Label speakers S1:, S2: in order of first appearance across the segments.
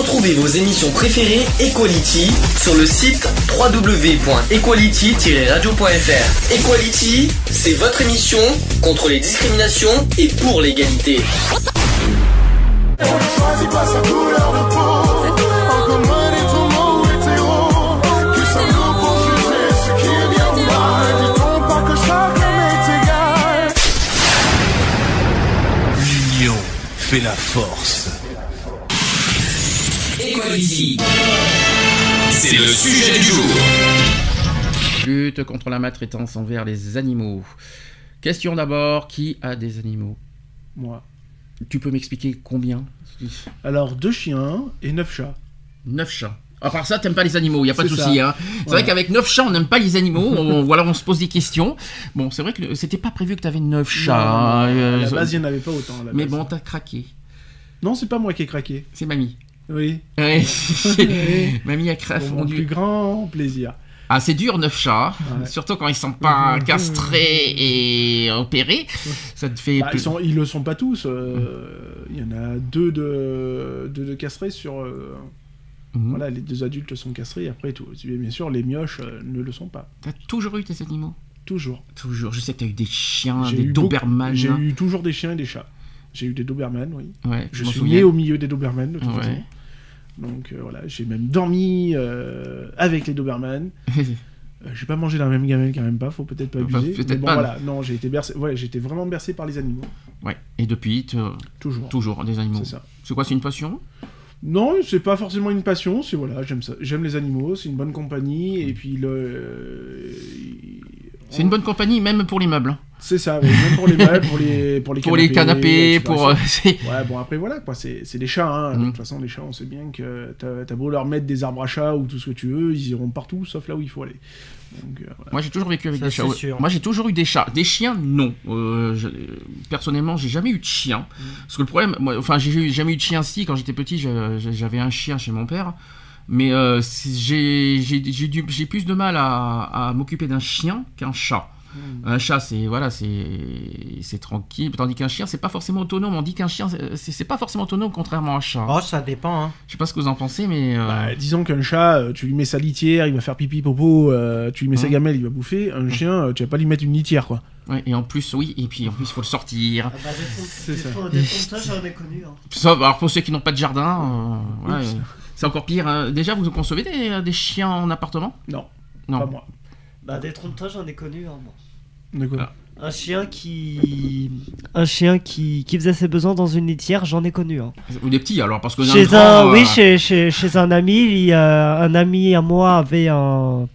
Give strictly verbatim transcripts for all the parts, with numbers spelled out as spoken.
S1: Retrouvez vos émissions préférées Equality sur le site w w w point equality tiret radio point f r. Equality, c'est votre émission contre les discriminations et pour l'égalité.
S2: On ne choisit pas sa couleur de peau, en commun des tourments hétéros, qui sommes-nous pour juger ce qui est bien ou mal, dit-on pas que chacun est égal.
S3: L'union fait la force.
S4: Equality, c'est le sujet du jour.
S5: Lutte contre la maltraitance envers les animaux. Question d'abord, qui a des animaux?
S6: Moi.
S5: Tu peux m'expliquer combien?
S6: Alors, deux chiens et neuf chats.
S5: Neuf chats. À part ça, t'aimes pas les animaux, il n'y a pas de
S6: C'est
S5: souci. Hein. C'est
S6: voilà.
S5: vrai qu'avec neuf chats, on n'aime pas les animaux. on, voilà, on se pose des questions. Bon, c'est vrai que c'était pas prévu que t'avais neuf chats.
S6: Non, non,
S5: euh,
S6: à la base, il n'y en avait pas autant. À la
S5: mais
S6: base.
S5: bon, t'as craqué.
S6: Non, c'est pas moi qui ai craqué.
S5: C'est mamie.
S6: Oui.
S5: Ouais.
S6: Oui.
S5: Mamie a craqué.
S6: Pour mon plus grand plaisir.
S5: Ah, c'est dur, neuf chats. Ouais. Surtout quand ils sont pas mmh. castrés et opérés. Ça te fait.
S6: Bah, ils, sont, ils le sont pas tous. Euh, il mmh. y en a deux de, deux de castrés sur. Euh, mmh. Voilà, les deux adultes sont castrés. Après, tout. Bien sûr, les mioches euh, ne le sont pas.
S5: T'as toujours eu tes animaux? Toujours. Toujours. Je sais que t'as eu des chiens, des Doberman.
S6: J'ai eu toujours des chiens et des chats. J'ai eu des Doberman, oui.
S5: Ouais,
S6: je
S5: je
S6: suis
S5: souviens.
S6: né au milieu des Doberman, de toute
S5: ouais.
S6: façon. Donc euh, voilà, j'ai même dormi euh, avec les Doberman. euh, j'ai pas mangé dans la même gamelle quand même pas, faut peut-être pas abuser.
S5: Peut-être
S6: mais bon
S5: pas.
S6: Voilà, non, j'ai été bercé, ouais, j'ai été vraiment bercé par les animaux.
S5: Ouais. Et depuis, te...
S6: toujours,
S5: toujours des animaux.
S6: C'est ça.
S5: C'est quoi, c'est une passion?
S6: Non, c'est pas forcément une passion. C'est voilà, j'aime ça, j'aime les animaux, c'est une bonne compagnie et puis le. Euh,
S5: c'est une bonne compagnie même pour les meubles.
S6: C'est ça, oui, même pour les meubles, pour les pour les
S5: pour
S6: canapés,
S5: les canapés, pour euh,
S6: ouais bon après voilà quoi, c'est c'est des chats hein. Mm. De toute façon les chats on sait bien que t'as, t'as beau leur mettre des arbres à chat ou tout ce que tu veux, ils iront partout sauf là où il faut aller. Donc, euh, voilà.
S5: Moi j'ai toujours vécu avec
S6: ça,
S5: des chats.
S6: Sûr.
S5: Moi j'ai toujours eu des chats, des chiens non. Euh, je, personnellement j'ai jamais eu de chien. Mm. Parce que le problème, moi, enfin j'ai jamais eu de chien si quand j'étais petit j'avais un chien chez mon père. Mais euh, j'ai, j'ai, j'ai, dû, j'ai plus de mal à, à m'occuper d'un chien qu'un chat. Mmh. Un chat, c'est voilà, c'est c'est tranquille, tandis qu'un chien, c'est pas forcément autonome. On dit qu'un chien, c'est, c'est pas forcément autonome, contrairement à un chat.
S7: Oh, ça dépend. Hein.
S5: Je sais pas ce que vous en pensez, mais euh...
S6: bah, disons qu'un chat, tu lui mets sa litière, il va faire pipi popo. Euh, tu lui mets mmh. sa gamelle, il va bouffer. Un mmh. chien, tu vas pas lui mettre une litière, quoi.
S5: Ouais, et en plus, oui, et puis en plus, il faut le sortir.
S7: Ah bah, des c'est ça. Des pontages, j'en ai connu. Hein.
S5: Sauf, alors pour ceux qui n'ont pas de jardin, euh, ouais, c'est encore pire. Hein. Déjà, vous concevez des, des chiens en appartement?
S6: Non,
S5: non,
S6: pas moi.
S7: Bah, des trompetages, j'en ai connu, hein, moi.
S6: De quoi?
S7: Un chien qui, un chien qui, qui faisait ses besoins dans une litière, j'en ai connu. Hein.
S5: Ou des petits alors, parce que
S7: chez
S5: grand,
S7: un,
S5: euh...
S7: oui, chez, chez, chez un ami, il, euh, un ami à moi avait un,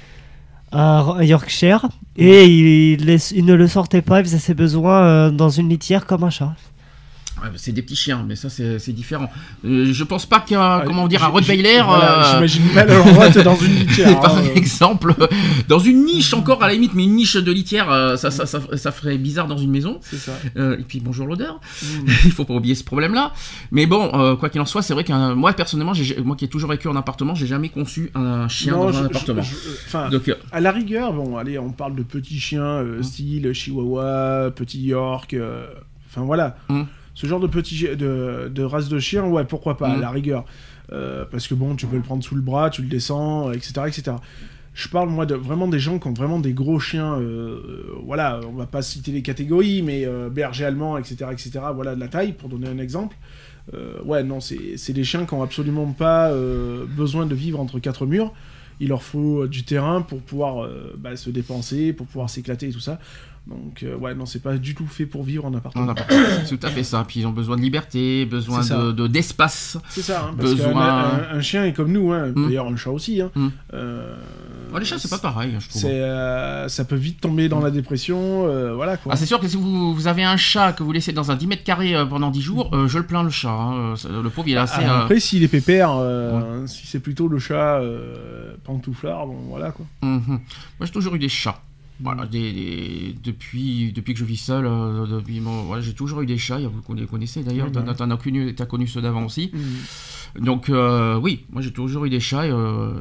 S7: un Yorkshire et il, il, il ne le sortait pas, il faisait ses besoins euh, dans une litière comme un chat.
S5: Ouais, c'est des petits chiens, mais ça c'est, c'est différent. Euh, je pense pas qu'un, ah, comment dire, un Rottweiler.
S6: Voilà,
S5: euh...
S6: J'imagine mal le Rott dans une litière.
S5: Par
S6: hein,
S5: exemple, euh... dans une niche encore à la limite, mais une niche de litière, euh, ça, ça, ça, ça ferait bizarre dans une maison.
S6: C'est ça.
S5: Euh, et puis bonjour l'odeur. Mm. Il faut pas oublier ce problème-là. Mais bon, euh, quoi qu'il en soit, c'est vrai que moi personnellement, j'ai, moi qui ai toujours vécu en appartement, j'ai jamais conçu un chien non, dans je, un appartement.
S6: Je, je, euh, Donc, euh... à la rigueur, bon, allez, on parle de petits chiens, euh, mm. style Chihuahua, petit York. Enfin euh, voilà. Mm. Ce genre de petit de, de race de chien, ouais, pourquoi pas, mmh. à la rigueur. Euh, parce que bon, tu peux le prendre sous le bras, tu le descends, et cetera, et cetera. Je parle, moi, de vraiment des gens qui ont vraiment des gros chiens, euh, voilà, on va pas citer les catégories, mais euh, berger allemand, et cetera, et cetera, voilà, de la taille, pour donner un exemple. Euh, ouais, non, c'est, c'est des chiens qui ont absolument pas euh, besoin de vivre entre quatre murs. Il leur faut du terrain pour pouvoir euh, bah, se dépenser, pour pouvoir s'éclater et tout ça. Donc, euh, ouais, non, c'est pas du tout fait pour vivre en appartement. En appartement.
S5: C'est tout à fait ça. Puis ils ont besoin de liberté, besoin de, de, d'espace.
S6: C'est ça, hein, parce
S5: besoin...
S6: qu'un un, un chien est comme nous, hein. mm. D'ailleurs un chat aussi. Hein. Mm. Euh,
S5: ouais, les chats, c'est pas pareil, je trouve.
S6: C'est, euh, ça peut vite tomber dans mm. la dépression, euh, voilà quoi.
S5: Ah, c'est sûr que si vous, vous avez un chat que vous laissez dans un dix mètres carrés pendant dix jours, euh, je le plains le chat. Hein. Le pauvre, il est assez.
S6: Ah, après,
S5: euh...
S6: s'il est pépère, euh, ouais. si c'est plutôt le chat euh, pantouflard, bon voilà quoi.
S5: Mm-hmm. Moi, j'ai toujours eu des chats. Voilà, des, des, depuis, depuis que je vis seul, euh, depuis, bon, voilà, j'ai toujours eu des chats, vous les connaissez d'ailleurs, oui, t'as, t'en as connu, t'as connu ceux d'avant aussi. Mmh. Donc euh, oui, moi j'ai toujours eu des chats, euh,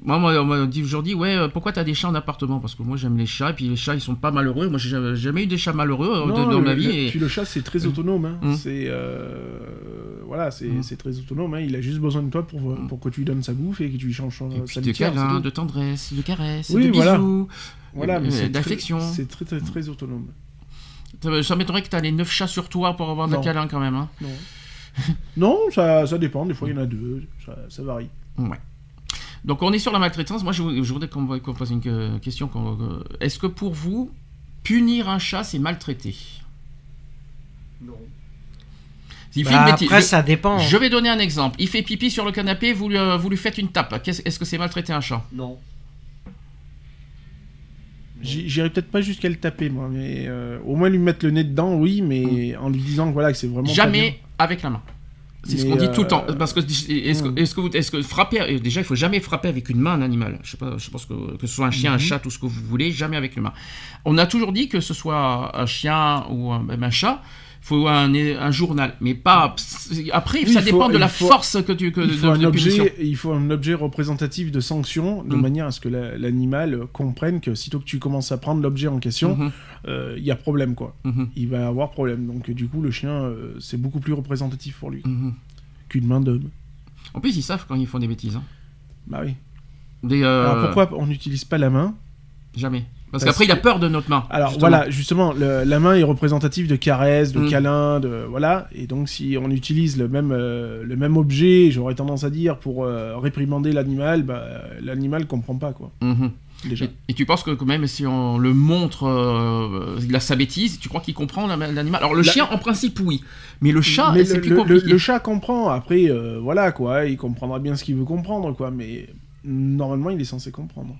S5: Moi, moi, on m'a dit aujourd'hui, ouais, euh, pourquoi t'as des chats en appartement? Parce que moi, j'aime les chats, et puis les chats, ils sont pas malheureux. Moi, j'ai jamais, jamais eu des chats malheureux euh,
S6: Non,
S5: de- dans
S6: le,
S5: ma vie.
S6: le-
S5: Et...
S6: Puis le chat, c'est très autonome. Hein.
S5: Mmh.
S6: C'est euh, voilà, c'est
S5: Mmh.
S6: c'est très autonome. Hein. Il a juste besoin de toi pour,
S5: Mmh.
S6: pour que tu lui donnes sa bouffe et que tu lui changes
S5: et
S6: sa
S5: puis de
S6: litière, c'est
S5: câlins,
S6: tout.
S5: de tendresse, de caresses,
S6: Oui,
S5: de
S6: voilà.
S5: bisous,
S6: Voilà, mais
S5: euh,
S6: c'est
S5: d'affection.
S6: très- C'est très, très, très autonome.
S5: Ça, ça m'étonnerait que t'as les neuf chats sur toi pour avoir de
S6: Non.
S5: câlins quand même. Hein.
S6: Non, non ça, ça dépend. Des fois, il y en a deux. Ça, ça varie.
S5: Ouais. Donc on est sur la maltraitance. Moi, je, vou- je voudrais qu'on qu'on pose une euh, question. qu'on- euh, Est-ce que pour vous, punir un chat, c'est maltraiter?
S6: Non.
S5: Il fait
S8: Bah,
S5: une bêtise.
S8: après,
S5: Je-
S8: ça dépend.
S5: Je vais donner un exemple. Il fait pipi sur le canapé, vous lui, euh, vous lui faites une tape. Qu'est-ce- Est-ce que c'est maltraiter un chat?
S7: Non.
S6: J'y- J'irai peut-être pas jusqu'à le taper, moi, mais euh, au moins lui mettre le nez dedans, oui, mais en lui disant que voilà que c'est vraiment pas bien.
S5: Jamais avec la main. C'est ce
S6: Mais,
S5: qu'on dit tout le temps.
S6: euh,
S5: Parce que est-ce que,
S6: hmm.
S5: est-ce que, vous- est-ce que frapper, euh, déjà il faut jamais frapper avec une main un animal. Je sais pas, je pense que que ce soit un chien, un
S6: Mhm.
S5: chat, tout ce que vous voulez, jamais avec une main. On a toujours dit que ce soit un chien ou un, même un chat, il faut un, un journal, mais pas. Après,
S6: Oui,
S5: ça
S6: il
S5: dépend
S6: faut-
S5: de la
S6: il faut-
S5: force que tu que
S6: Il
S5: de,
S6: faut, un
S5: de punition.
S6: objet, il faut un objet représentatif de sanction, de
S5: Mm.
S6: manière à ce que la- l'animal euh, comprenne que sitôt que tu commences à prendre l'objet en question,
S5: Mhm,
S6: euh, il y a problème, quoi.
S5: mhm,
S6: Il va avoir problème. Donc euh, du coup, le chien, euh, c'est beaucoup plus représentatif pour lui
S5: mhm.
S6: qu'une main d'homme.
S5: En plus, ils savent quand ils font des bêtises. Hein.
S6: Bah oui.
S5: Des, euh,
S6: Alors pourquoi on n'utilise pas la main?
S5: Jamais. Parce,
S6: Parce
S5: qu'après, il a
S6: que-
S5: peur de notre main.
S6: Alors
S5: justement.
S6: voilà, justement, le- la main est représentative de caresses, de
S5: Mm.
S6: câlins, de voilà. Et donc si on utilise le même euh, le même objet, j'aurais tendance à dire pour euh, réprimander l'animal, bah, l'animal comprend pas quoi.
S5: Mhm.
S6: Déjà.
S5: Et, et tu penses que quand même si on le montre, euh, il a sa bêtise, tu crois qu'il comprend la- l'animal? Alors le
S6: La-
S5: chien en principe oui, mais le chat
S6: Mais
S5: c'est
S6: le,
S5: plus
S6: le-
S5: compliqué.
S6: le- le chat comprend. Après, euh, voilà quoi, il comprendra bien ce qu'il veut comprendre quoi. Mais normalement, il est censé comprendre.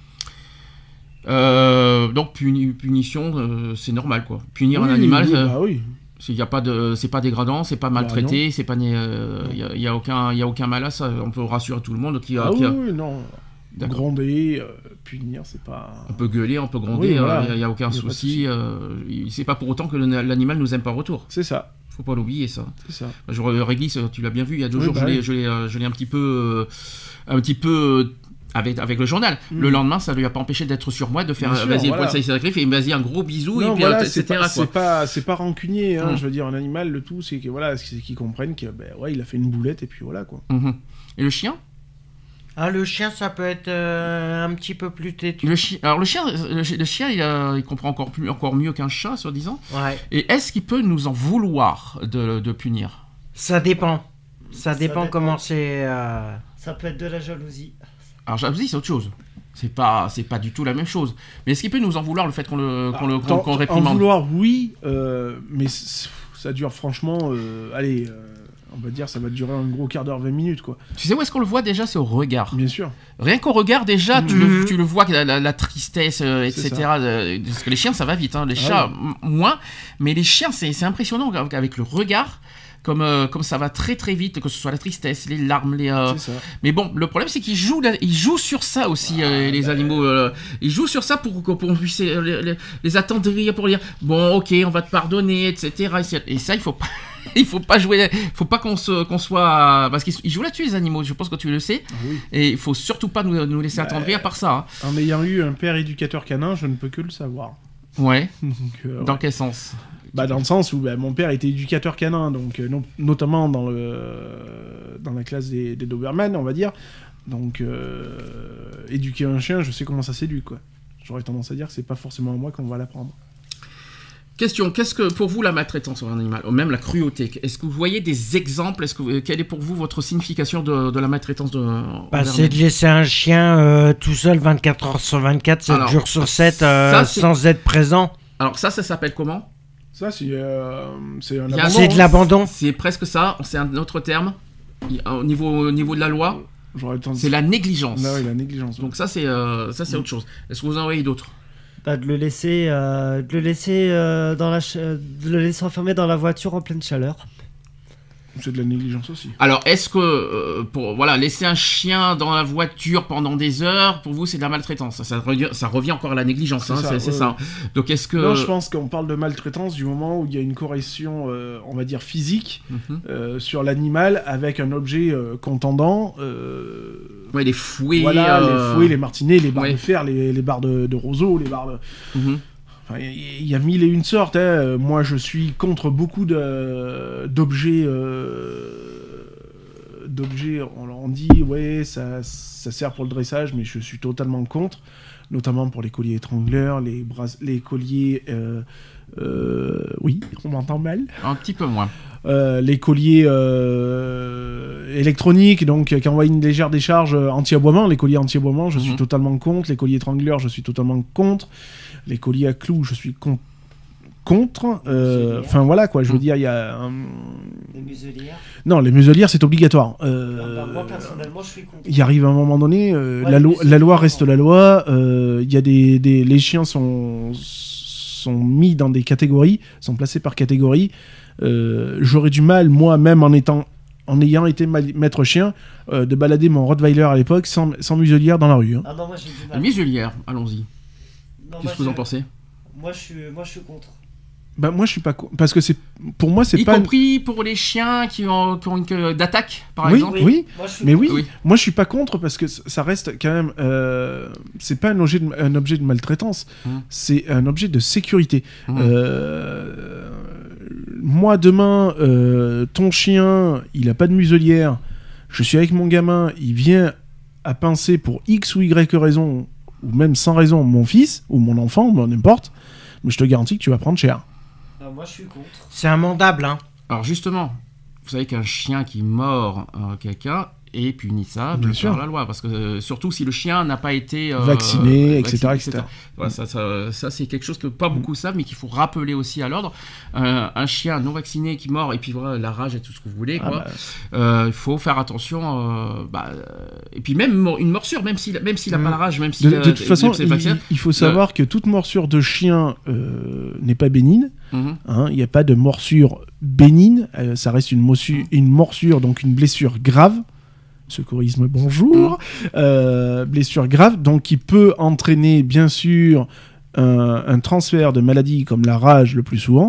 S5: Euh, donc puni- punition, euh, c'est normal quoi. Punir
S6: Oui,
S5: un animal,
S6: oui,
S5: euh,
S6: bah oui.
S5: c'est y a pas de, c'est pas dégradant, c'est pas maltraité, c'est pas, né- euh,
S6: Non.
S5: y a, y a aucun, y a aucun mal à ça. On peut rassurer tout le monde qui a,
S6: Ah
S5: qui
S6: oui,
S5: a-
S6: oui, non.
S5: D'accord.
S6: Gronder, euh, punir, c'est pas.
S5: On peut gueuler, on peut gronder,
S6: Oui, voilà.
S5: il y a, y a aucun
S6: Y a pas de
S5: souci.
S6: souci.
S5: euh, il- c'est pas pour autant que le- l'animal nous aime pas en retour.
S6: C'est ça,
S5: Faut pas l'oublier ça.
S6: c'est ça.
S5: Je, Réglisse, tu l'as bien vu, il y a deux
S6: Oui,
S5: jours,
S6: bah
S5: je l'ai,
S6: oui.
S5: je l'ai, euh, je l'ai un petit peu, euh, un petit peu euh, avec, avec le journal.
S6: Mm.
S5: Le lendemain, ça lui a pas empêché d'être sur moi, de faire,
S6: Bien
S5: euh,
S6: sûr,
S5: vas-y,
S6: voilà.
S5: ça, il s'agrippe et vas-y un gros bisou
S6: Non,
S5: et puis
S6: voilà,
S5: euh,
S6: c'est
S5: et cetera
S6: pas,
S5: quoi.
S6: c'est pas, c'est pas rancunier, hein,
S5: Mm.
S6: je veux dire, un animal, le tout, c'est que voilà, c'est qu'ils comprennent que, ben ouais, il a fait une boulette et puis voilà quoi.
S5: Mhm. Et le chien,
S8: Ah, le chien, ça peut être euh, un petit peu plus têtu.
S5: le chien, alors le chien, le, chi- le chien, il, a- il comprend encore plus, encore mieux qu'un chat, soi-disant.
S8: Ouais.
S5: Et est-ce qu'il peut nous en vouloir de, de punir?
S8: Ça dépend. Ça
S7: Ça
S8: dépend
S7: dépend.
S8: comment c'est. euh,
S7: Ça peut être de la jalousie.
S5: Alors jalousie, c'est autre chose. C'est pas, c'est pas du tout la même chose. Mais est-ce qu'il peut nous en vouloir le fait qu'on le, qu'on le, qu'on,
S6: Tant-
S5: qu'on
S6: en
S5: réprimande?
S6: vouloir, oui, euh, mais c- ça dure franchement, euh, allez, euh, on va dire, ça va durer un gros quart d'heure, vingt minutes quoi.
S5: Tu sais où est-ce qu'on le voit déjà? C'est au regard.
S6: Bien sûr.
S5: Rien qu'au regard déjà, tu,
S8: Mhm.
S5: le, tu le vois, que la, la- la tristesse, euh,
S6: C'est
S5: et cetera. euh, Parce que les chiens, ça va vite. Hein. Les
S6: Ah
S5: chats,
S6: ouais.
S5: m- moins. Mais les chiens, c'est c'est impressionnant avec, avec le regard. Comme, euh, comme ça va très très vite, que ce soit la tristesse, les larmes, les. euh,
S6: C'est ça.
S5: Mais bon, le problème c'est qu'ils jouent, là- ils jouent sur ça aussi, euh, les animaux. euh, ils jouent sur ça pour qu'on pour puisse euh, les, les- les attendrir, pour dire bon, ok, on va te pardonner, et cetera. Et, c'est- et ça, il faut pas. Il faut pas jouer, faut pas qu'on se, qu'on soit, parce qu'ils ils jouent là-dessus les animaux. Je pense que tu le sais.
S6: Ah oui.
S5: Et il faut surtout pas nous, nous laisser
S6: Bah,
S5: attendrir par ça. hein.
S6: En ayant eu un père éducateur canin, je ne peux que le savoir.
S5: Ouais.
S6: Donc, euh,
S5: Dans
S6: ouais.
S5: quel sens?
S6: Bah, dans le sens où bah, mon père était éducateur canin, donc euh, no- notamment dans le dans la classe des, des Doberman, on va dire. Donc euh, éduquer un chien, je sais comment ça s'éduque quoi. J'aurais tendance à dire que c'est pas forcément à moi qu'on va l'apprendre.
S5: Question, qu'est-ce que pour vous la maltraitance sur un animal, ou même la cruauté? Est-ce que vous voyez des exemples? Est-ce que quelle est pour vous votre signification de, de la maltraitance de
S8: Bah,
S5: envers
S8: c'est de laisser un chien euh, tout seul vingt-quatre heures sur vingt-quatre, sept
S5: Alors,
S8: jours sur sept, euh,
S5: ça, c'est-
S8: sans être présent.
S5: Alors ça, ça s'appelle comment?
S6: Ça c'est euh, c'est un
S5: Il y a-
S6: abandon.
S8: C'est de l'abandon.
S5: C'est presque ça. C'est un autre terme. Il- Au niveau, au niveau de la loi,
S6: J'aurais tendance-
S5: c'est la négligence.
S6: Ah oui, la négligence.
S5: Donc ça, c'est euh, ça,
S6: Mm.
S5: c'est autre chose. Est-ce que vous en voyez d'autres?
S7: Bah, de le laisser, euh, de le laisser euh, dans la, ch- de le laisser enfermé dans la voiture en pleine chaleur.
S6: C'est de la négligence aussi.
S5: Alors, est-ce que, euh, pour voilà, laisser un chien dans la voiture pendant des heures, pour vous, c'est de la maltraitance? Ça, ça, revient, ça revient encore à la négligence, hein, c'est, c'est ouais, ça. Ouais. Donc, est-ce que...
S6: Non, je pense qu'on parle de maltraitance du moment où il y a une correction, euh, on va dire, physique mm-hmm. euh, sur l'animal avec un objet euh, contendant. Euh...
S5: Ouais, les fouets.
S6: Voilà,
S5: euh...
S6: les fouets, les martinets, les barres
S5: ouais.
S6: de fer, les, les barres de, de roseau, les barres de... Mm-hmm. Enfin, il y a mille et une sortes. Hein. Moi, je suis contre beaucoup de, d'objets. Euh, d'objets. On, on dit, ouais, ça, ça sert pour le dressage, mais je suis totalement contre. Notamment pour les colliers étrangleurs, les, bras, les colliers. Euh, euh, oui, on m'entend mal.
S5: Un petit peu moins.
S6: Euh, les colliers euh, électroniques, donc qui envoient une légère décharge anti-aboiement. Les colliers anti-aboiement, je mmh. suis totalement contre. Les colliers étrangleurs, je suis totalement contre. Les colliers à clous, je suis con- contre. Enfin euh, voilà quoi, je veux mmh. dire, il y a. Un...
S7: Les muselières.
S6: Non, les muselières, c'est obligatoire. Euh,
S7: ah bah, moi personnellement, je suis contre.
S6: Il arrive un moment donné, euh,
S7: ouais,
S6: la, lo- la loi reste la loi. Il euh, y a des, des, les chiens sont sont mis dans des catégories, sont placés par catégorie. Euh, j'aurais du mal, moi-même, en étant, en ayant été ma- maître chien, euh, de balader mon Rottweiler à l'époque sans, sans muselière dans la rue. Hein.
S7: Ah non, moi j'ai du mal.
S5: La muselière, allons-y.
S7: Non,
S5: Qu'est-ce que vous en pensez?
S7: Moi je suis, moi je suis contre.
S6: Bah moi je suis pas co- parce que c'est pour moi c'est
S5: y
S6: pas.
S5: Y compris pour les chiens qui ont, qui ont une queue d'attaque, par
S6: oui,
S5: exemple.
S6: Oui, oui.
S7: Moi,
S6: mais oui,
S5: oui,
S6: moi je suis pas contre parce que ça reste quand même. Euh, c'est pas un objet de, un objet de maltraitance, mmh. c'est un objet de sécurité. Mmh. Euh, moi demain, euh, ton chien, il a pas de muselière. Je suis avec mon gamin, il vient à pincer pour X ou Y raison, ou même sans raison, mon fils ou mon enfant, ou n'importe. Mais je te garantis que tu vas prendre cher.
S7: Ah, moi je suis contre.
S8: C'est amendable, hein.
S5: Alors justement, vous savez qu'un chien qui mord euh, quelqu'un est punissable
S6: Bien
S5: par
S6: sûr.
S5: la loi, parce que euh, surtout si le chien n'a pas été euh,
S6: vacciné,
S5: euh,
S6: et cetera, et cetera.
S5: Voilà, ça, ça, ça c'est quelque chose que pas beaucoup savent, mais qu'il faut rappeler aussi à l'ordre. Euh, un chien non vacciné qui mord, et puis voilà, la rage et tout ce que vous voulez, quoi. Il ah bah... euh, faut faire attention. Euh, bah, et puis même une morsure, même s'il même s'il n'a mmh. pas la rage, même s'il
S6: de, de toute
S5: euh,
S6: façon,
S5: il,
S6: il, il faut savoir euh... que toute morsure de chien euh, n'est pas bénigne. Il mmh. n'y hein, a pas de morsure bénigne, euh, ça reste une, mossu- mmh. une morsure, donc une blessure grave. Secourisme, bonjour. Mmh. Euh, blessure grave, donc qui peut entraîner bien sûr un, un transfert de maladies comme la rage le plus souvent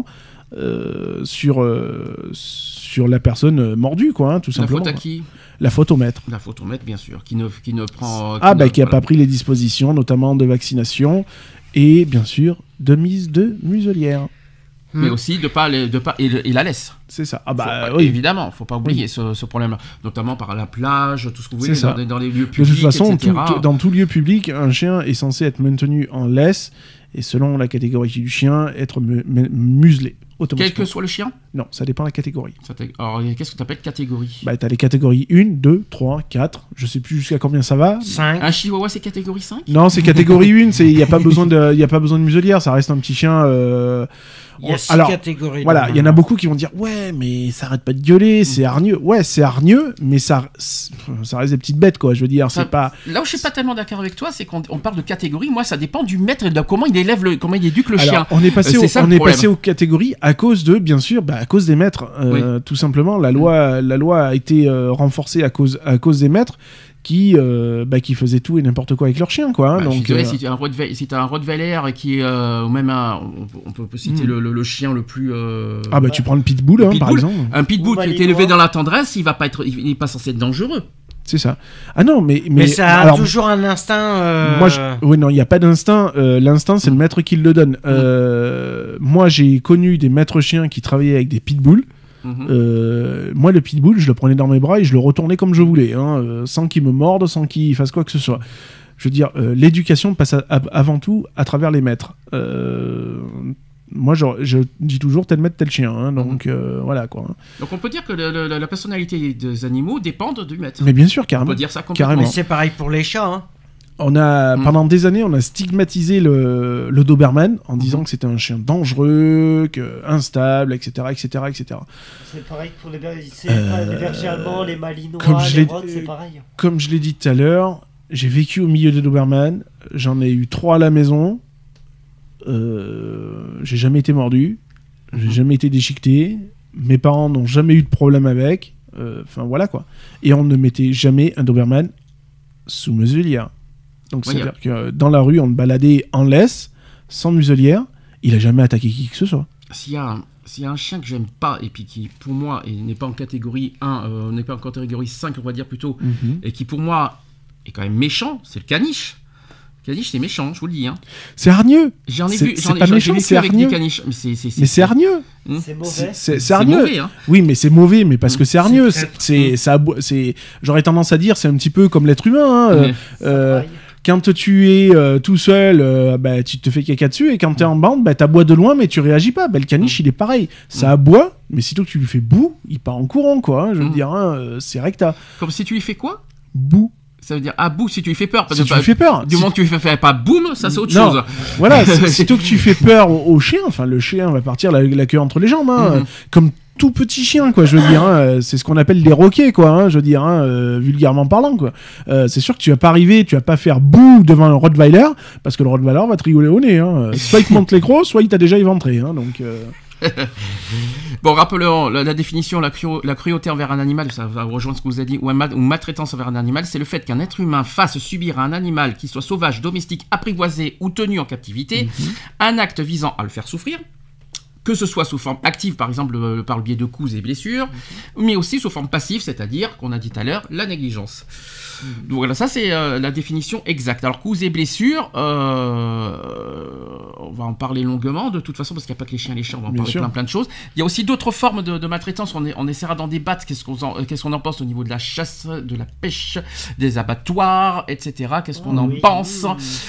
S6: euh, sur, euh, sur la personne mordue, quoi, hein, tout simplement.
S5: La faute à qui ?
S6: La faute au maître.
S5: La faute au maître, bien sûr, qui ne, qui ne prend... Qui
S6: ah,
S5: ne,
S6: bah qui n'a
S5: voilà.
S6: pas pris les dispositions, notamment de vaccination et bien sûr de mise de muselière.
S5: Mais mmh. aussi de pas, de pas et, et la laisse.
S6: C'est ça. Ah bah
S5: faut,
S6: oui.
S5: Évidemment, faut pas oublier
S6: oui.
S5: ce, ce problème-là, notamment par la plage, tout ce que vous voulez,
S6: dans,
S5: dans les lieux publics,
S6: de toute façon, tout,
S5: tout,
S6: dans tout lieu public, un chien est censé être maintenu en laisse et selon la catégorie du chien, être mu- mu- muselé.
S5: Quel que soit le chien ?
S6: Non, ça dépend de la catégorie.
S5: Ça Alors, qu'est-ce que tu appelles catégorie ?
S6: Bah, t'as les catégories un, deux, trois, quatre, je sais plus jusqu'à combien ça va.
S8: cinq.
S5: Un chihuahua, c'est catégorie cinq ?
S6: Non, c'est catégorie un, il n'y a pas besoin de y a pas besoin de muselière, ça reste un petit chien... Euh...
S8: Il y a six
S6: Alors,
S8: catégories.
S6: Voilà, il y en a beaucoup qui vont dire « Ouais, mais ça arrête pas de gueuler, mmh. c'est hargneux. » Ouais, c'est hargneux, mais ça, ça reste des petites bêtes, quoi, je veux dire, c'est
S5: ça,
S6: pas...
S5: Là où je suis pas tellement d'accord avec toi, c'est qu'on on parle de catégorie. Moi, ça dépend du maître et de comment il élève, le, comment il éduque le
S6: Alors,
S5: chien.
S6: on est passé,
S5: euh,
S6: au,
S5: ça,
S6: on est passé aux catégories à cause de, bien sûr, bah, à cause des maîtres. Euh, oui. Tout simplement, la loi, la loi a été euh, renforcée à cause, à cause des maîtres qui, euh, bah, qui faisaient tout et n'importe quoi avec leurs chiens, quoi. Hein,
S5: bah,
S6: donc,
S5: je dirais,
S6: euh...
S5: si tu as un Rottweiler, si un Rottweiler qui, euh, ou même un, on peut citer mm. le, le, le chien le plus. Euh...
S6: Ah bah tu prends le pitbull,
S5: le
S6: hein,
S5: pitbull
S6: par exemple.
S5: Un pitbull qui est élevé dans la tendresse, il va pas être, il n'est pas censé être dangereux.
S6: C'est ça. Ah non, mais mais,
S8: mais ça a
S6: alors,
S8: toujours un instinct. Euh...
S6: Moi, je... oui, non, il y a pas d'instinct. Euh, l'instinct, c'est mm. le maître qui le donne. Mm. Euh, moi, j'ai connu des maîtres chiens qui travaillaient avec des pitbulls. Mmh. Euh, moi, le pitbull, je le prenais dans mes bras et je le retournais comme je voulais, hein, euh, sans qu'il me morde, sans qu'il fasse quoi que ce soit. Je veux dire, euh, l'éducation passe à, à, avant tout à travers les maîtres. Euh, moi, je, je dis toujours tel maître, tel chien. Hein, donc, mmh. euh, voilà quoi.
S5: Donc, on peut dire que le, le, la personnalité des animaux dépend du maître.
S6: Mais bien sûr, carrément.
S5: On peut dire ça complètement.
S6: Carrément.
S8: Mais c'est pareil pour les chats, hein.
S6: On a, mmh. Pendant des années, on a stigmatisé le, le Doberman en disant mmh. que c'était un chien dangereux, que, instable, et cetera, et cetera, et cetera.
S7: C'est pareil pour les, c'est euh, les bergers allemands, les malinois,
S6: comme je
S7: les rocs, c'est pareil.
S6: Comme je l'ai dit tout à l'heure, j'ai vécu au milieu des Doberman, j'en ai eu trois à la maison, euh, j'ai jamais été mordu, j'ai mmh. jamais été déchiqueté, mes parents n'ont jamais eu de problème avec. Enfin euh, voilà quoi. Et on ne mettait jamais un Doberman sous muselière. Donc ouais, c'est-à-dire a... que dans la rue, on le baladait en laisse, sans muselière. Il a jamais attaqué qui que ce soit.
S5: S'il y a un, s'il y a un chien que j'aime pas et puis qui pour moi et n'est pas en catégorie un, euh, n'est pas en catégorie cinq, on va dire plutôt, mm-hmm. et qui pour moi est quand même méchant, c'est le caniche. Caniche, c'est méchant, je vous le dis. Hein.
S6: C'est hargneux.
S5: J'en ai
S6: c'est,
S5: vu,
S6: c'est
S5: j'en
S6: pas
S5: ai,
S6: méchant,
S5: j'en ai
S6: c'est
S5: avec
S6: hargneux.
S5: des caniches. Mais c'est, c'est, c'est,
S6: mais c'est hargneux.
S7: Hum. C'est mauvais.
S6: C'est, c'est, c'est hargneux.
S5: Mauvais, hein.
S6: Oui, mais c'est mauvais, mais parce
S5: hum.
S6: que c'est hargneux.
S7: C'est,
S6: c'est, c'est, ça, c'est, j'aurais tendance à dire, c'est un petit peu comme l'être humain. Hein.
S5: Ouais.
S6: Euh, quand tu es euh, tout seul, euh, bah, tu te fais caca dessus, et quand tu es en bande, bah, tu aboies de loin, mais tu réagis pas. Bah, le caniche, il est pareil. Ça aboie, mais sitôt que tu lui fais boue, il part en courant, quoi. Hein. Je veux
S5: hum.
S6: dire, hein, euh, c'est recta.
S5: Comme si tu lui fais quoi ?
S6: Boue.
S5: Ça veut dire, ah, boum, si tu lui fais peur. Parce
S6: si
S5: que
S6: tu
S5: pas,
S6: lui fais peur.
S5: Du
S6: si
S5: moment que tu lui fais, fais pas boum, ça c'est autre
S6: non.
S5: chose.
S6: Voilà, sitôt que tu fais peur au, au chien, enfin le chien va partir la, la queue entre les jambes, hein, mm-hmm. comme tout petit chien, quoi. Je veux dire, hein, c'est ce qu'on appelle des roquets, quoi. Hein, je veux dire, hein, euh, vulgairement parlant, quoi. Euh, c'est sûr que tu vas pas arriver, tu vas pas faire bouh devant un Rottweiler, parce que le Rottweiler va te rigoler au nez. Hein. Soit il te monte les crocs, soit il t'a déjà éventré. Hein, donc. Euh...
S5: Bon, rappelons la, la définition, la, cru, la cruauté envers un animal, ça va rejoindre ce que vous avez dit, ou, un ma, ou maltraitance envers un animal, c'est le fait qu'un être humain fasse subir à un animal, qu'il soit sauvage, domestique, apprivoisé ou tenu en captivité, mm-hmm. un acte visant à le faire souffrir, que ce soit sous forme active, par exemple euh, par le biais de coups et blessures, mm-hmm. mais aussi sous forme passive, c'est-à-dire, qu'on a dit tout à l'heure, la négligence. Mm-hmm. Donc voilà, ça c'est euh, la définition exacte. Alors coups et blessures, euh, on va en parler longuement de toute façon, parce qu'il n'y a pas que les chiens et les chats, on va en Bien parler sûr. plein plein de choses. Il y a aussi d'autres formes de, de maltraitance, on, est, on essaiera d'en débattre, qu'est-ce qu'on, en, qu'est-ce qu'on en pense au niveau de la chasse, de la pêche, des abattoirs, et cetera. Qu'est-ce qu'on oh, en oui. pense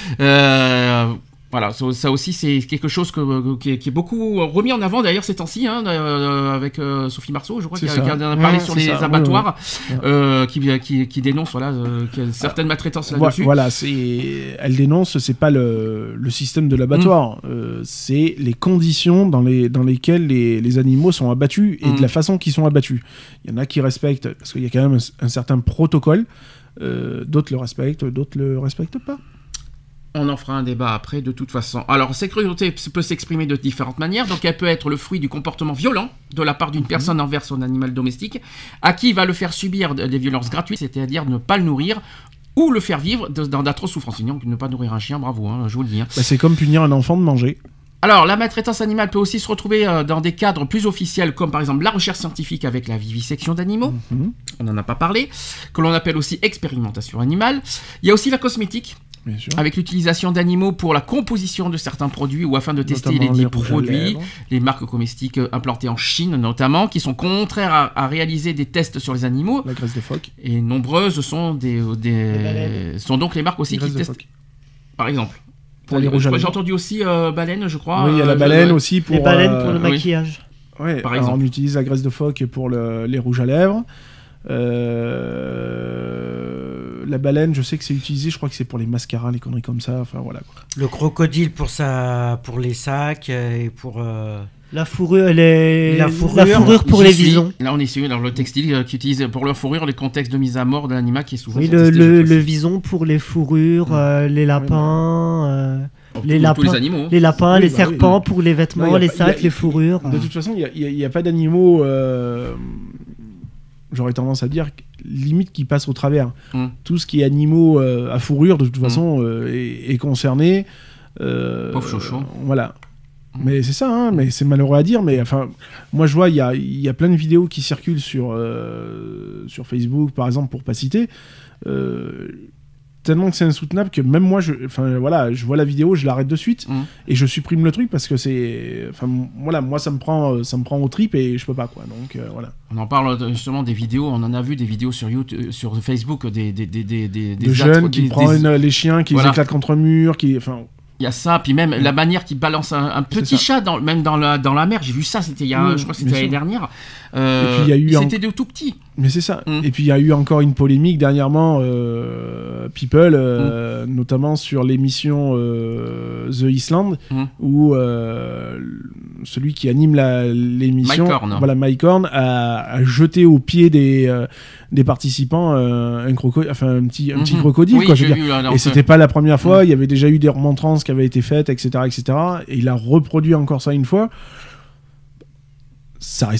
S5: euh, Voilà, ça aussi c'est quelque chose que, qui, est, qui est beaucoup remis en avant d'ailleurs ces temps-ci, hein, euh, avec euh, Sophie Marceau, je crois, qui a, qui a parlé ouais, sur les ça. abattoirs, ouais, ouais. Euh, qui, qui, qui dénonce voilà, euh, qu'il y a certaines maltraitances là-dessus.
S6: Voilà, c'est, elle dénonce, c'est pas le, le système de l'abattoir, mmh. euh, c'est les conditions dans, les, dans lesquelles les, les animaux sont abattus et mmh. de la façon qu'ils sont abattus. Il y en a qui respectent, parce qu'il y a quand même un, un certain protocole, euh, d'autres le respectent, d'autres le respectent pas.
S5: On en fera un débat après, de toute façon. Alors, cette cruauté peut s'exprimer de différentes manières. Donc, elle peut être le fruit du comportement violent de la part d'une mmh. personne envers son animal domestique, à qui va le faire subir des violences gratuites, c'est-à-dire ne pas le nourrir, ou le faire vivre dans d'atroces souffrances. Sinon, ne pas nourrir un chien, bravo, hein, je vous le dis. Hein.
S6: Bah, c'est comme punir un enfant de manger.
S5: Alors, la maltraitance animale peut aussi se retrouver euh, dans des cadres plus officiels, comme par exemple la recherche scientifique avec la vivisection d'animaux, mmh. on n'en a pas parlé, que l'on appelle aussi expérimentation animale. Il y a aussi la cosmétique, avec l'utilisation d'animaux pour la composition de certains produits ou afin de tester notamment les dix produits, les marques cosmétiques implantées en Chine notamment, qui sont contraires à, à réaliser des tests sur les animaux.
S6: La graisse de phoque.
S5: Et nombreuses sont, des, des, sont donc les marques aussi qui testent. Par exemple. Pour les, les j'ai entendu aussi euh, baleine, je crois.
S6: Oui, il y a la
S5: euh,
S6: baleine
S5: euh,
S6: aussi pour...
S7: Les baleines
S6: euh,
S7: pour le maquillage.
S6: Oui, ouais, par exemple. On utilise la graisse de phoque pour le, les rouges à lèvres. Euh, la baleine, je sais que c'est utilisé, je crois que c'est pour les mascaras, les conneries comme ça, enfin voilà. Quoi.
S8: Le crocodile pour, sa... pour les sacs et pour... Euh...
S7: La fourrure, les...
S8: la fourrure,
S7: la fourrure pour les visons.
S5: Là, on est sur le textile euh, qui utilise pour leur fourrure les contextes de mise à mort de l'animal qui est souvent.
S7: Oui, le, le, le vison pour les fourrures, mmh. euh, les lapins. Euh...
S5: Oh,
S7: les,
S5: tous,
S7: lapins
S5: tous les animaux. Hein.
S7: Les lapins,
S6: oui,
S7: les
S6: bah,
S7: serpents
S6: oui.
S7: pour les vêtements, non, les pas, sacs, a, les fourrures.
S6: De toute façon, il n'y a, a, a pas d'animaux. Euh... J'aurais tendance à dire limite qui passe au travers. Mm. Tout ce qui est animaux euh, à fourrure, de toute mm. façon, euh, est, est concerné. Euh,
S5: Pauvre chouchou.
S6: Voilà. Mm. Mais c'est ça, hein, mais c'est malheureux à dire. Mais enfin, moi je vois, il y a, y a plein de vidéos qui circulent sur, euh, sur Facebook, par exemple, pour pas citer. Euh, tellement que c'est insoutenable que même moi, je, enfin voilà, je vois la vidéo, je l'arrête de suite mm. et je supprime le truc parce que c'est, enfin voilà, moi ça me prend, ça me prend aux tripes et je peux pas quoi. Donc euh, voilà.
S5: On en parle justement des vidéos, on en a vu des vidéos sur YouTube, sur Facebook, des des des des des
S6: de jeunes qui des, prennent des... les chiens, qui voilà. les éclatent contre un mur, qui, enfin.
S5: Il y a ça, puis même mmh. la manière qu'il balance un, un petit chat, dans, même dans la, dans la mer, j'ai vu ça, c'était il y a, mmh, je crois que c'était l'année dernière. Euh, et puis, il y a eu c'était en... de tout petit.
S6: Mais c'est ça. Mmh. Et puis il y a eu encore une polémique dernièrement, euh, People, euh, mmh. notamment sur l'émission euh, The Island, mmh. où euh, celui qui anime la, l'émission,
S5: Mike Horn.
S6: Voilà, Mike Horn, a, a jeté au pied des, euh, des participants euh, un, croco- enfin, un petit, un mmh. petit crocodile.
S5: Oui,
S6: quoi,
S5: j'ai
S6: je veux
S5: vu,
S6: dire.
S5: là,
S6: et c'était pas la première fois, mmh. il y avait déjà eu des remontrances qui avaient été faites, et cetera, et cetera. Et il a reproduit encore ça une fois. Ça reste...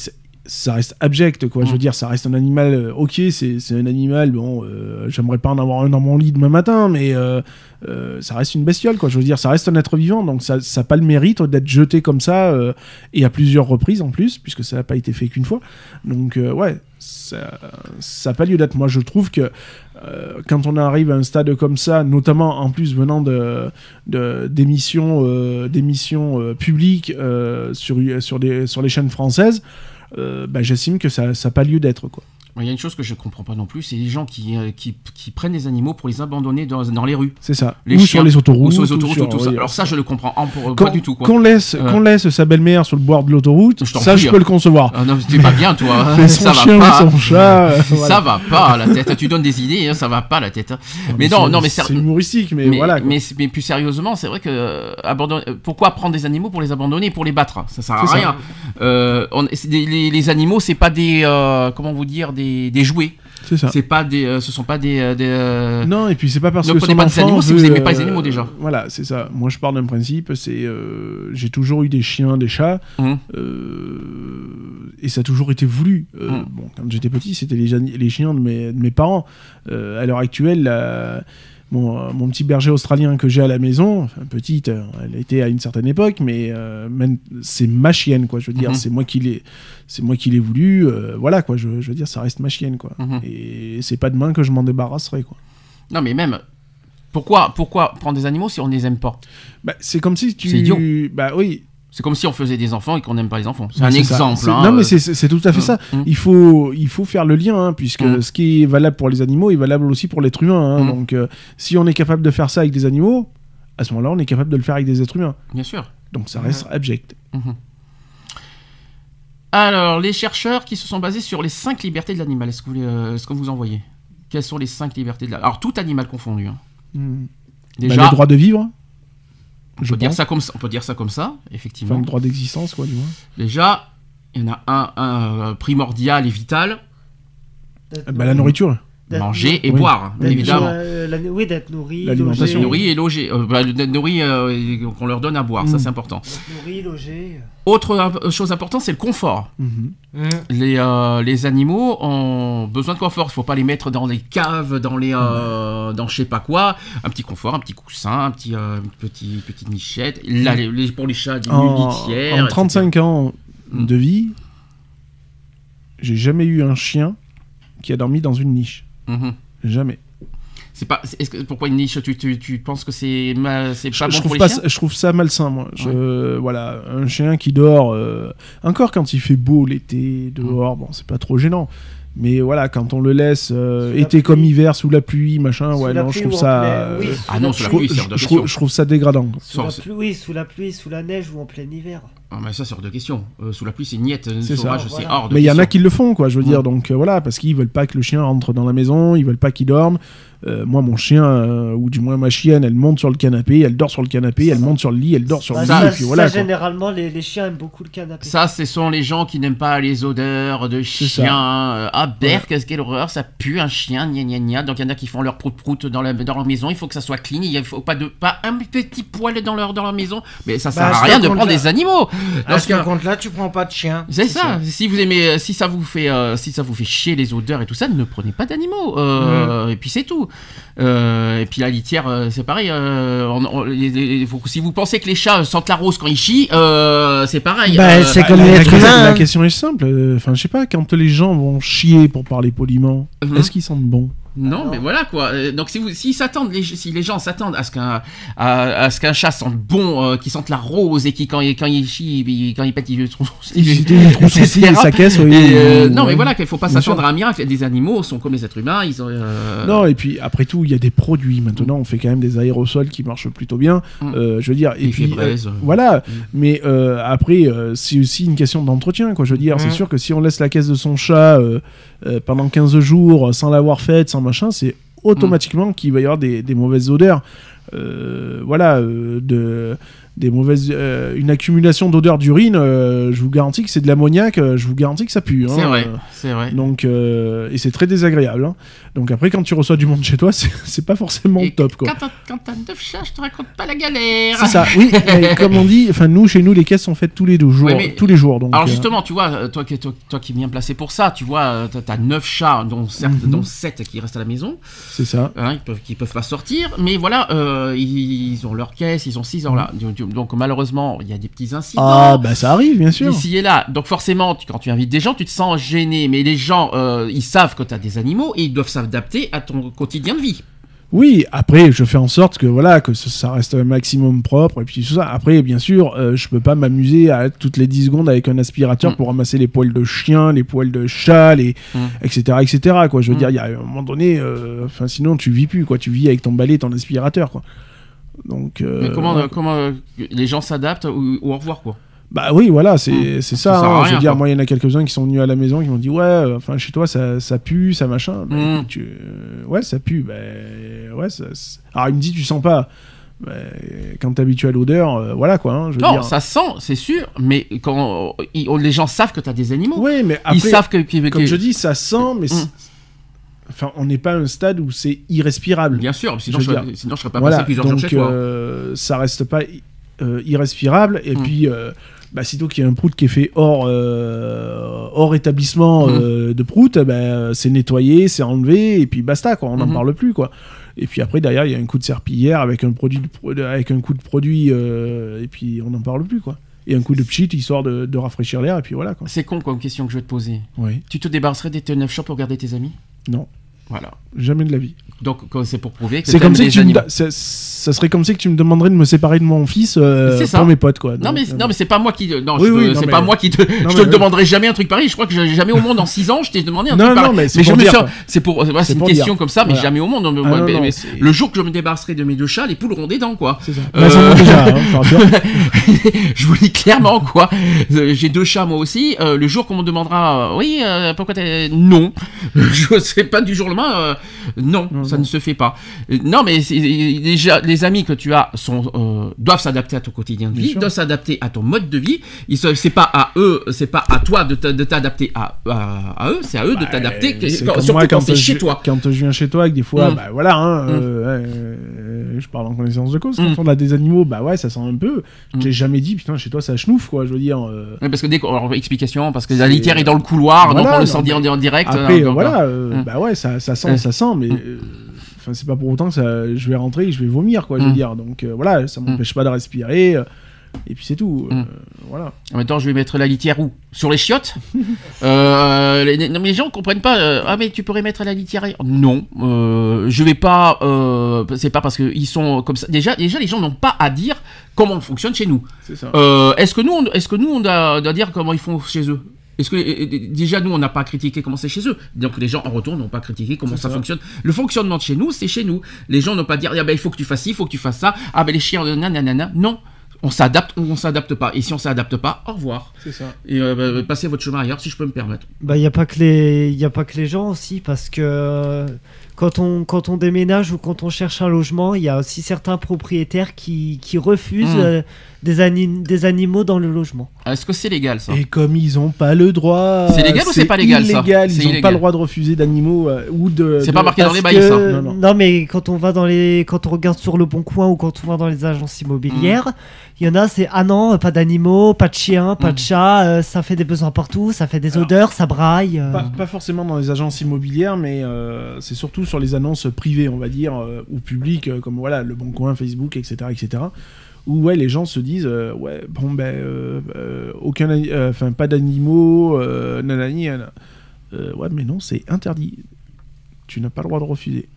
S6: ça reste abject, quoi.
S5: Mmh.
S6: Je veux dire, ça reste un animal. Euh, ok, c'est, c'est un animal. Bon, euh, j'aimerais pas en avoir un dans mon lit demain matin, mais euh, euh, ça reste une bestiole, quoi. Je veux dire, ça reste un être vivant, donc ça n'a pas le mérite d'être jeté comme ça euh, et à plusieurs reprises en plus, puisque ça n'a pas été fait qu'une fois. Donc euh, ouais, ça n'a pas lieu d'être. Moi, je trouve que euh, quand on arrive à un stade comme ça, notamment en plus venant de, de d'émissions, euh, d'émissions euh, publiques euh, sur sur des sur les chaînes françaises. Euh, bah, j'estime que ça n'a pas lieu d'être, quoi.
S5: Il y a une chose que je ne comprends pas non plus, c'est les gens qui, euh, qui, qui prennent les animaux pour les abandonner dans, dans les rues.
S6: C'est ça.
S5: Les
S6: ou
S5: chiens,
S6: sur les autoroutes.
S5: Ou sur les autoroutes,
S6: sur,
S5: tout ça.
S6: oui,
S5: Alors ça, je le comprends en, pour,
S6: quand,
S5: pas du tout, quoi.
S6: Qu'on laisse,
S5: euh...
S6: qu'on laisse sa belle-mère sur le bord de l'autoroute,
S5: je
S6: ça,
S5: prie,
S6: je peux le concevoir.
S5: Ah, non, t'es pas bien, toi.
S6: Mais
S5: ça
S6: son
S5: va
S6: chien
S5: pas.
S6: ou son chat... Euh, voilà.
S5: Ça va pas, la tête. Tu donnes des idées, hein, ça va pas, la tête. Hein.
S6: Non,
S5: mais,
S6: mais
S5: non,
S6: c'est,
S5: non, mais
S6: c'est humoristique, mais, mais voilà.
S5: Mais, mais plus sérieusement, c'est vrai que... Euh, abandonner, pourquoi prendre des animaux pour les abandonner, pour les battre? Ça sert à
S6: c'est
S5: rien. Euh, on, des, les, les animaux, c'est pas des... Euh, comment vous dire, des, des jouets.
S6: C'est ça.
S5: C'est pas des, euh, ce sont pas des. Euh, des euh...
S6: Non, et puis c'est pas parce
S5: ne
S6: que
S5: prenez
S6: son
S5: pas des
S6: enfant
S5: animaux
S6: veut,
S5: si vous aimez pas
S6: euh,
S5: les animaux déjà.
S6: Voilà, c'est ça. Moi, je pars d'un principe, c'est euh, j'ai toujours eu des chiens, des chats,
S5: mmh.
S6: euh, et ça a toujours été voulu. Euh,
S5: mmh.
S6: Bon, quand j'étais petit, c'était les, les chiens de mes, de mes parents. Euh, à l'heure actuelle, la, Mon, euh, mon petit berger australien que j'ai à la maison, enfin petite, euh, elle était à une certaine époque, mais euh, même, c'est ma chienne, quoi. Je veux dire,
S5: Mm-hmm.
S6: c'est moi qui l'ai, c'est moi qui l'ai voulu. Euh, voilà, quoi. Je, je veux dire, ça reste ma chienne, quoi.
S5: Mm-hmm.
S6: Et c'est pas demain que je m'en débarrasserai, quoi.
S5: Non, mais même. Pourquoi, pourquoi prendre des animaux si on ne les aime pas?
S6: Bah, c'est comme si tu.
S5: C'est idiot.
S6: Bah oui.
S5: C'est comme si on faisait des enfants et qu'on n'aime pas les enfants. C'est
S6: bah,
S5: un
S6: c'est
S5: exemple.
S6: c'est...
S5: Hein,
S6: non,
S5: euh...
S6: mais c'est, c'est, c'est tout à fait ça.
S5: Mmh.
S6: Il faut, il faut faire le lien, hein, puisque
S5: mmh.
S6: ce qui est valable pour les animaux est valable aussi pour l'être humain. Hein,
S5: mmh.
S6: Donc, euh, si on est capable de faire ça avec des animaux, à ce moment-là, on est capable de le faire avec des êtres humains.
S5: Bien sûr.
S6: Donc, ça reste mmh. abject.
S5: Mmh. Alors, les chercheurs qui se sont basés sur les cinq libertés de l'animal, est-ce que vous, euh, est-ce que vous en voyez? Quelles sont les cinq libertés de l'animal? Alors, tout animal confondu. Hein.
S6: Mmh.
S5: Déjà,
S6: bah, le droit de vivre.
S5: On peut, dire ça comme ça, on peut dire ça comme ça, effectivement.
S6: Enfin, le droit d'existence, quoi, du moins.
S5: Déjà, il y en a un, un primordial et vital.
S6: Bah, la nourriture.
S5: Manger et
S6: oui.
S5: boire, bien évidemment.
S7: Euh, la, oui, d'être nourri,
S6: l'alimentation.
S5: Nourri et logé. Euh, bah, d'être nourri, euh, qu'on leur donne à boire, mmh. ça c'est important.
S7: Nourri, logé.
S5: Autre euh, chose importante, c'est le confort.
S6: Mmh.
S5: Mmh. Les, euh, les animaux ont besoin de confort. Il ne faut pas les mettre dans les caves, dans les, euh, mmh. dans je sais pas quoi. Un petit confort, un petit coussin, un petit, euh, une petite, petite nichette. Là, les, les, pour les chats, des
S6: en,
S5: litières.
S6: En trente-cinq et cetera ans mmh. de vie, j'ai jamais eu un chien qui a dormi dans une niche. Mmh. Jamais.
S5: C'est pas. Est-ce que, pourquoi une niche? Tu, tu, tu penses que c'est, ma, c'est pas
S6: je,
S5: bon
S6: je
S5: pour les
S6: pas,
S5: chiens?
S6: Je trouve ça malsain, moi. Je,
S5: ouais.
S6: Voilà, un chien qui dort. Euh, encore quand il fait beau l'été, dehors, mmh. bon, c'est pas trop gênant. Mais voilà, quand on le laisse euh, été comme hiver, sous la pluie, machin,
S7: sous
S6: ouais, non, je trouve ça.
S7: Euh, oui,
S5: ah non, sous la pluie, c'est hors de question.
S6: Je trouve, je trouve ça dégradant.
S7: Sous la pluie, oui, sous la pluie, sous la neige ou en plein hiver.
S5: Ah, mais ça, c'est hors de question. Euh, sous la pluie, c'est niette.
S6: C'est
S5: sauvage,
S6: ça.
S5: c'est
S7: Voilà.
S5: hors de
S6: mais il y en
S5: question.
S6: a qui le font, quoi, je veux
S5: ouais.
S6: dire. Donc euh, voilà, parce qu'ils veulent pas que le chien rentre dans la maison, ils veulent pas qu'il dorme. Euh, moi, mon chien, euh, ou du moins ma chienne, elle monte sur le canapé, elle dort sur le canapé, elle monte sur le lit, elle dort sur
S7: bah,
S6: le
S7: ça,
S6: lit, et puis
S7: ça,
S6: voilà.
S7: Ça, généralement, les, les chiens aiment beaucoup le canapé.
S5: Ça, ce sont les gens qui n'aiment pas les odeurs de chiens. Ah, berk, ouais. Quelle horreur, ça pue un chien, gna gna gna. Donc il y en a qui font leur prout-prout dans, la, dans leur maison, il faut que ça soit clean, il faut pas, de, pas un petit poil dans leur, dans leur maison. Mais ça sert
S8: bah,
S5: à rien de prendre
S8: là.
S5: des animaux.
S8: À ce compte-là, tu prends pas de chien.
S5: C'est, c'est ça. ça. Si vous aimez, si ça vous fait, euh, si ça vous fait chier les odeurs et tout ça, ne prenez pas d'animaux. Euh, mmh. Et puis c'est tout. Euh, et puis la litière, euh, c'est pareil. Euh, on, on, les, les, faut, si vous pensez que les chats sentent la rose quand ils chient, euh, c'est pareil.
S7: Bah,
S5: euh,
S7: c'est
S6: bah,
S7: comme
S6: la,
S7: l'être
S6: la,
S7: humain.
S6: la question est simple. Enfin, je sais pas, quand les gens vont chier, pour parler poliment, mmh. est-ce qu'ils sentent bon?
S5: Non,
S7: Alors...
S5: mais voilà quoi. Donc si vous, si s'attendent, les, si les gens s'attendent à ce qu'un, à, à ce qu'un chat sente bon, euh, qu'il sente la rose et qui quand il quand il chie, il, quand il pète, il trouve,
S6: il trouve sa caisse. Oui,
S5: et, euh,
S6: euh,
S5: non,
S6: ouais.
S5: mais voilà qu'il faut pas s'attendre à un miracle. Des animaux sont comme les êtres humains, ils ont. Euh...
S6: Non, et puis après tout, il y a des produits. Maintenant, on fait quand même des aérosols qui marchent plutôt bien.
S5: Mm.
S6: Euh, je veux dire, et
S5: les
S6: puis
S5: braises,
S6: euh,
S5: euh...
S6: voilà.
S5: Mm.
S6: Mais euh, après, euh, c'est aussi une question d'entretien, quoi. Je veux dire,
S8: Mm.
S6: c'est sûr que si on laisse la caisse de son chat euh, euh, pendant quinze jours sans l'avoir faite, sans machin, c'est automatiquement mmh. qu'il va y avoir des, des mauvaises odeurs euh, voilà euh, de des mauvaises, euh, une accumulation d'odeur d'urine, euh, je vous garantis que c'est de l'ammoniac, euh, je vous garantis que ça pue. Hein,
S5: c'est vrai,
S6: euh,
S5: c'est vrai.
S6: Donc, euh, et c'est très désagréable. Hein. Donc après, quand tu reçois du monde chez toi, c'est, c'est pas forcément
S5: Et
S6: top, quoi.
S5: Quand t'as, quand t'as neuf chats, je te raconte pas la galère.
S6: C'est ça, oui. Mais comme on dit, enfin nous, chez nous, les caisses sont faites tous les deux jours,
S5: Ouais, mais-
S6: tous les jours. Donc,
S5: Alors
S6: euh,
S5: justement, tu vois, toi, qui- toi, toi qui es bien placé pour ça, tu vois, euh, t'as, t'as neuf chats, dont, certes,
S6: Mhm.
S5: dont sept qui restent à la maison,
S6: c'est ça.
S5: hein, ils peuvent, qui peuvent pas sortir, mais voilà, euh, ils, ils ont leur caisse, ils ont six heures là. Donc, donc malheureusement, il y a des petits incidents.
S6: Ah bah ça arrive, bien sûr.
S5: Ici et là. Donc forcément, tu- quand tu invites des gens, tu te sens gêné. Mais les gens, euh, ils savent que tu as des animaux et ils doivent s'adapter à ton quotidien de vie.
S6: Oui, après, je fais en sorte que voilà, que ça, ça reste un maximum propre et puis tout ça. Après, bien sûr, euh, je peux pas m'amuser à être toutes les dix secondes avec un aspirateur
S5: Mm.
S6: pour ramasser les poils de chien, les poils de chat, les
S5: Mm.
S6: et cetera, et cetera. Quoi, je veux
S5: Mm.
S6: dire, il y a un moment donné, enfin, sinon tu vis plus, quoi. Tu vis avec ton balai, et ton aspirateur, quoi. Donc. euh,
S5: Mais comment,
S6: ouais.
S5: euh, comment euh, les gens s'adaptent ou, ou au revoir quoi.
S6: Bah oui, voilà, c'est
S5: Mm.
S6: c'est
S5: Ça
S6: ça.
S5: sert à
S6: hein.
S5: rien,
S6: je veux dire,
S5: quoi.
S6: moi, il y en a quelques-uns qui sont venus à la maison qui m'ont dit ouais, euh, enfin chez toi ça, ça pue, ça machin. Bah,
S5: Mm.
S6: écoute, tu- euh, ouais, ça pue. Bah, ouais, ça, c'est- alors il me dit tu sens pas. Bah, quand t'es habitué à l'odeur, euh, voilà quoi. hein, je veux
S5: Non,
S6: dire.
S5: ça sent, c'est sûr, mais quand euh, ils- les gens savent que tu as des animaux,
S6: Ouais, mais après,
S5: ils savent que, que-
S6: comme
S5: que-
S6: je dis, ça sent, mais
S5: Mm.
S6: c'est- enfin, on n'est pas à un stade où c'est irrespirable.
S5: bien sûr, sinon
S6: je
S5: je,
S6: veux
S5: serais,
S6: dire,
S5: sinon je serais pas
S6: Voilà,
S5: passé plusieurs
S6: donc
S5: jours chez toi.
S6: euh, ça reste pas euh, irrespirable. Et
S5: Mm.
S6: puis, euh, bah, sitôt qu'il y a un prout qui est fait hors, euh, hors établissement
S5: Mm.
S6: euh, de prout, bah, c'est nettoyé, c'est enlevé, et puis basta, quoi. On n'en
S5: Mhm.
S6: parle plus, quoi. Et puis après, derrière, il y a un coup de serpillière avec un, produit de pro- avec un coup de produit, euh, et puis on n'en parle plus, quoi. Et un coup de pchit, histoire de, de rafraîchir l'air, et puis voilà, quoi.
S5: C'est con comme question que je vais te poser.
S6: Oui.
S5: Tu te débarrasserais des tes neuf chats pour garder tes amis?
S6: Non,
S5: Voilà.
S6: jamais de la vie.
S5: Donc quand c'est pour prouver que
S6: C'est
S5: t'aimes
S6: comme si
S5: les
S6: que tu me
S5: animaux.
S6: da- c'est- ça serait comme si que tu me demanderais de me séparer de mon fils euh,
S5: C'est ça.
S6: pour mes potes, quoi.
S5: Non
S6: Donc,
S5: mais,
S6: euh,
S5: non mais c'est pas moi qui non,
S6: Oui,
S5: je te-
S6: oui, non,
S5: c'est
S6: mais-
S5: pas moi qui te je
S6: mais
S5: te
S6: oui.
S5: demanderai jamais un truc pareil. Je crois que j'ai- jamais au monde en six ans je t'ai demandé un
S6: Non,
S5: truc
S6: non,
S5: pareil.
S6: mais c'est
S5: je
S6: pour
S5: me
S6: dire,
S5: suis
S6: quoi.
S5: c'est pour voilà,
S6: C'est
S5: c'est une
S6: pour
S5: question
S6: dire.
S5: comme ça mais
S6: Voilà.
S5: jamais au monde. Moi,
S6: Ah, non,
S5: mais-
S6: non,
S5: mais
S6: c'est-
S5: le jour que je me débarrasserai de mes deux chats, les poules auront des dents quoi.
S6: C'est ça.
S5: Euh,
S6: Bah, ça va déjà, hein, je te rassure.
S5: je vous le dis clairement quoi. Euh, J'ai deux chats moi aussi. Euh, le jour qu'on me demandera euh, oui euh, pourquoi t'es non, je sais pas du jour au lendemain. euh, non,
S6: Non,
S5: ça
S6: non.
S5: ne se fait pas. Euh, Non mais c'est- déjà les amis que tu as sont euh, doivent s'adapter à ton quotidien de
S6: Bien
S5: vie,
S6: sûr.
S5: doivent s'adapter à ton mode de vie. Ils se- c'est pas à eux, c'est pas à toi de t'a- de t'adapter à, à, à eux, c'est à eux de
S6: Bah,
S5: t'adapter.
S6: c'est
S5: quand-
S6: comme
S5: Surtout
S6: moi,
S5: quand c'est
S6: je-
S5: chez toi.
S6: Quand je viens chez toi, avec des fois,
S5: Mm.
S6: bah voilà, hein,
S5: Mm.
S6: euh, ouais, euh, je parle en connaissance de cause. Quand
S5: Mm.
S6: on a des animaux, bah ouais, ça sent un peu.
S5: Mm.
S6: J'ai jamais dit, putain, chez toi, ça chenouffe, quoi. Je veux dire. euh,
S5: Ouais, parce que dès qu'on alors, explication, parce que la
S6: C'est-
S5: litière est dans le couloir, donc
S6: Voilà,
S5: on le
S6: non,
S5: sent en,
S6: mais-
S5: en direct.
S6: Après,
S5: hein, donc,
S6: voilà, euh,
S5: Mm.
S6: bah ouais, ça, ça sent,
S5: Mm.
S6: ça sent, mais.
S5: Mm.
S6: euh, Enfin, c'est pas pour autant que ça, je vais rentrer et je vais vomir, quoi. Je veux
S5: Mm.
S6: dire. Donc euh, voilà, ça m'empêche pas de respirer. euh, Et puis c'est tout. euh,
S5: Mm.
S6: Voilà.
S5: Maintenant, je vais mettre la litière où? Sur les chiottes. euh, les, non, mais les gens comprennent pas. euh, ah, mais tu pourrais mettre la litière ailleurs. Non, euh, je vais pas. Euh, c'est pas parce qu'ils sont comme ça. Déjà, déjà, les gens n'ont pas à dire comment on fonctionne chez nous.
S6: C'est ça.
S5: Euh, est-ce que nous, on, est-ce que nous, on doit, doit dire comment ils font chez eux? Est-ce que euh, déjà nous on n'a pas critiqué comment c'est chez eux, donc les gens en retour n'ont pas critiqué comment
S6: C'est
S5: ça,
S6: ça.
S5: fonctionne. Le fonctionnement de chez nous, c'est chez nous. Les gens n'ont pas dire ah ben il faut que tu fasses ci, il faut que tu fasses ça. Ah ben les chiens nanana. Non, on s'adapte ou on s'adapte pas. Et si on s'adapte pas, au revoir.
S6: C'est ça.
S5: Et euh, bah, passez votre chemin ailleurs si je peux me permettre.
S7: Bah, il n'y a pas que les, y a pas que les gens aussi, parce que euh, quand on, quand on déménage ou quand on cherche un logement, il y a aussi certains propriétaires qui, qui refusent
S5: Mm.
S7: euh, des, ani- des animaux dans le logement.
S5: Est-ce que c'est légal ça?
S6: Et comme ils ont pas le droit.
S5: C'est légal ou c'est pas légal, ça?
S6: illégal,
S5: C'est
S6: Ils ont
S5: illégal.
S6: pas le droit de refuser d'animaux euh, ou de.
S5: C'est
S6: de-
S5: pas marqué dans
S6: parce
S5: les bails,
S6: que-
S5: ça.
S7: Euh,
S6: Non, non.
S7: non, mais quand on va dans les, quand on regarde sur le Bon Coin ou quand on va dans les agences immobilières, il y en a, c'est ah non, pas d'animaux, pas de chiens, pas
S5: Mm.
S7: de chats, euh, ça fait des besoins partout, ça fait des
S6: Alors,
S7: odeurs, ça braille. euh.
S6: Pas, pas forcément dans les agences immobilières, mais euh, c'est surtout sur les annonces privées, on va dire, euh, ou publiques, euh, comme voilà, Le Bon Coin, Facebook, et cetera, et cetera. Où ouais, les gens se disent, euh, ouais, bon ben, euh, euh, aucun, ani- euh, enfin pas d'animaux, euh, nanani, nanana. Euh, ouais, mais non, c'est interdit. Tu n'as pas le droit de refuser.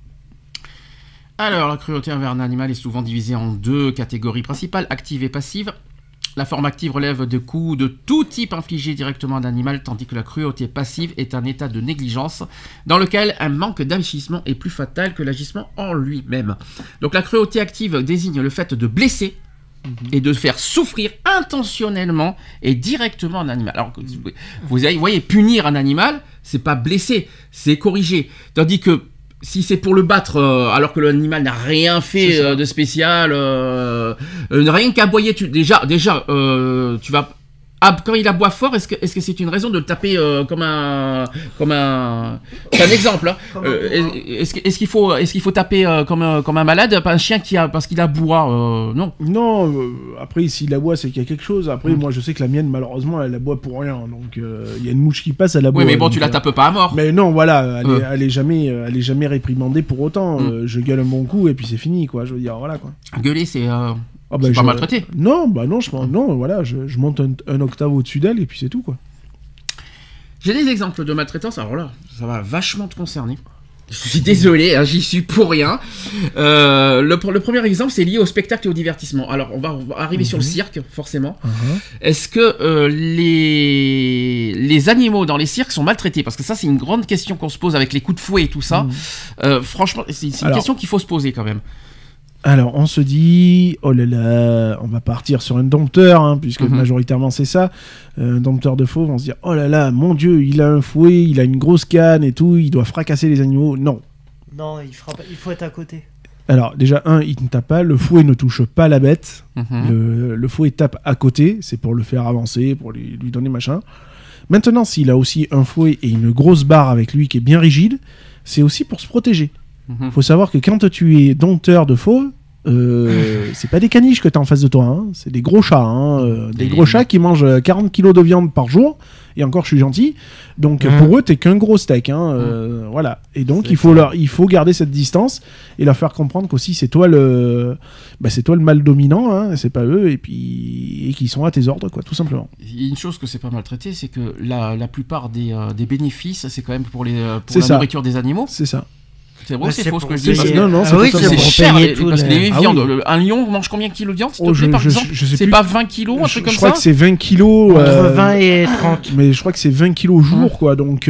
S5: Alors, la cruauté envers un animal est souvent divisée en deux catégories principales, active et passive. La forme active relève de coups de tout type infligés directement à un animal, tandis que la cruauté passive est un état de négligence dans lequel un manque d'agissement est plus fatal que l'agissement en lui-même. Donc la cruauté active désigne le fait de blesser et de faire souffrir intentionnellement et directement un animal. Alors, vous voyez, punir un animal, c'est pas blesser, c'est corriger. Tandis que si c'est pour le battre euh, alors que l'animal n'a rien fait euh, de spécial, euh, euh, rien qu'aboyer, tu, déjà, déjà euh, tu vas... Ah, quand il aboie fort, est-ce que est-ce que c'est une raison de le taper euh, comme un comme un c'est un exemple hein. euh, est-ce, est-ce qu'il faut est-ce qu'il faut taper euh, comme un, comme un malade, pas un chien qui a parce qu'il aboie euh, non
S6: non euh, après s'il aboie c'est qu'il y a quelque chose. Après mmh. moi je sais que la mienne malheureusement elle aboie pour rien, donc il euh, y a une mouche qui passe, elle aboie.
S5: Oui mais bon
S6: donc,
S5: tu la
S6: euh,
S5: tapes pas à mort.
S6: Mais non voilà, elle,
S5: euh.
S6: est, elle est jamais elle est jamais réprimandée pour autant.
S5: Mmh.
S6: Euh, je gueule un bon coup et puis c'est fini quoi. Je veux dire voilà quoi.
S5: Gueuler c'est euh...
S6: Ah bah
S5: c'est
S6: je...
S5: pas maltraité.
S6: Non, bah non, je non, voilà, je, je monte un, un octave au-dessus d'elle et puis c'est tout quoi.
S5: J'ai des exemples de maltraitance, alors là, ça va vachement te concerner. Je suis désolé, hein, j'y suis pour rien. Euh, le, le premier exemple, c'est lié au spectacle et au divertissement. Alors, on va, on va arriver mm-hmm. sur le cirque, forcément. Uh-huh. Est-ce que euh, les, les animaux dans les cirques sont maltraités? Parce que ça, c'est une grande question qu'on se pose avec les coups de fouet et tout ça. Mm. Euh, franchement, c'est, c'est une alors, question qu'il faut se poser quand même.
S6: Alors, on se dit, oh là là, on va partir sur un dompteur, hein, puisque mm-hmm. majoritairement c'est ça, euh, un dompteur de fauves, on se dit, oh là là, mon Dieu, il a un fouet, il a une grosse canne et tout, il doit fracasser les animaux. Non.
S7: Non, il, frappe, il faut être à côté.
S6: Alors, déjà, un, il ne tape pas, le fouet ne touche pas la bête, mm-hmm. le, le fouet tape à côté, c'est pour le faire avancer, pour lui, lui donner machin. Maintenant, s'il a aussi un fouet et une grosse barre avec lui qui est bien rigide, c'est aussi pour se protéger. Il mmh. faut savoir que quand tu es dompteur de fauves, euh, c'est pas des caniches que tu as en face de toi, hein, c'est des gros chats, hein, euh, des gros chats qui mangent quarante kilos de viande par jour, et encore je suis gentil, donc mmh. pour eux t'es qu'un gros steak, hein, euh, mmh. voilà, et donc il faut, leur, il faut garder cette distance et leur faire comprendre qu'aussi c'est toi le, bah, c'est toi le mâle dominant, hein, c'est pas eux, et puis et qu'ils sont à tes ordres, quoi, tout simplement.
S5: Une chose que c'est pas maltraité, c'est que la, la plupart des, euh, des bénéfices, c'est quand même pour, les, pour la ça. nourriture des animaux.
S6: C'est ça.
S5: C'est vrai, c'est, c'est faux ce que je dis.
S6: C'est... Non, non, c'est,
S8: ah oui,
S6: c'est,
S8: c'est
S5: cher
S8: les...
S5: parce que les
S6: ah
S5: viandes.
S6: oui.
S5: Un lion mange combien de kilos de viande, s'il te
S6: oh,
S5: plaît,
S6: je,
S5: par
S6: je,
S5: exemple
S6: je sais
S5: c'est
S6: plus.
S5: pas vingt kilos, un
S6: je,
S5: truc comme
S6: je
S5: ça.
S6: Je crois que c'est vingt kilos.
S8: Entre
S6: euh,
S8: vingt et trente.
S6: Mais je crois que c'est vingt kilos jour, mmh. quoi. Donc,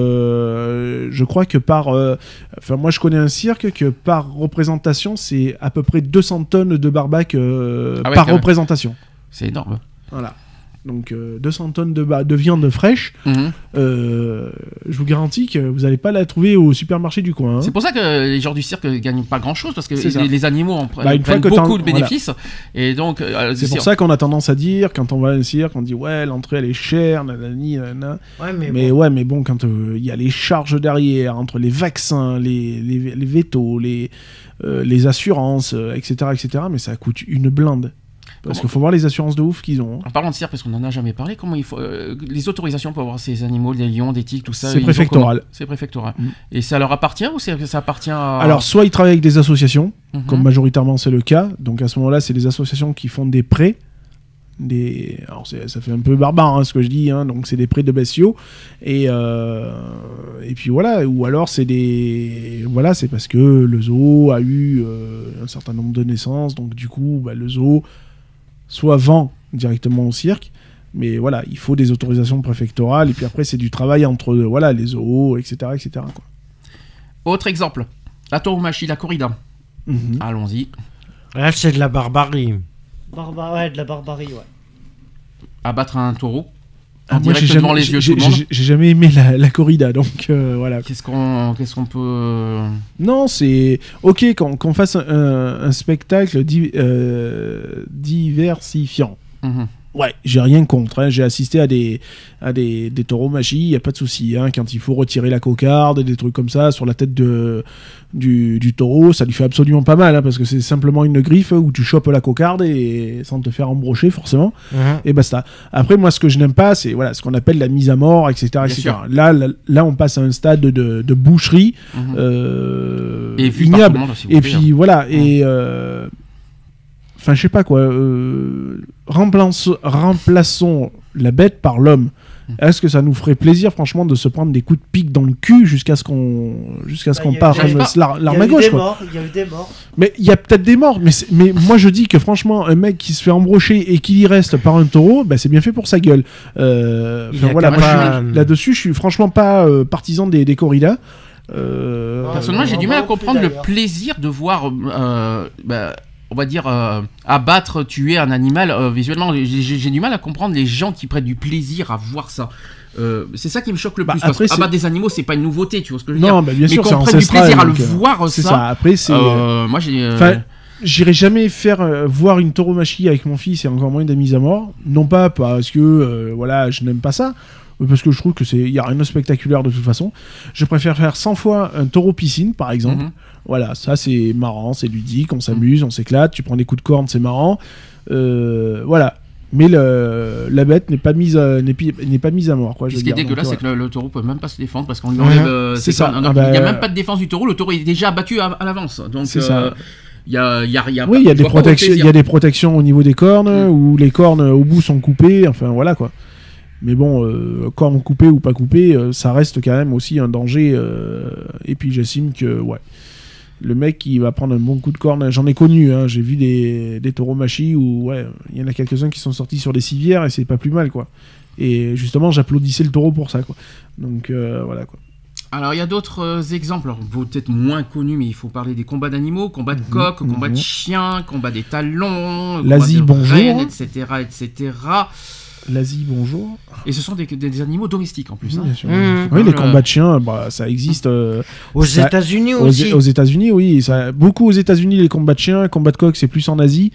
S6: euh, je crois que par. Enfin, euh, moi, je connais un cirque que par représentation, c'est à peu près deux cents tonnes de barbac euh, ah ouais, par représentation.
S5: Même. C'est énorme.
S6: Voilà. Donc euh, deux cents tonnes de, ba- de viande fraîche, mmh. euh, je vous garantis que vous n'allez pas la trouver au supermarché du coin. Hein.
S5: C'est pour ça que les gens du cirque ne gagnent pas grand-chose, parce que les, les animaux en
S6: bah,
S5: prennent beaucoup de bénéfices. Voilà. Et donc, euh,
S6: c'est pour ça qu'on a tendance à dire, quand on va à un cirque, on dit ouais, l'entrée elle est chère, nanani, nanana. Ouais, mais, mais bon. ouais, mais bon, quand il euh, y a les charges derrière, entre les vaccins, les, les, les vétos, les, euh, les assurances, euh, et cetera, et cetera, mais ça coûte une blinde. Parce qu'il faut voir les assurances de ouf qu'ils ont.
S5: En parlant de cirque, parce qu'on n'en a jamais parlé, comment il faut euh, les autorisations pour avoir ces animaux, des lions, des tigres, tout ça.
S6: C'est préfectoral.
S5: C'est préfectoral. Mmh. Et ça leur appartient ou c'est, ça appartient à...
S6: Alors, soit ils travaillent avec des associations, mmh. comme majoritairement c'est le cas. Donc à ce moment-là, c'est des associations qui font des prêts. Des... Alors c'est, ça fait un peu barbare hein, ce que je dis, hein. Donc c'est des prêts de bestiaux. Et, euh... et puis voilà. Ou alors c'est des. Voilà, c'est parce que le zoo a eu euh, un certain nombre de naissances. Donc du coup, bah, le zoo. Soit vend directement au cirque, mais voilà, il faut des autorisations préfectorales, et puis après, c'est du travail entre voilà, les zoos, et cetera, et cetera, quoi.
S5: Autre exemple, la tauromachie, la corrida. Mm-hmm. Allons-y.
S8: Là, c'est de la barbarie.
S7: Barba... Ouais, de la barbarie, ouais.
S5: Abattre un taureau.
S6: Ah, moi, j'ai jamais, les yeux j'ai, j'ai, j'ai jamais aimé la, la corrida, donc euh, voilà.
S5: Qu'est-ce qu'on, qu'est-ce qu'on peut...
S6: Non, c'est... Ok, qu'on, qu'on fasse un, un, un spectacle di, euh, diversifiant. Mm-hmm. Ouais, j'ai rien contre. Hein. J'ai assisté à des, à des, des tauromachie, il n'y a pas de souci. Hein. Quand il faut retirer la cocarde, des trucs comme ça, sur la tête de, du, du taureau, ça lui fait absolument pas mal, hein, parce que c'est simplement une griffe où tu chopes la cocarde et, sans te faire embrocher, forcément. Mmh. Et basta. Après, moi, ce que je n'aime pas, c'est voilà, ce qu'on appelle la mise à mort, et cetera et cetera. Là, là, là, on passe à un stade de, de boucherie mmh. euh,
S5: et
S6: ignoble. Et puis, hein. voilà. Mmh. Et... Euh, Enfin, je sais pas quoi. Euh, remplace, remplaçons la bête par l'homme. Mmh. Est-ce que ça nous ferait plaisir, franchement, de se prendre des coups de pique dans le cul jusqu'à ce qu'on, jusqu'à ce bah, qu'on part l'arme à gauche, quoi.
S7: Il y a eu des morts.
S6: Mais il y a peut-être des morts. Mais, mais moi, je dis que franchement, un mec qui se fait embrocher et qui y reste par un taureau, bah, c'est bien fait pour sa gueule. Euh, voilà, moi, pas... je, là-dessus, je suis franchement pas euh, partisan des, des corridas. Euh,
S5: Personnellement, j'ai du mal à comprendre le plaisir de voir. Euh, bah, on va dire, euh, abattre, tuer un animal euh, visuellement. J'ai, j'ai du mal à comprendre les gens qui prennent du plaisir à voir ça. Euh, c'est ça qui me choque le
S6: bah,
S5: plus.
S6: Après,
S5: parce qu'abattre des animaux, c'est pas une nouveauté, tu vois ce que je veux
S6: non,
S5: dire.
S6: bah, bien
S5: mais
S6: sûr,
S5: qu'on
S6: c'est
S5: prenne du plaisir à le
S6: donc, euh,
S5: voir,
S6: c'est
S5: ça.
S6: ça. Après, c'est.
S5: Euh, moi, j'ai.
S6: Euh... J'irai jamais faire euh, voir une tauromachie avec mon fils et encore moins des mises à mort. Non pas parce que euh, voilà, je n'aime pas ça, mais parce que je trouve que c'est, il y a rien de spectaculaire de toute façon. Je préfère faire cent fois un taureau piscine, par exemple. Mm-hmm. Voilà, ça c'est marrant, c'est ludique, on s'amuse, mm-hmm. on s'éclate. Tu prends des coups de corne, c'est marrant. Euh, voilà. Mais le, la bête n'est pas mise à, n'est, n'est pas mise à mort. Quoi, je
S5: ce qui est
S6: dire.
S5: dégueulasse,
S6: Donc,
S5: c'est
S6: ouais.
S5: que le, le taureau peut même pas se défendre parce qu'on lui enlève. Euh,
S6: c'est ça.
S5: ça. Il n'y
S6: ah
S5: a
S6: bah,
S5: même pas de défense du taureau. Le taureau est déjà abattu à, à l'avance. Donc
S6: c'est
S5: euh,
S6: ça.
S5: Il y a, y a, y a
S6: oui, il y a des protections. Il y a des protections au niveau des cornes
S5: mmh.
S6: où les cornes au bout sont coupées. Enfin voilà quoi. Mais bon, euh, cornes coupées ou pas coupées, euh, ça reste quand même aussi un danger. Euh, et puis j'estime que ouais. Le mec qui va prendre un bon coup de corne, j'en ai connu, hein, j'ai vu des, des tauromachis où ouais, il y en a quelques-uns qui sont sortis sur des civières et c'est pas plus mal quoi. Et justement, j'applaudissais le taureau pour ça quoi. Donc euh, voilà quoi.
S5: Alors il y a d'autres euh, exemples, alors, peut-être moins connus, mais il faut parler des combats d'animaux, combats de mmh, coqs, mmh. combats de chiens, combats des talons,
S6: l'Asie,
S5: combats de
S6: bonjour,
S5: rennes, et cetera, et cetera.
S6: L'Asie, bonjour.
S5: Et ce sont des, des, des animaux domestiques en plus.
S6: Mmh,
S5: hein.
S6: bien sûr. Mmh. Oui, les le... combats de chiens, bah, ça existe. Euh,
S8: aux
S6: ça,
S8: États-Unis
S6: aux,
S8: aussi.
S6: Aux États-Unis, oui. Ça, beaucoup aux États-Unis, les combats de chiens, combats de coqs, c'est plus en Asie.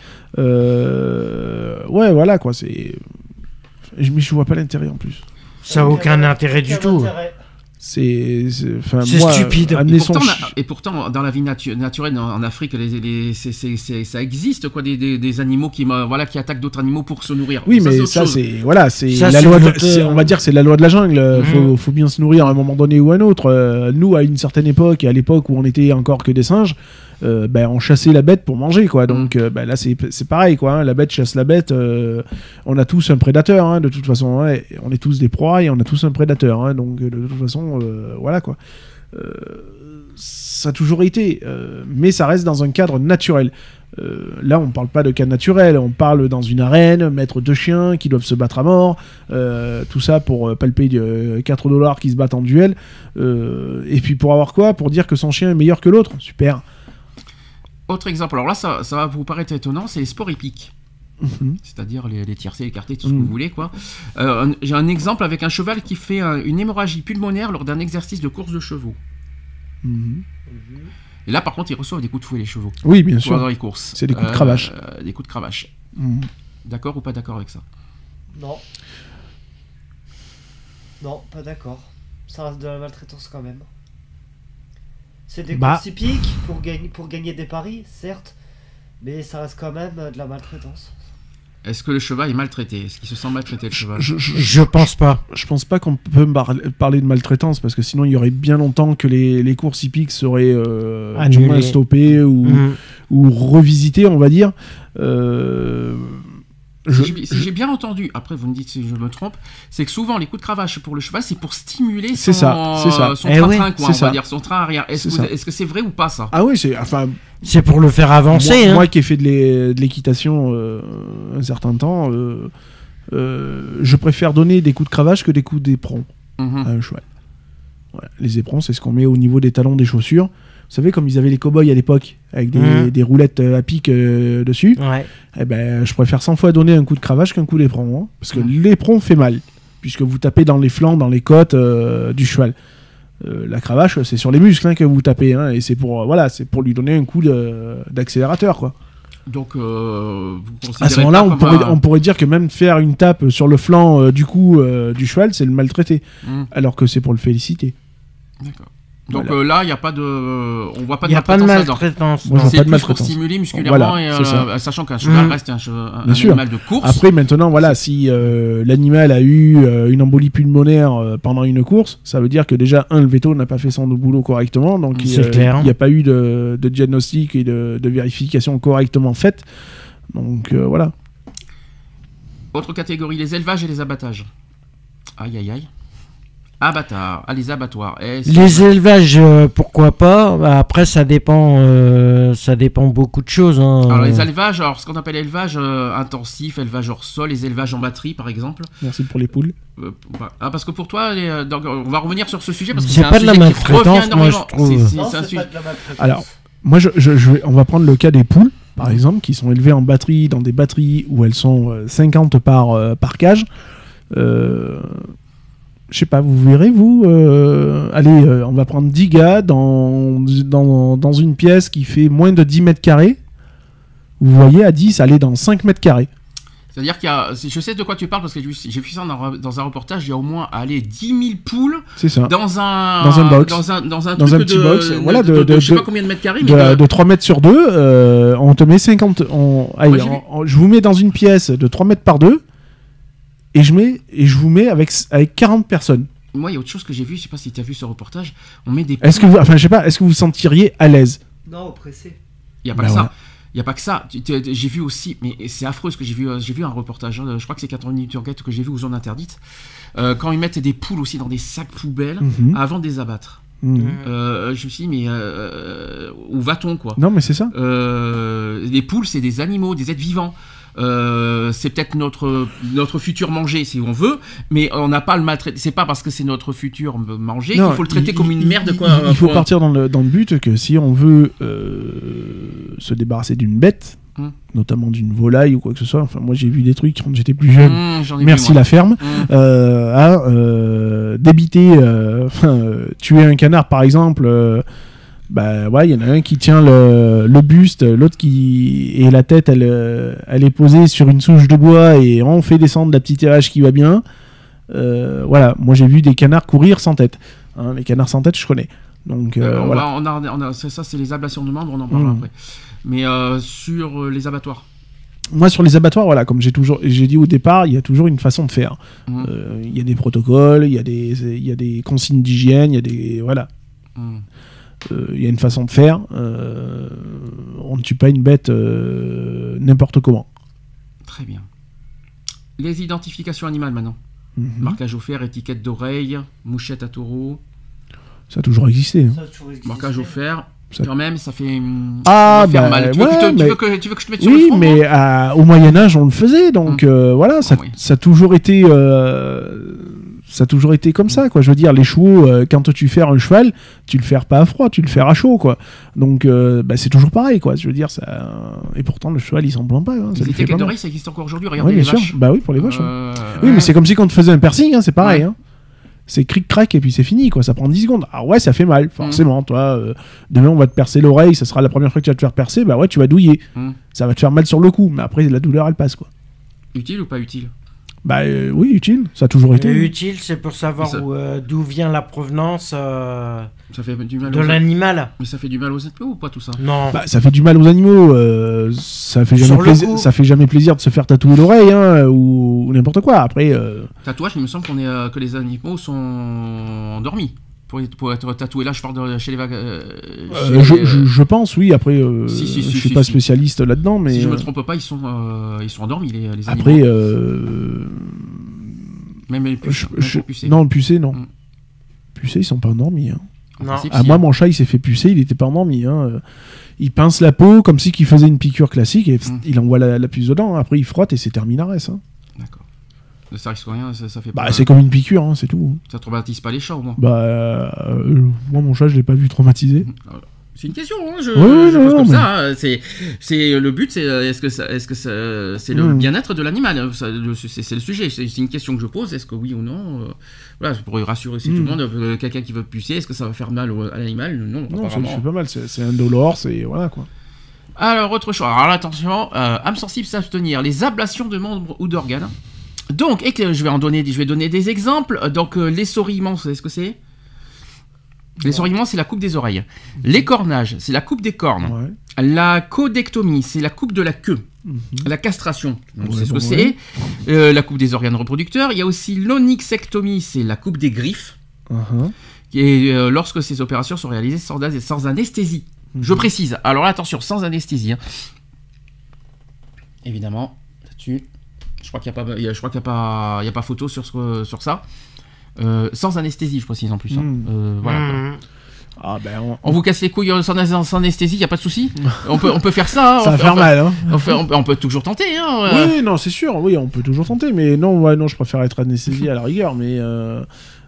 S6: Euh, ouais, voilà quoi. C'est. Mais je vois pas l'intérêt en plus.
S8: Ça n'a aucun intérêt du tout.
S6: C'est, c'est,
S8: c'est
S6: moi,
S8: stupide.
S5: Et pourtant, ch... et pourtant, dans la vie natu- naturelle en, en Afrique, les, les, c'est, c'est, c'est, ça existe quoi, des, des, des animaux qui, voilà, qui attaquent d'autres animaux pour se nourrir.
S6: Oui,
S5: ça,
S6: mais
S5: c'est
S6: ça,
S5: chose.
S6: c'est voilà, c'est
S8: ça,
S6: la
S8: c'est
S6: loi. De,
S8: notre...
S6: c'est, on va dire, c'est la loi de la jungle. Mmh. Faut, faut bien se nourrir à un moment donné ou à un autre. Euh, nous, à une certaine époque, et à l'époque où on était encore que des singes. Euh, ben, on chassait la bête pour manger quoi, donc euh, ben, là c'est, c'est pareil quoi, hein. La bête chasse la bête, euh, on a tous un prédateur hein, de toute façon, hein. On est tous des proies et on a tous un prédateur hein. Donc de toute façon euh, voilà quoi, euh, ça a toujours été euh, mais ça reste dans un cadre naturel. Euh, là on parle pas de cadre naturel, on parle dans une arène, mettre deux chiens qui doivent se battre à mort, euh, tout ça pour palper euh, quatre dollars qui se battent en duel, euh, et puis pour avoir quoi, pour dire que son chien est meilleur que l'autre, super.
S5: Autre exemple, alors là ça, ça va vous paraître étonnant, c'est les sports hippiques. Mmh. C'est-à-dire les, les tiercés, écartés, tout ce mmh. que vous voulez quoi. Euh, un, j'ai un exemple avec un cheval qui fait un, une hémorragie pulmonaire lors d'un exercice de course de chevaux. Mmh. Et là par contre ils reçoivent des coups de fouet les chevaux.
S6: Oui bien sûr.
S5: Dans les courses.
S6: C'est des coups
S5: euh,
S6: de cravache.
S5: Euh, des coups de cravache.
S6: Mmh.
S5: D'accord ou pas d'accord avec ça?
S7: Non. Non, pas d'accord. Ça reste de la maltraitance quand même. C'est des
S6: bah.
S7: courses hippiques pour gagner, pour gagner des paris, certes, mais ça reste quand même de la maltraitance.
S5: Est-ce que le cheval est maltraité? Est-ce qu'il se sent maltraité le cheval?
S8: je, je, je pense pas.
S6: Je pense pas qu'on peut bar- parler de maltraitance parce que sinon il y aurait bien longtemps que les, les courses hippiques seraient euh, du moins stoppées ou, mmh. ou revisitées, on va dire. Euh...
S5: Je, si, j'ai, si j'ai bien entendu, après vous me dites si je me trompe, c'est que souvent les coups de cravache pour le cheval, c'est pour stimuler son,
S6: c'est ça, c'est ça.
S5: son
S8: eh
S5: train-train,
S8: oui,
S5: quoi, on
S6: ça.
S5: va dire, son train arrière. Est-ce,
S6: c'est
S5: que, vous, est-ce que c'est vrai ou pas ça?
S6: Ah oui, c'est enfin.
S8: C'est pour le faire avancer.
S6: Moi,
S8: hein.
S6: moi qui ai fait de, l'é, de l'équitation euh, un certain temps, euh, euh, je préfère donner des coups de cravache que des coups d'éperon mm-hmm. à un cheval. Ouais, les éperons, c'est ce qu'on met au niveau des talons des chaussures. Vous savez, comme ils avaient les cow-boys à l'époque, avec des, mmh. des roulettes à pic euh, dessus,
S8: ouais.
S6: eh ben, je préfère cent fois donner un coup de cravache qu'un coup d'éperon. Hein, parce que mmh. l'éperon fait mal, puisque vous tapez dans les flancs, dans les côtes euh, du cheval. Euh, la cravache, c'est sur les muscles hein, que vous tapez, hein, et c'est pour, euh, voilà, c'est pour lui donner un coup de, d'accélérateur. Quoi.
S5: Donc, euh, vous
S6: à ce moment-là, on pourrait,
S5: un...
S6: on pourrait dire que même faire une tape sur le flanc euh, du cou euh, du cheval, c'est le maltraiter, mmh. alors que c'est pour le féliciter.
S5: D'accord. Donc
S6: voilà.
S5: euh, là, il n'y a pas de, on voit pas de
S8: maltraitance. Il n'y a pas de maltraitance.
S6: Moi,
S5: c'est
S6: pas
S5: plus
S6: de maltraitance.
S5: pour stimuler musculairement,
S6: voilà,
S5: et, euh, sachant qu'un cheval mmh. reste un, un, un animal de course.
S6: Après, maintenant, voilà, si euh, l'animal a eu euh, une embolie pulmonaire euh, pendant une course, ça veut dire que déjà, un, le véto n'a pas fait son boulot correctement, donc il n'y a pas eu de, de diagnostic et de, de vérification correctement faite. Donc euh, voilà.
S5: Autre catégorie, les élevages et les abattages. Aïe, aïe, aïe. Abattoirs, ah, les abattoirs. Est-ce
S8: les
S5: que...
S8: élevages, euh, pourquoi pas. Après, ça dépend, euh, ça dépend beaucoup de choses. Hein.
S5: Alors les élevages, alors ce qu'on appelle élevage euh, intensif, élevage hors sol, les élevages en batterie, par exemple.
S6: Merci pour les poules.
S5: Euh, bah, ah, parce que pour toi, les, euh, donc, on va revenir sur ce sujet parce que
S8: c'est,
S5: c'est
S8: pas
S5: un
S8: de la
S5: sujet qui revient
S8: maltraitance, moi
S5: énormément.
S8: je trouve.
S5: C'est, c'est,
S7: Non,
S5: c'est un
S7: c'est
S5: sujet.
S7: pas de la maltraitance.
S6: Alors, moi, je, je, je, on va prendre le cas des poules. par exemple, qui sont élevées en batterie, dans des batteries où elles sont euh, cinquante par, euh, par cage. Euh, je sais pas, vous verrez, vous, euh, allez, euh, on va prendre dix gars dans, dans, dans une pièce qui fait moins de dix mètres carrés. Vous voyez, à dix, aller dans cinq mètres carrés.
S5: C'est-à-dire qu'il y a, je sais de quoi tu parles parce que j'ai vu ça dans, dans un reportage, il y a au moins allez, dix mille poules
S6: c'est ça.
S5: Dans un
S6: dans un box,
S5: dans un, dans un,
S6: dans
S5: truc
S6: un petit
S5: de,
S6: box,
S5: de,
S6: voilà,
S5: de,
S6: de,
S5: de,
S6: de,
S5: de, je sais
S6: de,
S5: pas combien de mètres carrés,
S6: de,
S5: mais de,
S6: de trois mètres sur deux, euh, on te met cinquante, on, allez,
S5: ouais,
S6: on, on, je vous mets dans une pièce de trois mètres par deux, et je, mets, et je vous mets avec, avec quarante personnes.
S5: Moi, il y a autre chose que j'ai vu, je sais pas si tu as vu ce reportage, on met des...
S6: Est-ce que vous, enfin, je sais pas, est-ce que vous vous sentiriez à l'aise?
S7: Non, pressé.
S5: Il y a pas
S6: bah
S5: que
S6: voilà.
S5: ça. Il n'y a pas que ça. J'ai vu aussi, mais c'est affreux ce que j'ai vu. J'ai vu un reportage, hein, je crois que c'est quatre-vingts minutes d'enquête que j'ai vu aux zones interdites. Euh, quand ils mettent des poules aussi dans des sacs poubelles
S6: mm-hmm.
S5: avant de les abattre.
S6: Mm-hmm.
S5: Euh, je me suis dit, mais euh, où va-t-on quoi?
S6: Non, mais c'est ça.
S5: Euh, les poules, c'est des animaux, des êtres vivants. Euh, c'est peut-être notre notre futur manger si on veut, mais on n'a pas le maltraiter. C'est pas parce que c'est notre futur manger qu'il faut le traiter
S6: il,
S5: comme une
S6: il,
S5: merde. Quoi,
S6: il, il faut
S5: quoi.
S6: partir dans le, dans le but que si on veut euh, se débarrasser d'une bête, hum. notamment d'une volaille ou quoi que ce soit, enfin moi j'ai vu des trucs quand j'étais plus jeune,
S5: mmh,
S6: merci
S5: vu,
S6: la ferme,
S5: mmh.
S6: euh, à euh, débiter, euh, euh, tuer un canard par exemple. Euh, Bah ouais, il y en a un qui tient le, le buste, l'autre qui et la tête, elle, elle est posée sur une souche de bois et on fait descendre la petite hache qui va bien. Euh, voilà, moi j'ai vu des canards courir sans tête. Hein, les canards sans tête, je connais. Donc euh,
S5: euh, on
S6: voilà.
S5: Va, on a, on a, ça, c'est les ablations de membres, on en parlera
S6: mmh.
S5: après. Mais euh, sur les abattoirs.
S6: Moi sur les abattoirs, voilà, comme j'ai toujours, j'ai dit au départ, il y a toujours une façon de faire. Il mmh. euh, y a des protocoles, il y a des, il y a des consignes d'hygiène, il y a des, voilà. Mmh. Il euh, y a une façon de faire. Euh, on ne tue pas une bête euh, n'importe comment.
S5: Très bien. Les identifications animales maintenant.
S6: Mm-hmm.
S5: Marquage au fer, étiquette d'oreille, mouchette à taureau.
S6: Ça a toujours existé. Hein.
S7: Ça a toujours existé.
S5: Marquage au fer.
S6: Ça...
S5: Quand même, ça fait.
S6: Ah,
S5: ça
S6: bah,
S5: mal. Tu,
S6: ouais,
S5: veux te,
S6: mais...
S5: tu, veux que, tu veux que je te mette
S6: oui,
S5: sur le front?
S6: Oui, mais euh, au Moyen-Âge, on le faisait. Donc mmh. euh, voilà, ça, oh, oui. ça a toujours été. Euh... Ça a toujours été comme ça, quoi. Je veux dire, les chevaux, euh, quand tu fais un cheval, tu le fais pas à froid, tu le fais à chaud, quoi. Donc, euh, bah, c'est toujours pareil, quoi. Je veux dire, ça. Et pourtant, le cheval, il s'en plaint pas. Hein.
S5: Les étiquettes d'oreilles, ça existe encore aujourd'hui. Regardez
S6: oui,
S5: les
S6: bien
S5: vaches.
S6: sûr. Bah oui, pour les vaches.
S5: Euh...
S6: Hein. Oui, mais c'est comme si quand tu faisais un piercing, hein, c'est pareil. Ouais. Hein. C'est cric-crac et puis c'est fini, quoi. Ça prend dix secondes. Ah ouais, ça fait mal, forcément. Mmh. Toi, euh, demain, on va te percer l'oreille, ça sera la première fois que tu vas te faire percer. Bah ouais, tu vas douiller. Mmh. Ça va te faire mal sur le coup, mais après, la douleur, elle passe, quoi.
S5: Utile ou pas utile?
S6: Bah euh, oui, utile, ça a toujours été.
S8: Et utile, c'est pour savoir ça... euh, d'où vient la provenance euh,
S5: ça fait du mal
S8: de l'animal.
S5: Mais ça fait du mal aux animaux ou pas tout ça?
S8: Non.
S6: Bah, ça fait du mal aux animaux. Euh, ça fait jamais plaisir. Ça fait jamais plaisir de se faire tatouer l'oreille, hein, ou, ou n'importe quoi. Après. Euh...
S5: Tatouage, il me semble qu'on est euh, que les animaux sont endormis. Pour être, pour être tatoué, là je parle de chez les vagues. Euh,
S6: euh, je, je, je pense, oui. Après, euh, si, si, si, je suis si, pas si. spécialiste là-dedans, mais
S5: si je me trompe pas, ils sont, euh, ils sont endormis les, les animaux.
S6: Après, euh...
S5: même les puces,
S6: je, je, pucés. Non, le pucé, non. Mm. Pucé, ils sont pas endormis. Hein.
S5: Non.
S6: Ah, moi, mon chat, il s'est fait pucer, il était pas endormi. Hein. Il pince la peau comme si qu'il faisait une piqûre classique et mm. il envoie la, la puce dedans. Après, il frotte et c'est terminares. Hein.
S5: D'accord. Ça risque rien, ça, ça fait
S6: bah,
S5: pas...
S6: c'est comme une piqûre, hein, c'est tout.
S5: Ça traumatise pas les chats au moins.
S6: Bah, euh, moi, mon chat, je l'ai pas vu traumatisé.
S5: C'est une question, hein, je,
S6: ouais,
S5: je
S6: non,
S5: pose
S6: non,
S5: comme
S6: mais...
S5: ça. Hein, c'est, c'est le but, c'est est-ce que ça, est-ce que ça, c'est le mmh. bien-être de l'animal. Ça, le, c'est, c'est le sujet. C'est, c'est une question que je pose. Est-ce que oui ou non euh, voilà, pour rassurer aussi mmh. tout le monde. Euh, quelqu'un qui veut pucer, est-ce que ça va faire mal au, à l'animal? Non,
S6: non, apparemment. Ça fait pas mal. C'est, c'est indolore, c'est voilà quoi.
S5: Alors autre chose. Alors attention, euh, âme sensible, s'abstenir. Les ablations de membres ou d'organes. Donc, et que je vais en donner, je vais donner des exemples. Donc, euh, l'essorillement, vous savez ce que c'est? L'essorillement, c'est la coupe des oreilles. Mmh. L'écornage, c'est la coupe des cornes. Ouais. La caudectomie, c'est la coupe de la queue. Mmh. La castration, on sait ce que c'est. Euh, la coupe des organes reproducteurs. Il y a aussi l'onyxectomie, c'est la coupe des griffes. Uh-huh. Et euh, lorsque ces opérations sont réalisées sans, sans anesthésie. Mmh. Je précise. Alors là, attention, sans anesthésie. Hein. Évidemment, là-dessus... Je crois qu'il n'y a pas, je crois qu'il y a pas, il y a pas photo sur ce, sur ça. Euh, sans anesthésie, je précise en plus. Hein. Mmh. Euh, voilà. Mmh.
S6: Ah ben on...
S5: on vous casse les couilles sans, sans anesthésie, il y a pas de souci. on peut, on peut faire ça. Hein.
S6: Ça va faire mal. Hein.
S5: On, fait, on, peut, on peut toujours tenter. Hein.
S6: Oui, non, c'est sûr. Oui, on peut toujours tenter, mais non, ouais, non, je préfère être anesthésié à la rigueur, mais. Euh...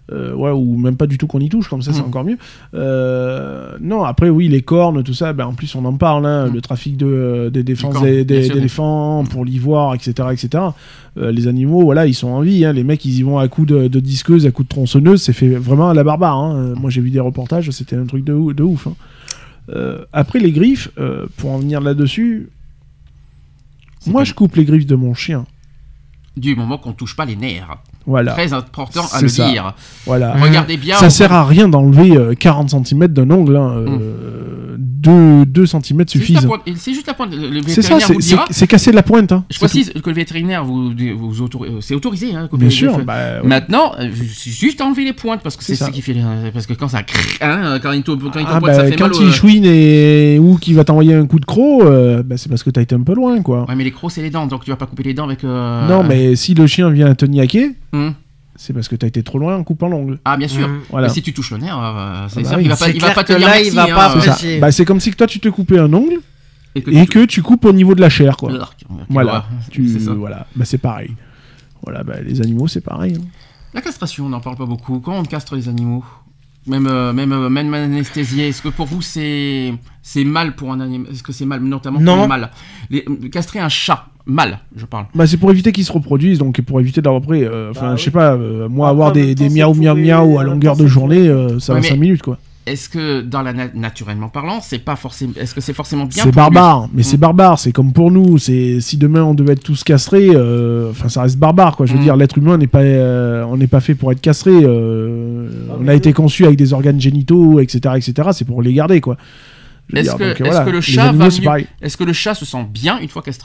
S6: Euh, ouais, ou même pas du tout qu'on y touche, comme ça, mmh. c'est encore mieux. Euh, non, après, oui, les cornes, tout ça, ben, en plus, on en parle, hein, mmh. le trafic de, des défenses des, des, d'éléphants pour l'ivoire, et cetera, et cetera. Euh, les animaux, voilà, ils sont en vie. Hein. Les mecs, ils y vont à coups de, de disqueuse, à coups de tronçonneuse. C'est fait vraiment à la barbare. Hein. Moi, j'ai vu des reportages, c'était un truc de, de ouf. Hein. Euh, après, les griffes, euh, pour en venir là-dessus, c'est moi, je coupe les griffes de mon chien.
S5: Du moment qu'on touche pas les nerfs.
S6: Voilà.
S5: Très important à
S6: c'est
S5: le
S6: ça.
S5: dire.
S6: Voilà.
S5: Regardez bien.
S6: Ça sert à rien d'enlever euh, quarante centimètres d'un ongle. Hein. Euh, mmh. deux centimètres suffisent.
S5: C'est juste la pointe. Le
S6: c'est ça,
S5: c'est,
S6: c'est, c'est casser de la pointe. Hein.
S5: Je précise que le vétérinaire, vous, vous autor... c'est autorisé. Hein,
S6: bien sûr. Bah, ouais.
S5: Maintenant, c'est juste enlever les pointes parce que c'est, c'est ce qui fait. Parce que quand ça. Hein, quand il tombe ah, bah, ça fait
S6: quand
S5: mal.
S6: Quand il euh... chouine et... ou qu'il va t'envoyer un coup de croc, euh, bah, c'est parce que t'as été un peu loin. Quoi.
S5: Ouais, mais les crocs, c'est les dents. Donc tu vas pas couper les dents avec. Euh...
S6: Non, mais si le chien vient te niaquer.
S5: Mmh.
S6: C'est parce que t'as été trop loin en coupant l'ongle.
S5: Ah bien sûr.
S6: Mmh. Voilà.
S5: Mais si tu touches le nerf, euh, c'est
S6: ah bah
S5: sûr
S6: oui.
S5: qu'il va pas,
S8: c'est
S5: il va pas te dire
S8: là,
S5: merci.
S8: Il va
S5: hein,
S8: pas
S5: euh...
S6: bah, c'est comme si que toi tu te coupais un ongle et que,
S5: et
S6: tu... que tu coupes au niveau de la chair, quoi.
S5: Alors,
S6: voilà. Tu... C'est ça. Voilà. Bah, c'est pareil. Voilà. Bah, les animaux, c'est pareil. Hein.
S5: La castration, on n'en parle pas beaucoup. Comment on castre les animaux ? Même, euh, même, euh, même anesthésié. Est-ce que pour vous c'est c'est mal pour un animal ? Est-ce que c'est mal, notamment pour
S8: non.
S5: le mâle ? Les... Castrer un chat, mal, je parle.
S6: Bah c'est pour éviter qu'ils se reproduisent, donc pour éviter d'avoir après. Enfin, euh, bah, je sais
S7: oui.
S6: pas. Euh, moi,
S7: ah,
S6: avoir des, des miaou miaou miaou à longueur de journée, euh, ça ouais, va cinq minutes, quoi.
S5: Est-ce que, dans la na- naturellement parlant, c'est pas forcément, est-ce que c'est forcément bien
S6: C'est
S5: pour
S6: barbare,
S5: lui
S6: mais
S5: mmh.
S6: c'est barbare. C'est comme pour nous. C'est si demain on devait être tous castrés, enfin euh, ça reste barbare, quoi. Je veux mmh. dire, l'être humain n'est pas, euh, on n'est pas fait pour être castré. Euh, ah, on a été conçu avec des organes génitaux, et cetera, et cetera. C'est pour les garder, quoi.
S5: Est-ce
S6: dire,
S5: que,
S6: donc,
S5: est-ce
S6: voilà.
S5: que le chat animaux, va mieux... Est-ce que le chat se sent bien une fois castré ?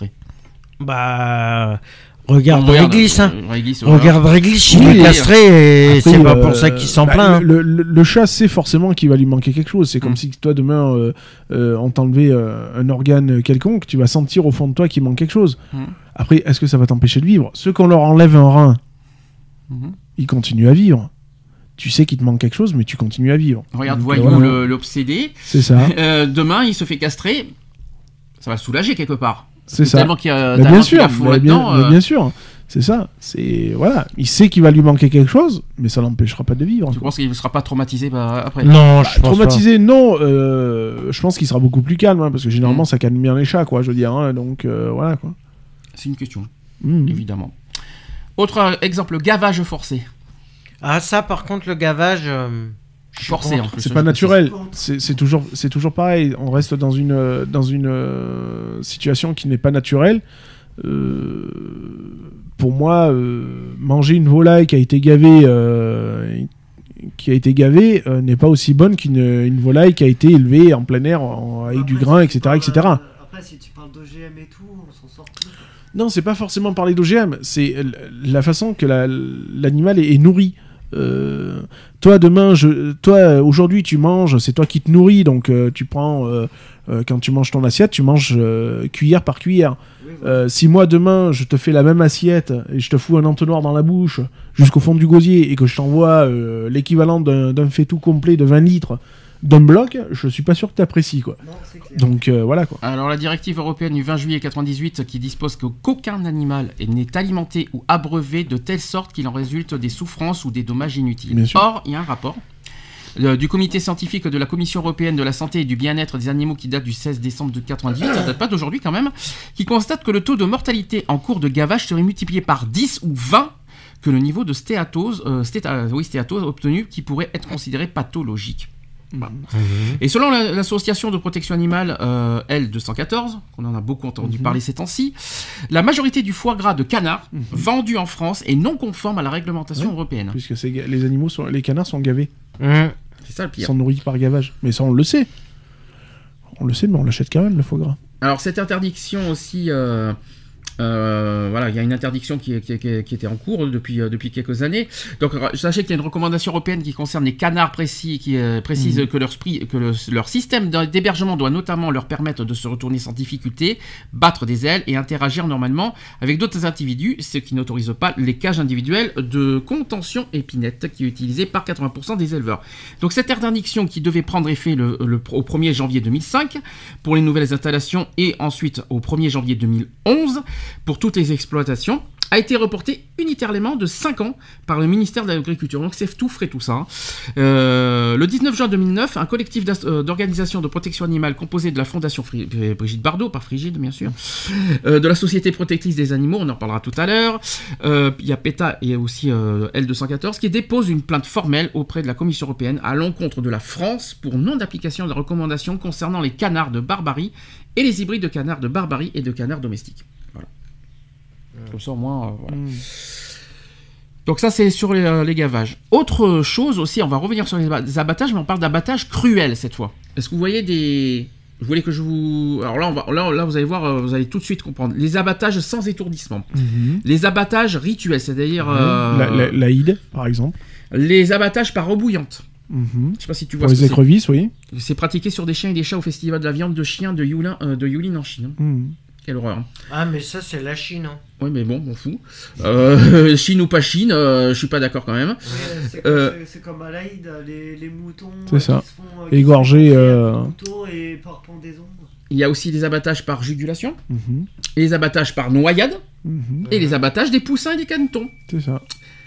S8: Bah. Regarde
S5: regarde,
S8: Réglisse, hein.
S5: euh, Réglisse,
S8: regarde
S5: voilà.
S8: Réglisse, il oui, est castré et
S6: après,
S8: c'est
S6: euh,
S8: pas pour ça qu'il s'en
S6: bah,
S8: plaint.
S6: Le, le, le chat sait forcément qu'il va lui manquer quelque chose. C'est comme
S5: mmh.
S6: si toi demain euh, euh, on t'enlevait euh, un organe quelconque, tu vas sentir au fond de toi qu'il manque quelque chose. Mmh. Après, est-ce que ça va t'empêcher de vivre ? Ceux qu'on leur enlève un rein, mmh. ils continuent à vivre. Tu sais qu'il te manque quelque chose, mais tu continues à vivre.
S5: Regarde, donc, voyons voilà. le, l'obsédé.
S6: C'est ça.
S5: Euh, demain, il se fait castrer. Ça va le soulager quelque part.
S6: C'est ça.
S5: Tellement qu'il y a,
S6: mais
S5: tellement
S6: bien sûr,
S5: qu'il y a fou
S6: mais
S5: là-dedans.
S6: Bien,
S5: euh...
S6: mais bien sûr. C'est ça. C'est voilà. Il sait qu'il va lui manquer quelque chose, mais ça l'empêchera pas de vivre.
S5: Tu penses qu'il ne sera pas traumatisé bah, après ?
S8: Non,
S6: bah,
S8: je pense
S6: traumatisé, pas. non. Euh, je pense qu'il sera beaucoup plus calme, hein, parce que généralement mmh. ça calme bien les chats, quoi. Je veux dire, hein, donc euh, voilà, quoi.
S5: C'est une question,
S6: mmh.
S5: évidemment. Autre exemple, gavage forcé.
S8: Ah ça, par contre, le gavage. Euh...
S5: Forcé en plus.
S6: C'est pas naturel. C'est, c'est toujours, c'est toujours pareil. On reste dans une, dans une euh, situation qui n'est pas naturelle. Euh, pour moi, euh, manger une volaille qui a été gavée, euh, qui a été gavée, euh, n'est pas aussi bonne qu'une une volaille qui a été élevée en plein air en, avec après, du grain, et cetera, et cetera.
S7: Euh, après, si tu parles d'O G M et tout, on s'en sort plus.
S6: Non, c'est pas forcément parler d'O G M. C'est la façon que la, l'animal est, est nourri. Euh, toi demain, je, toi aujourd'hui tu manges, c'est toi qui te nourris, donc euh, tu prends euh, euh, quand tu manges ton assiette, tu manges euh, cuillère par cuillère. Oui, voilà. euh, si moi demain je te fais la même assiette et je te fous un entonnoir dans la bouche jusqu'au fond du gosier et que je t'envoie euh, l'équivalent d'un, d'un faitout complet de vingt litres d'un bloc, je suis pas sûr que tu apprécies, quoi. Non, c'est clair. Donc euh, voilà, quoi.
S5: Alors la directive européenne du vingt juillet quatre-vingt-dix-huit qui dispose que qu'aucun animal n'est alimenté ou abreuvé de telle sorte qu'il en résulte des souffrances ou des dommages inutiles. Or, il y a un rapport euh, du comité scientifique de la Commission européenne de la santé et du bien-être des animaux qui date du seize décembre quatre-vingt-dix-huit, ça date pas d'aujourd'hui quand même, qui constate que le taux de mortalité en cours de gavage serait multiplié par dix ou vingt que le niveau de stéatose, euh, stéta, oui, stéatose obtenu qui pourrait être considéré pathologique. Bah. Mmh. Et selon la, l'association de protection animale euh, L deux cent quatorze, qu'on en a beaucoup entendu mmh. parler ces temps-ci, la majorité du foie gras de canard mmh. vendu en France est non conforme à la réglementation ouais, européenne.
S6: Puisque c'est, les animaux sont, les canards sont gavés.
S5: Mmh. C'est ça le pire.
S6: Ils sont nourris par gavage. Mais ça on le sait. On le sait, mais on l'achète quand même le foie gras.
S5: Alors cette interdiction aussi. Euh... Euh, voilà, il y a une interdiction qui, qui, qui, qui était en cours depuis, euh, depuis quelques années. Donc, sachez qu'il y a une recommandation européenne qui concerne les canards précis, qui euh, précise mmh. que, leur, que le, leur système d'hébergement doit notamment leur permettre de se retourner sans difficulté, battre des ailes et interagir normalement avec d'autres individus, ce qui n'autorise pas les cages individuelles de contention épinette qui est utilisée par quatre-vingts pour cent des éleveurs. Donc, cette interdiction qui devait prendre effet le, le, au premier janvier deux mille cinq pour les nouvelles installations et ensuite au premier janvier deux mille onze pour toutes les exploitations, a été reporté unitairement de cinq ans par le ministère de l'Agriculture. Donc c'est tout frais tout ça. Hein. Euh, le dix-neuf juin deux mille neuf, un collectif d'organisations de protection animale composé de la Fondation Fri- Brigitte Bardot, pas Frigide bien sûr, euh, de la Société protectrice des animaux, on en parlera tout à l'heure, euh, il y a PETA et aussi euh, L deux cent quatorze qui dépose une plainte formelle auprès de la Commission européenne à l'encontre de la France pour non d'application de la recommandation concernant les canards de Barbarie et les hybrides de canards de Barbarie et de canards domestiques. Voilà. Comme ça au moins, euh, voilà. Mmh. Donc ça c'est sur les, euh, les gavages. Autre chose aussi, on va revenir sur les, les abattages, mais on parle d'abattage cruel cette fois. Est-ce que vous voyez des... Vous voulez que je vous... Alors là, on va... là, là vous allez voir, vous allez tout de suite comprendre. Les abattages sans étourdissement. Mmh. Les abattages rituels, c'est-à-dire... Mmh. Euh...
S6: La, la, l'Aïd, par exemple.
S5: Les abattages par eau bouillante.
S6: Mmh.
S5: Je sais pas si tu vois.
S6: Pour
S5: ce
S6: les
S5: que
S6: écrevisses, oui.
S5: C'est pratiqué sur des chiens et des chats au festival de la viande de chiens de Yulin, euh, de Yulin en Chine.
S6: Mmh.
S5: Quelle horreur.
S8: Ah, mais ça, c'est la Chine. Hein.
S5: Oui, mais bon, on fout. Euh, Chine ou pas Chine, euh, je suis pas d'accord quand même.
S7: Ouais, c'est,
S5: euh,
S7: c'est, c'est comme à l'Aïd, les, les moutons.
S6: C'est ça.
S7: Qui se font, euh,
S6: égorgés. Euh...
S7: Et par pendaison.
S5: Il y a aussi des abattages par jugulation,
S6: mmh.
S5: et les abattages par noyade, mmh. et
S7: ouais.
S5: les abattages des poussins et des canetons.
S6: C'est ça.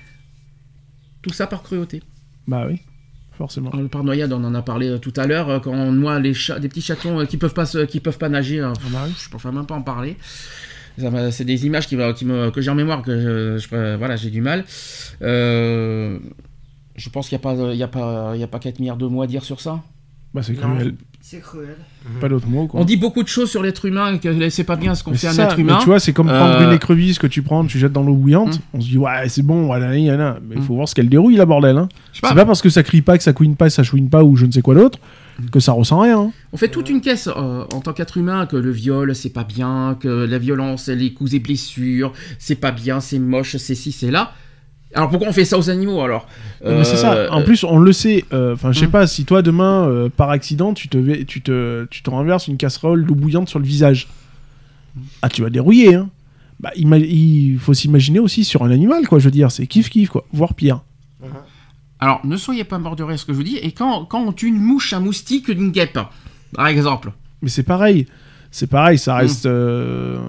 S5: Tout ça par cruauté.
S6: Bah oui. Forcément.
S5: Alors, par noyade, on en a parlé euh, tout à l'heure, euh, quand on noie les chats, des petits chatons euh, qui peuvent pas se, qui peuvent pas nager. Euh,
S6: ah bah oui.
S5: Je préfère même pas en parler. Ça, c'est des images qui, qui me, que j'ai en mémoire, que je, je, voilà, j'ai du mal. Euh, je pense qu'il n'y a pas, il y a pas, il y a pas quatre milliards de mots à dire sur ça.
S6: Bah c'est cruel.
S7: C'est cruel.
S6: Pas d'autre mot quoi.
S5: On dit beaucoup de choses sur l'être humain et que c'est pas bien ce qu'on
S6: mais
S5: fait à un
S6: ça,
S5: être humain.
S6: Mais tu vois, c'est comme prendre
S5: euh...
S6: une écrevisse que tu prends, tu jettes dans l'eau bouillante. Mmh. On se dit ouais c'est bon, voilà, y en a. Mais il mmh. faut voir ce qu'elle dérouille la bordel. Hein. Pas. C'est pas parce que ça crie pas, que ça couine pas, que ça chouine pas ou je ne sais quoi d'autre mmh. que ça ressent rien. Hein.
S5: On fait toute une caisse euh, en tant qu'être humain que le viol c'est pas bien, que la violence, les coups et blessures c'est pas bien, c'est moche, c'est ci, c'est là. Alors pourquoi on fait ça aux animaux alors
S6: euh, mais c'est ça. En plus on le sait. Enfin euh, je sais hum. pas si toi demain euh, par accident tu te tu te tu te renverses une casserole d'eau bouillante sur le visage. Ah tu vas dérouiller. Hein. Bah il, il faut s'imaginer aussi sur un animal quoi. Je veux dire c'est kiff kiff quoi, voire pire.
S5: Uh-huh. Alors ne soyez pas mordurés à ce que je vous dis. Et quand quand on tue une mouche, un moustique, une guêpe, par exemple.
S6: Mais c'est pareil. C'est pareil. Ça reste. Hum. Euh...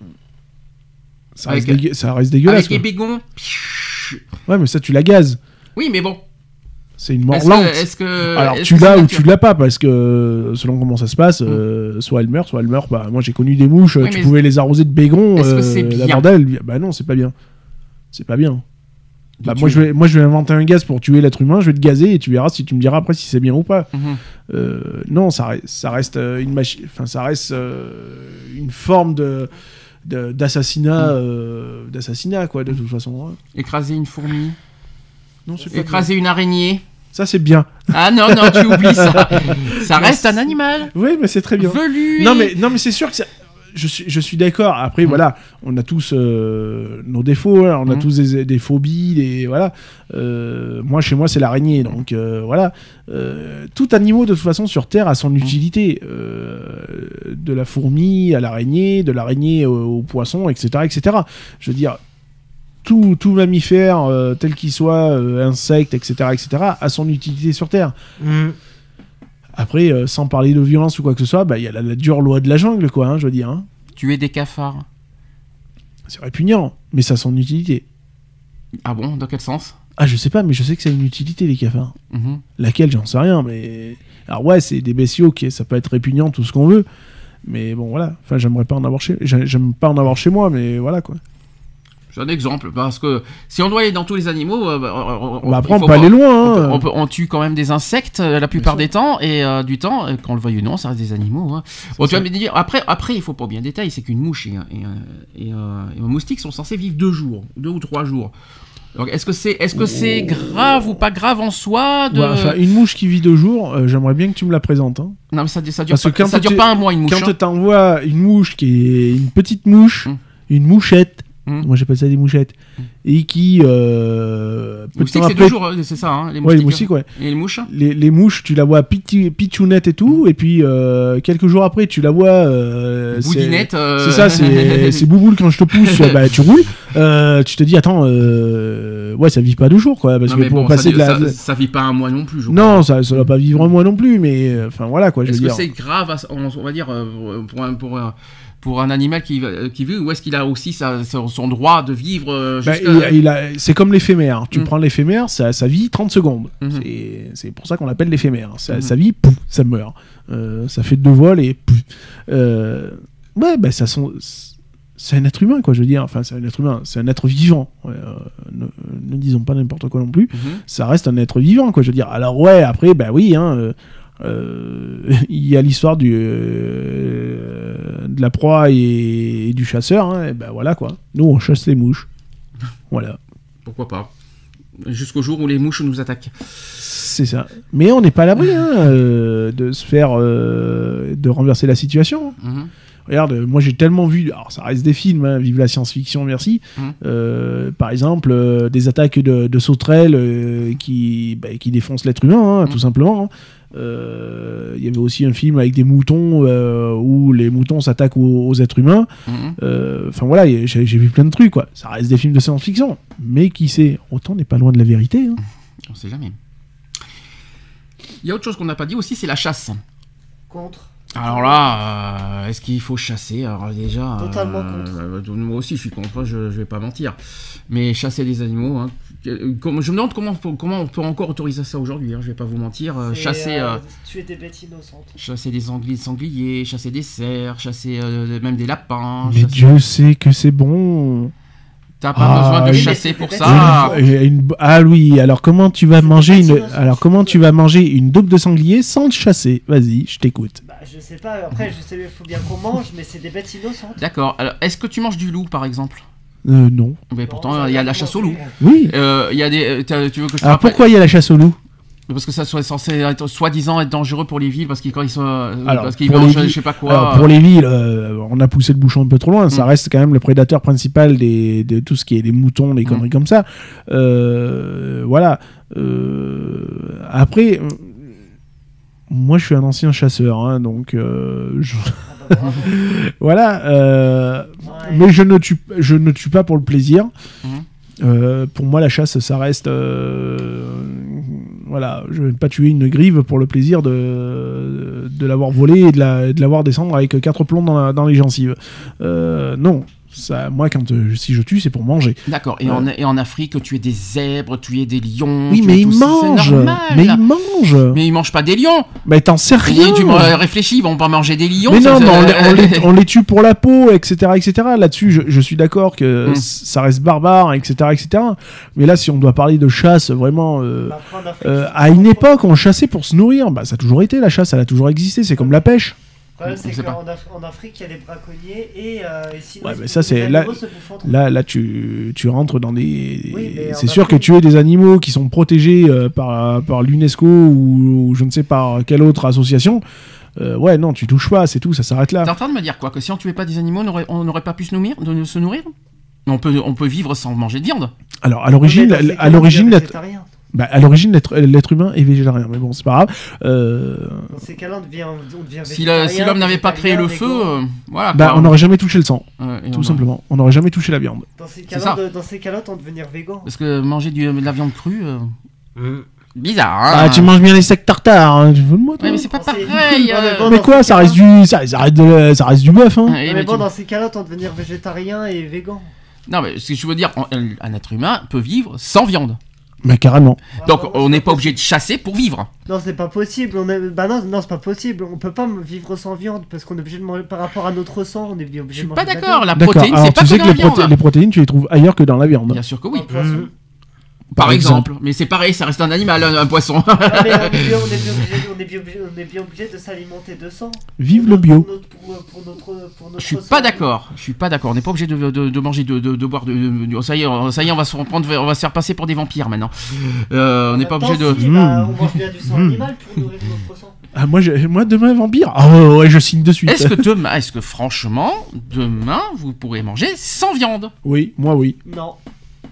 S6: Ça, reste
S5: avec,
S6: dégue... ça reste dégueulasse.
S5: Avec les bégons.
S6: Ouais, mais ça, tu la gazes.
S5: Oui, mais bon.
S6: C'est une mort
S5: est-ce
S6: lente.
S5: Que, est-ce que,
S6: Alors,
S5: est-ce
S6: tu
S5: que
S6: l'as ou tu l'as pas, parce que selon comment ça se passe, mmh. euh, soit elle meurt, soit elle meurt pas. Moi, j'ai connu des mouches, oui, tu pouvais les arroser de bégons.
S5: Est-ce
S6: euh,
S5: que c'est bien
S6: la bordel, bah non, c'est pas bien. C'est pas bien. Bah,
S5: tu...
S6: moi, je vais, moi, je vais inventer un gaz pour tuer l'être humain, je vais te gazer et tu verras si tu me diras après si c'est bien ou pas. Mmh. Euh, non, ça, ça reste une machine. Enfin, ça reste euh, une forme de. De, d'assassinat, mmh. euh, d'assassinat quoi, de toute façon. Hein.
S5: Écraser une fourmi.
S6: Non, c'est pas
S5: Écraser
S6: bien.
S5: une araignée.
S6: Ça c'est bien.
S5: Ah non non, tu oublies ça. Ça reste un animal.
S6: Oui, mais c'est très bien.
S5: Velu.
S6: Non mais non mais c'est sûr que ça... je suis je suis d'accord. Après mmh. voilà, on a tous euh, nos défauts, hein. on a mmh. tous des, des phobies, des voilà. Euh, moi chez moi c'est l'araignée, donc euh, voilà. Euh, tout animal de toute façon sur Terre a son utilité. Euh, de la fourmi à l'araignée, de l'araignée au, au poisson, et cetera, et cetera. Je veux dire, tout, tout mammifère, euh, tel qu'il soit, euh, insecte, et cetera, et cetera, a son utilité sur Terre. Mmh. Après, euh, sans parler de violence ou quoi que ce soit, bah, y a la, la dure loi de la jungle, quoi, hein, je veux dire. Hein.
S5: Tuer des cafards.
S6: C'est répugnant, mais ça a son utilité.
S5: Ah bon, dans quel sens ?
S6: Ah, je sais pas, mais je sais que ça a une utilité, les cafards. Mmh. Laquelle, j'en sais rien, mais... Alors ouais, c'est des bestiaux, qui ça peut être répugnant, tout ce qu'on veut, mais bon, voilà. Enfin, j'aimerais pas en avoir chez... J'aime pas en avoir chez moi, mais voilà, quoi.
S5: C'est un exemple, parce que si on doit aller dans tous les animaux... Euh, on,
S6: bah après, on peut aller loin, hein.
S5: on, peut, on, peut, on tue quand même des insectes, euh, la plupart des temps, et euh, du temps, qu'on le veuille ou non, ça reste des animaux. Hein. Bon, tu vas me dire, après, après, il faut pas bien détailler, c'est qu'une mouche et, et, et, et, et un moustique sont censés vivre deux jours, deux ou trois jours. Donc, est-ce que c'est est-ce que c'est grave ou pas grave en soi de...
S6: ouais, enfin, une mouche qui vit deux jours, euh, j'aimerais bien que tu me la présentes. Hein.
S5: Non, mais ça, ça dure, pas, ça dure pas un mois, une mouche.
S6: Quand hein. t'envoies une mouche qui est une petite mouche, mmh. une mouchette, mmh. moi j'appelle ça des mouchettes, mmh. et qui euh, peu de
S5: Moustiques,
S6: temps
S5: c'est
S6: après-
S5: toujours, euh, c'est ça, hein, les
S6: Ouais,
S5: moustiques.
S6: les moustiques, ouais.
S5: Et les mouches.
S6: Les, les mouches, tu la vois piti- pitchounette et tout, et puis euh, quelques jours après, tu la vois. Euh, c'est-
S5: Boudinette. euh,
S6: C'est ça, c'est c'est Bouboule quand je te pousse, bah, tu roules. Euh, tu te dis, attends, euh, ouais, ça vit pas deux jours, quoi. Parce
S5: Non,
S6: que
S5: mais
S6: pour
S5: bon,
S6: passer
S5: ça,
S6: de la.
S5: ça,
S6: de-
S5: ça vit pas un mois non plus. je
S6: Non,
S5: crois.
S6: ça, ça va pas vivre un mois non plus, mais euh, enfin voilà, quoi, je
S5: Est-ce
S6: veux
S5: que
S6: dire.
S5: c'est grave, à- on, on va dire, euh, pour un, pour un, pour un animal qui, va- qui vit, ou est-ce qu'il a aussi sa- son, son droit de vivre euh,
S6: Bah,
S5: jusqu'à...
S6: il- il a- c'est comme l'éphémère. Tu
S5: Mm.
S6: prends l'éphémère, ça, ça vit trente secondes.
S5: Mhm.
S6: C'est- C'est pour ça qu'on l'appelle l'éphémère. Ça,
S5: Mhm.
S6: ça vit, pouf, ça meurt. Euh, ça fait deux vols et pouf. Euh, ouais, bah, ça sont. C'est un être humain, quoi, je veux dire. Enfin, c'est un être humain, c'est un être vivant. Ouais, euh, ne, ne disons pas n'importe quoi non plus.
S5: Mhm.
S6: Ça reste un être vivant, quoi, je veux dire. Alors, ouais, après, bah oui, hein. euh, euh, il y a l'histoire du euh, de la proie et, et du chasseur, hein, et ben voilà quoi. Nous on chasse les mouches, voilà,
S5: Pourquoi pas. Jusqu'au jour où les mouches nous attaquent.
S6: c'est ça. Mais on n'est pas à l'abri hein, euh, de se faire, euh, de renverser la situation.
S5: Mhm.
S6: Regarde, euh, moi j'ai tellement vu, alors ça reste des films, hein, vive la science-fiction, merci.
S5: Mhm.
S6: Euh, par exemple, euh, des attaques de, de sauterelles euh, qui, bah, qui défoncent l'être humain, hein,
S5: Mhm.
S6: tout simplement. hein. Euh, Il y avait aussi un film avec des moutons euh, où les moutons s'attaquent aux, aux êtres humains.
S5: Mhm.
S6: Euh, Enfin voilà, y a- j'ai j'ai vu plein de trucs, quoi. Ça reste des films de science-fiction, mais qui sait, autant n'est pas loin de la vérité. hein.
S5: On sait jamais. Il y a autre chose qu'on n'a pas dit aussi, c'est la chasse.
S7: Contre.
S5: Alors là, euh, est-ce qu'il faut chasser? Alors déjà,
S7: Totalement
S5: euh,
S7: contre.
S5: euh, moi aussi, je suis contre. Je, je vais pas mentir. Mais chasser des animaux, hein, que- comme- je me demande comment, comment on peut encore autoriser ça aujourd'hui. Hein, je vais pas vous mentir. euh,
S7: C'est,
S5: chasser,
S7: euh,
S5: euh,
S7: tuer des bêtes innocentes.
S5: chasser des sangliers, sangliers, chasser des cerfs, chasser euh, même des lapins.
S6: Mais
S5: chasser-
S6: Dieu sait que c'est bon.
S5: T'as pas
S6: Ah,
S5: besoin de
S6: oui,
S5: chasser
S7: mais
S5: pour
S7: c'est
S5: ça.
S6: Une- une- ah oui, alors comment tu vas
S7: C'est
S6: manger
S7: des
S6: une,
S7: bêtes innocentes,
S6: alors comment tu vas manger une daube de sanglier sans le chasser? Vas-y, je t'écoute.
S7: Bah, je sais pas, après, je sais, il faut bien qu'on mange, mais c'est des bêtes innocentes.
S5: D'accord. Alors, est-ce que tu manges du loup, par exemple?
S6: Euh, non.
S5: Mais
S7: Non,
S5: pourtant,
S7: ça
S5: il y a
S7: va
S5: la
S7: pas
S5: chasse au
S7: non
S5: loup.
S7: plus.
S6: Oui.
S5: Euh, Il y a des. euh, t'as- tu veux que je te
S6: Alors
S5: rappelle-
S6: pourquoi il y a la chasse au loup?
S5: Parce que ça soit censé être soi-disant être dangereux pour les villes, parce qu'ils quand ils sont, euh,
S6: Alors,
S5: parce qu'ils
S6: pour
S5: mangent
S6: les villes-
S5: je sais pas quoi.
S6: Alors pour les villes, euh, on a poussé le bouchon un peu trop loin. Ça
S5: Mm.
S6: reste quand même le prédateur principal des, de tout ce qui est les moutons, les
S5: Mm.
S6: conneries comme ça. Euh, voilà. Euh, après, euh, moi je suis un ancien chasseur, hein, donc euh, je-
S7: Ah bah, bravo.
S6: voilà. euh,
S7: Ouais.
S6: Mais je ne tue, je ne tue pas pour le plaisir.
S5: Mhm.
S6: Euh, pour moi, la chasse, ça reste. euh, voilà, je vais pas tuer une grive pour le plaisir de, de l'avoir volée et de, la, de l'avoir descendre avec quatre plombs dans, la- dans les gencives. Euh, non, ça, moi, quand euh, si je tue, c'est pour manger.
S5: D'accord. Et,
S6: Ouais.
S5: en, et en Afrique, tu es des zèbres, tu es des lions.
S6: Oui,
S5: tu
S6: mais
S5: es
S6: ils
S5: tout ça,
S6: mangent.
S5: C'est normal.
S6: Mais ils mangent.
S5: Mais ils mangent pas des lions.
S6: Mais t'en sais rien.
S5: Et tu me réfléchis, ils vont pas manger des lions.
S6: Mais
S5: ça-
S6: non, mais
S5: ça-
S6: on, les, on les- on les tue pour la peau, et cetera, et cetera. Là-dessus, je, je suis d'accord que
S5: Mm.
S6: c- ça reste barbare, et cetera, et cetera. Mais là, si on doit parler de chasse, vraiment, euh,
S7: Bah, après, en Afrique,
S6: euh,
S7: c'est
S6: à une
S7: pas-
S6: époque, on chassait pour se nourrir. Bah, ça a toujours été la chasse, elle a toujours existé. C'est comme la pêche.
S7: Le problème,
S5: Je
S7: c'est
S5: sais
S7: qu'en
S5: pas.
S7: Af- en Afrique, il y a les braconniers et, euh, et sinon,
S6: Ouais,
S7: ils
S6: mais
S7: se-
S6: ça,
S7: les
S6: c'est- là-
S7: animaux se bouffent entre eux.
S6: Là, là, tu, tu rentres dans des.
S7: Oui, mais
S6: c'est
S7: en
S6: sûr que
S7: Afrique-
S6: tuer des animaux qui sont protégés euh, par, par l'UNESCO ou, ou je ne sais par quelle autre association. euh, ouais, non, tu touches pas, c'est tout, ça s'arrête là.
S5: T'es en train de me dire quoi? Que si on tuait pas des animaux, on n'aurait on n'aurait pas pu se nourrir, de se nourrir? On peut, on peut vivre sans manger de viande.
S6: Alors, à l'origine,
S7: Mais dans ces
S6: à
S7: cas-là,
S6: l'origine,
S7: on devient
S6: l'être-
S7: végétarien.
S6: bah, à l'origine, l'être l'être humain est végétarien, mais bon, c'est pas grave. Euh,
S7: Dans ces cas-là, on devient, on devient
S5: Si la- si
S7: végétarien,
S5: l'homme n'avait pas créé le
S7: végétarien,
S5: feu,
S7: végan.
S5: euh, voilà.
S6: bah,
S5: quoi.
S6: on n'aurait jamais touché le sang,
S5: Ouais, et
S6: tout
S5: on-
S6: simplement. On n'aurait jamais touché la viande.
S7: Dans ces
S5: C'est
S7: cas-là,
S5: ça.
S7: de- dans ces cas-là, on devenir végan.
S5: Parce que manger du, de la viande crue, euh, bizarre. Hein.
S6: Ah, tu manges bien les steaks tartare, hein, tu veux de moi, toi
S5: Ouais, mais c'est pas
S7: Non, c'est-
S5: pareil.
S7: Non,
S5: euh.
S7: mais bon,
S6: Mais
S7: dans
S6: quoi,
S7: ces
S6: ça reste
S7: cas-là-
S6: du, ça, ça reste de- ça reste du bœuf, hein.
S5: Ouais,
S7: Non,
S5: mais
S7: mais bon,
S5: tu-
S7: dans ces cas-là, on devenir végétarien et végan.
S5: Non, mais ce que je veux dire, on- un être humain peut vivre sans viande.
S6: Mais carrément.
S5: Donc,
S7: Ah, non,
S5: on
S7: c'est
S5: n'est pas
S7: possible.
S5: obligé de chasser pour vivre.
S7: Non, c'est pas possible. On est... Bah non, non c'est pas possible. On peut pas vivre sans viande parce qu'on est obligé de manger par rapport à notre sang. On est obligé
S5: Je
S7: de
S5: suis
S7: manger
S5: pas
S7: de la
S5: d'accord.
S7: viande.
S5: La
S6: D'accord,
S5: protéine,
S6: alors
S5: c'est pas
S6: tu
S5: que
S6: sais
S5: dans
S6: que
S5: la
S6: les, proté-
S5: viande.
S6: les protéines, tu les trouves ailleurs que dans la viande.
S5: Bien sûr que oui.
S7: Un poisson.
S6: Mmh.
S5: Par
S6: Par
S5: exemple. Mais c'est pareil, ça reste un animal, un, un poisson.
S7: Ah, mais on est bien, on est bien obligé, on est bien obligé, on est bien obligé de s'alimenter de sang.
S6: Vive
S7: Pour
S6: le
S7: notre-
S6: bio.
S7: Pour notre, pour, pour notre, pour notre
S5: Je suis
S7: sang.
S5: pas d'accord. Je suis pas d'accord. On n'est pas obligé de, de, de manger, de, de, de boire. De, de- ça y est, on- ça y est, on va se reprendre, on va se faire passer pour des vampires maintenant. Euh, on n'est pas
S7: Attends,
S5: obligé de.
S7: si, bah,
S6: Mmh.
S7: on mange bien du sang
S6: Mmh.
S7: animal pour nourrir notre sang.
S6: Ah, moi, j'ai- moi, demain, vampire. Ah ouais, ouais, je signe de suite.
S5: Est-ce que demain, est-ce que franchement, demain, vous pourrez manger sans viande?
S6: Oui, moi, oui.
S7: Non.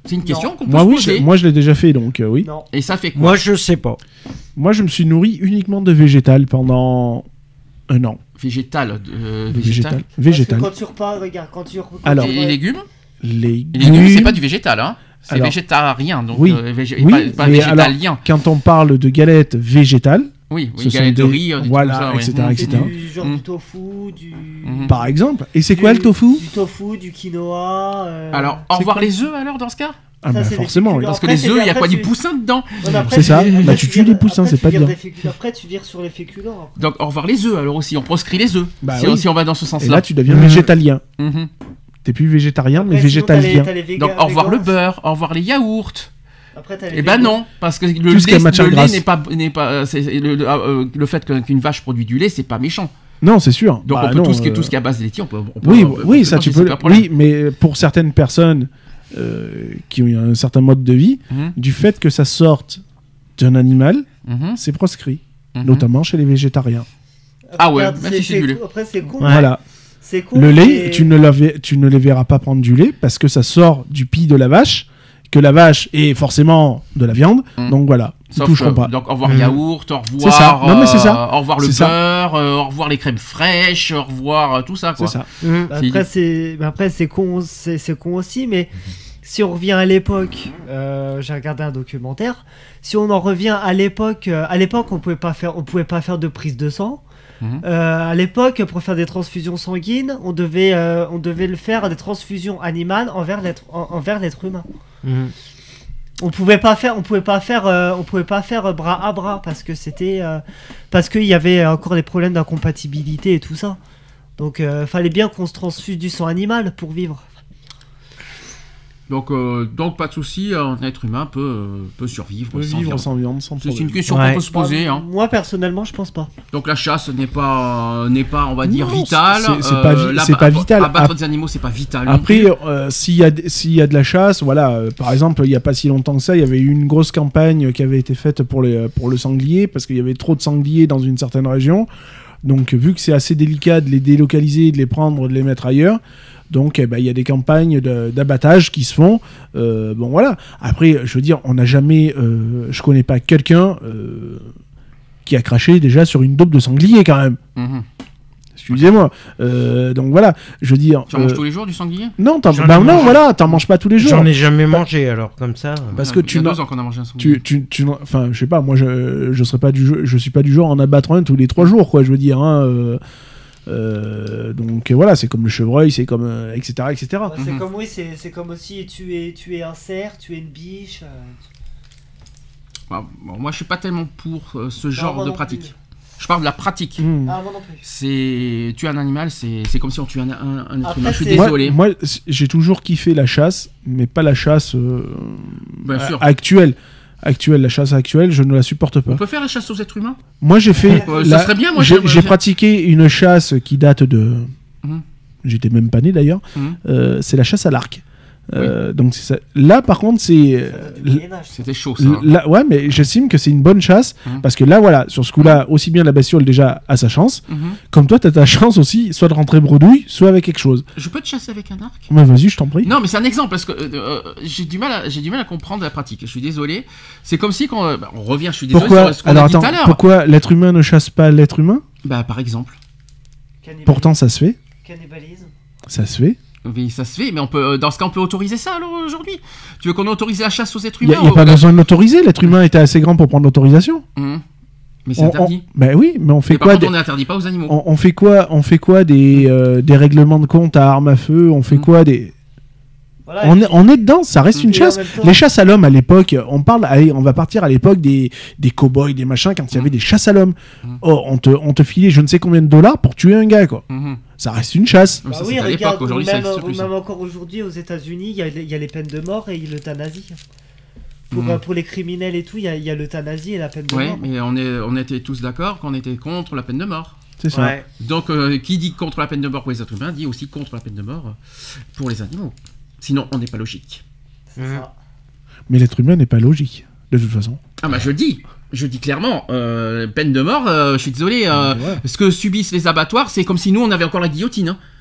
S5: C'est une question qu'on peut
S6: Moi
S5: se
S6: oui,
S5: poser.
S6: je, moi je l'ai déjà fait donc euh, oui.
S7: Non.
S5: Et ça fait quoi?
S8: Moi, je sais pas.
S6: Moi je me suis nourri uniquement de végétal pendant un an.
S5: Végétal. euh,
S6: Végétal.
S5: végétal.
S6: Végétal.
S7: Parce que quand tu repars, regarde, quand tu. Quand
S6: Alors.
S7: tu-
S5: Et les légumes?
S6: Les
S5: Les légumes, c'est pas du végétal, hein. C'est
S6: Alors,
S5: végétarien, donc
S6: oui,
S5: euh, végé-
S6: oui,
S5: pas, pas
S6: mais
S5: végétalien.
S6: alors, quand on parle de galettes végétales,
S5: Oui,
S6: ce
S5: oui,
S6: sont
S5: galette de
S6: des-
S5: riz, des trucs
S6: voilà,
S5: comme ça, ouais.
S6: et cetera,
S5: Mmh.
S6: et
S7: C'est
S6: cetera.
S7: du genre
S5: Mm.
S7: du tofu, du.
S5: Mhm.
S6: par exemple. Et c'est
S7: du-
S6: quoi le tofu?
S7: Du tofu, du quinoa. euh,
S5: Alors, au
S6: C'est
S5: revoir
S6: quoi
S5: les œufs alors dans ce cas?
S6: Ah
S7: ça,
S6: bah
S7: c'est des
S6: forcément, oui.
S7: féculents.
S5: Parce que
S7: Après,
S5: les
S7: c'est-
S5: œufs, il y a
S7: après,
S5: quoi? Du
S7: tu-
S5: poussin dedans?
S7: Ouais, mais après,
S6: C'est
S7: tu
S6: ça,
S7: vires-
S6: bah,
S7: après,
S6: tu
S7: tu
S6: tues les
S7: vires-
S6: poussins,
S7: après,
S6: c'est
S7: tu
S6: pas
S7: vires
S6: dedans.
S7: des féculents. Après, tu vires sur les féculents.
S5: Donc, au revoir les œufs alors aussi. On proscrit les œufs.
S6: Bah
S5: si,
S6: oui.
S5: on, si on va dans ce
S6: Et
S5: sens-là.
S6: là tu deviens
S8: Mhm.
S6: végétalien.
S5: Mhm.
S6: T'es plus végétarien mais
S7: Après, sinon, t'as les-
S6: végétalien.
S7: t'as les véga-
S5: Donc, au revoir le
S7: végans.
S5: beurre, au revoir les yaourts.
S7: Après, t'as les
S5: Eh ben
S7: végans.
S5: non, parce que le
S6: Tout ce qui est
S5: lait,
S6: matière
S5: le lait
S6: grasse.
S5: n'est pas, n'est pas, euh, c'est- le, le, euh, le fait que- qu'une vache produit du lait, c'est pas méchant.
S6: Non, c'est sûr.
S5: Donc
S6: Bah
S5: on peut
S6: non,
S5: tout ce qui est
S6: euh,
S5: tout ce qui est à base de laitier, on peut. on peut-
S6: Oui,
S5: on peut-
S6: oui,
S5: on
S6: ça
S5: peut
S6: tu
S5: manger,
S6: peux.
S5: c'est pas un problème.
S6: Oui, mais pour certaines personnes euh, qui ont un certain mode de vie,
S5: Mhm,
S6: du fait que ça sorte d'un animal,
S5: mhm,
S6: c'est proscrit,
S5: mhm.
S6: notamment chez les végétariens.
S5: Ah ouais,
S7: Regarde,
S5: même si c'est du lait.
S7: con- Après, c'est con.
S8: Ouais.
S6: Voilà.
S7: C'est con.
S6: Le lait,
S7: mais-
S6: tu ne, la ve- tu ne les verras pas prendre du lait parce que ça sort du pis de la vache, que la vache est forcément de la viande.
S5: Mhm.
S6: Donc voilà, ils
S5: Sauf
S6: toucheront
S5: que-
S6: pas.
S5: Donc au revoir
S8: Mhm.
S5: yaourt, au revoir.
S6: C'est ça. Non, mais c'est ça.
S5: euh, au revoir le
S6: C'est ça.
S5: beurre, euh, au revoir les crèmes fraîches, au revoir euh, tout ça
S6: C'est
S5: quoi.
S6: ça.
S8: Mhm.
S7: Bah,
S5: C'est-
S7: Après, c'est bah, après, c'est con, c'est c'est con aussi, mais si on revient à l'époque, euh, j'ai regardé un documentaire. Si on en revient à l'époque, euh, à l'époque, on pouvait pas faire, on pouvait pas faire de prise de sang.
S5: Mhm.
S7: Euh, à l'époque, pour faire des transfusions sanguines, on devait, euh, on devait le faire à des transfusions animales envers l'être, en- envers l'être humain.
S8: Mhm.
S7: On pouvait pas faire, on pouvait pas faire, euh, on pouvait pas faire bras à bras parce que c'était, euh, parce qu'il y avait encore des problèmes d'incompatibilité et tout ça. Donc, euh, fallait bien qu'on se transfuse du sang animal pour vivre.
S5: Donc, euh, donc pas de souci, un être humain peut, euh, peut survivre
S6: On peut
S5: sans
S6: vivre
S5: viande.
S6: sans viande, sans
S5: C'est une
S6: problème.
S5: question
S8: Ouais.
S5: qu'on peut se poser.
S7: Bah,
S5: Hein.
S7: Moi personnellement, je pense pas.
S5: Donc la chasse n'est pas, euh, n'est pas, on va dire,
S6: Non,
S5: vitale.
S6: c'est- c'est pas vi-
S5: là,
S6: c'est pas
S5: ab-
S6: vital.
S5: Abattre
S6: Ap-
S5: des animaux, c'est pas vital. non
S6: Après,
S5: plus.
S6: euh, s'il y, a d- s'il y a de la chasse, voilà, euh, par exemple, il n'y a pas si longtemps que ça, il y avait eu une grosse campagne qui avait été faite pour, les, pour le sanglier, parce qu'il y avait trop de sangliers dans une certaine région. Donc, vu que c'est assez délicat de les délocaliser, de les prendre, de les mettre ailleurs, donc eh ben, il y a des campagnes de- d'abattage qui se font. Euh, bon, voilà. Après, je veux dire, on n'a jamais. Euh, je connais pas quelqu'un euh, qui a craché déjà sur une dope de sanglier, quand même.
S5: Mhm.
S6: Excusez-moi. Euh, donc voilà, je veux dire.
S5: Tu en manges
S6: euh,
S5: tous les jours du sanglier?
S6: non, t'en-
S8: J'en ai
S6: bah non,
S8: mangé.
S6: voilà, t'en manges pas tous les jours.
S8: J'en ai jamais mangé alors comme ça.
S6: Parce
S5: Il y
S6: que
S5: a-
S6: tu
S5: il y a
S6: n'as-
S5: deux ans qu'on a mangé un sanglier.
S6: Tu, tu, tu, n'en- enfin, je sais pas, moi, je, je serais pas du, jeu- je suis pas du genre à en abattre un tous les trois jours, quoi. Je veux dire, hein, euh, euh, donc voilà, c'est comme le chevreuil, c'est comme, euh, et cetera, et cetera.
S7: C'est
S5: Mhm.
S7: comme oui, c'est c'est comme aussi tuer tuer un cerf, tuer une biche. euh,
S5: Bah, bon, moi, je suis pas tellement pour euh, ce genre
S7: moi
S5: de
S7: non
S5: pratique.
S7: plus.
S5: Je parle de la pratique.
S6: Hmm.
S7: Ah moi non plus.
S5: C'est tuer un animal, c'est c'est comme si on tuait un, un, un être
S7: Après,
S5: humain. Je suis
S7: c'est-
S5: désolé.
S6: Moi, moi, c- j'ai toujours kiffé la chasse, mais pas la chasse euh,
S5: Bien
S6: a-
S5: sûr.
S6: actuelle. Actuelle, la chasse actuelle, je ne la supporte pas.
S5: On peut faire la chasse aux êtres humains?
S6: Moi, j'ai fait.
S5: Euh, ça
S6: la-
S5: serait bien, moi,
S6: j'ai
S5: j'aimerais
S6: j'ai
S5: bien.
S6: pratiqué une chasse qui date de.
S5: Mhm.
S6: J'étais même pas né d'ailleurs.
S5: Mhm.
S6: Euh, c'est la chasse à l'arc. Euh, donc c'est ça. Là, par contre, c'est. euh,
S7: Le Moyen Âge.
S5: C'était chaud, ça. hein.
S6: Là, ouais, mais j'estime que c'est une bonne chasse
S5: Mhm.
S6: parce que là, voilà, sur ce coup-là, aussi bien la bestiole déjà a sa chance,
S5: Mhm.
S6: comme toi, t'as ta chance aussi, soit de rentrer bredouille, soit avec quelque chose.
S5: Je peux te chasser avec un arc?
S6: Ouais, vas-y, je t'en prie.
S5: Non, mais c'est un exemple parce que euh, euh, j'ai du mal, à, j'ai du mal à comprendre la pratique. Je suis désolé. C'est comme si quand euh, bah, on revient, je suis désolé
S6: Pourquoi
S5: sur ce qu'on
S6: Alors
S5: a dit
S6: attends,
S5: tout à l'heure.
S6: pourquoi l'être humain ne chasse pas l'être humain?
S5: Bah, par exemple.
S7: Cannibalisme.
S6: Pourtant, ça se fait.
S7: Cannibalisme.
S6: Ça se fait.
S5: Oui, ça se fait, mais on peut, euh, dans ce cas, on peut autoriser ça alors aujourd'hui. Tu veux qu'on autorise la chasse aux êtres
S6: Il n'y
S5: humains
S6: a,
S5: ou-
S6: pas
S5: ou-
S6: besoin de l'autoriser. L'être humain était assez grand pour prendre l'autorisation.
S5: Mhm. Mais c'est
S6: On-
S5: interdit.
S6: on- Ben oui, mais on fait
S5: Mais par
S6: quoi
S5: contre,
S6: des...
S5: on n'interdit pas aux animaux.
S6: on, on fait quoi On fait quoi des, euh, des règlements de compte à armes à feu? On fait
S5: Mhm.
S6: quoi des
S7: Voilà,
S6: on
S7: et
S6: est,
S7: puis-
S6: on est dedans, ça reste
S5: Mhm.
S6: une
S7: et en
S6: chasse.
S7: même temps-
S6: Les chasses à l'homme à l'époque, on parle, allez, on va partir à l'époque des, des cow-boys, des machins, quand il y avait des chasses à l'homme.
S5: Mhm.
S6: Oh, on te, on te filait je ne sais combien de dollars pour tuer un gars, quoi.
S5: Mhm.
S6: Ça reste une chasse.
S5: Mais
S7: Bah
S5: ça,
S7: oui,
S5: c'était à l'époque.
S7: regarde,
S5: Aujourd'hui, ça
S7: même,
S5: existe plus.
S7: même
S5: ça.
S7: encore aujourd'hui aux États-Unis, il y, a- il y a les peines de mort et l'euthanasie. Pour,
S5: Mhm.
S7: euh, pour les criminels et tout, il y a, il y a l'euthanasie et la peine de
S5: Ouais,
S7: mort.
S5: mais on, est, on était tous d'accord qu'on était contre la peine de mort.
S6: C'est ça.
S8: Ouais.
S5: Donc, euh, qui dit contre la peine de mort pour les êtres humains dit aussi contre la peine de mort pour les animaux. Sinon, on n'est pas logique.
S7: C'est
S8: Mhm.
S7: ça.
S6: Mais l'être humain n'est pas logique, de toute façon.
S5: Ah bah je le dis, je dis clairement, euh, peine de mort, euh, je suis désolé, euh,
S6: Ouais.
S5: ce que subissent les abattoirs, c'est comme si nous on avait encore la guillotine. Hein.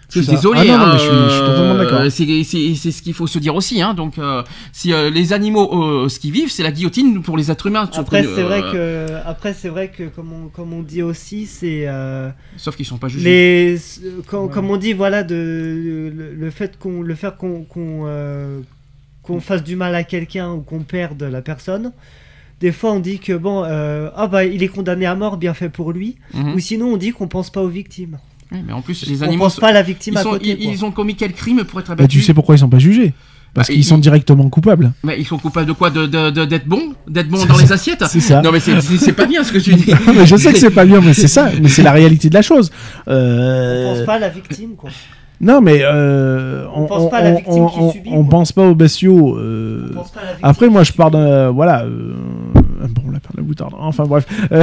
S5: Je suis
S6: C'est ça.
S5: désolé,
S6: Ah non, non,
S5: hein,
S6: mais je suis- je suis totalement
S5: euh,
S6: d'accord.
S5: C'est, c'est, c'est ce qu'il faut se dire aussi. Hein, donc, euh, si euh, les animaux, euh, ce qu'ils vivent, c'est la guillotine pour les êtres humains.
S7: Après,
S5: surtout,
S7: c'est
S5: euh,
S7: vrai que, après, c'est vrai que, comme on, comme on dit aussi, c'est euh,
S5: Sauf qu'ils sont pas jugés.
S7: les, quand-
S6: Ouais.
S7: comme on dit, voilà, de le, le fait qu'on, le fait qu'on, qu'on, euh, qu'on fasse du mal à quelqu'un ou qu'on perde la personne. Des fois, on dit que bon, euh, ah bah, il est condamné à mort, bien fait pour lui.
S5: Mhm.
S7: Ou sinon, on dit qu'on pense pas aux victimes.
S5: Oui, mais en plus, les
S7: On
S5: animaux,
S7: pense pas à la victime
S5: ils,
S7: à
S5: sont,
S7: côté.
S5: ils,
S7: quoi.
S5: ils ont commis quel crime pour être
S6: Bah,
S5: abattus?
S6: tu sais pourquoi ils sont pas jugés? Parce
S5: Bah,
S6: qu'ils
S5: ils-
S6: sont directement coupables.
S5: Mais ils sont coupables de quoi? de, de, de- D'être bons, d'être bons
S6: C'est
S5: dans
S6: ça.
S5: les assiettes.
S6: C'est ça.
S5: Non mais c'est, c'est, c'est pas bien ce que tu dis.
S6: Mais je sais que c'est pas bien, mais c'est ça. Mais c'est la réalité de la chose.
S7: On
S6: Euh...
S7: pense pas à la victime, quoi.
S6: Non, mais euh,
S7: On pense pas à la victime
S6: on,
S7: qui
S6: on-
S7: subit,
S6: on
S7: quoi.
S6: pense pas aux bestiaux. euh,
S7: On pense pas à la victime.
S6: Après, moi, je pars d'un. Voilà. euh, Un bon lapin de la moutarde. Enfin, bref. Euh,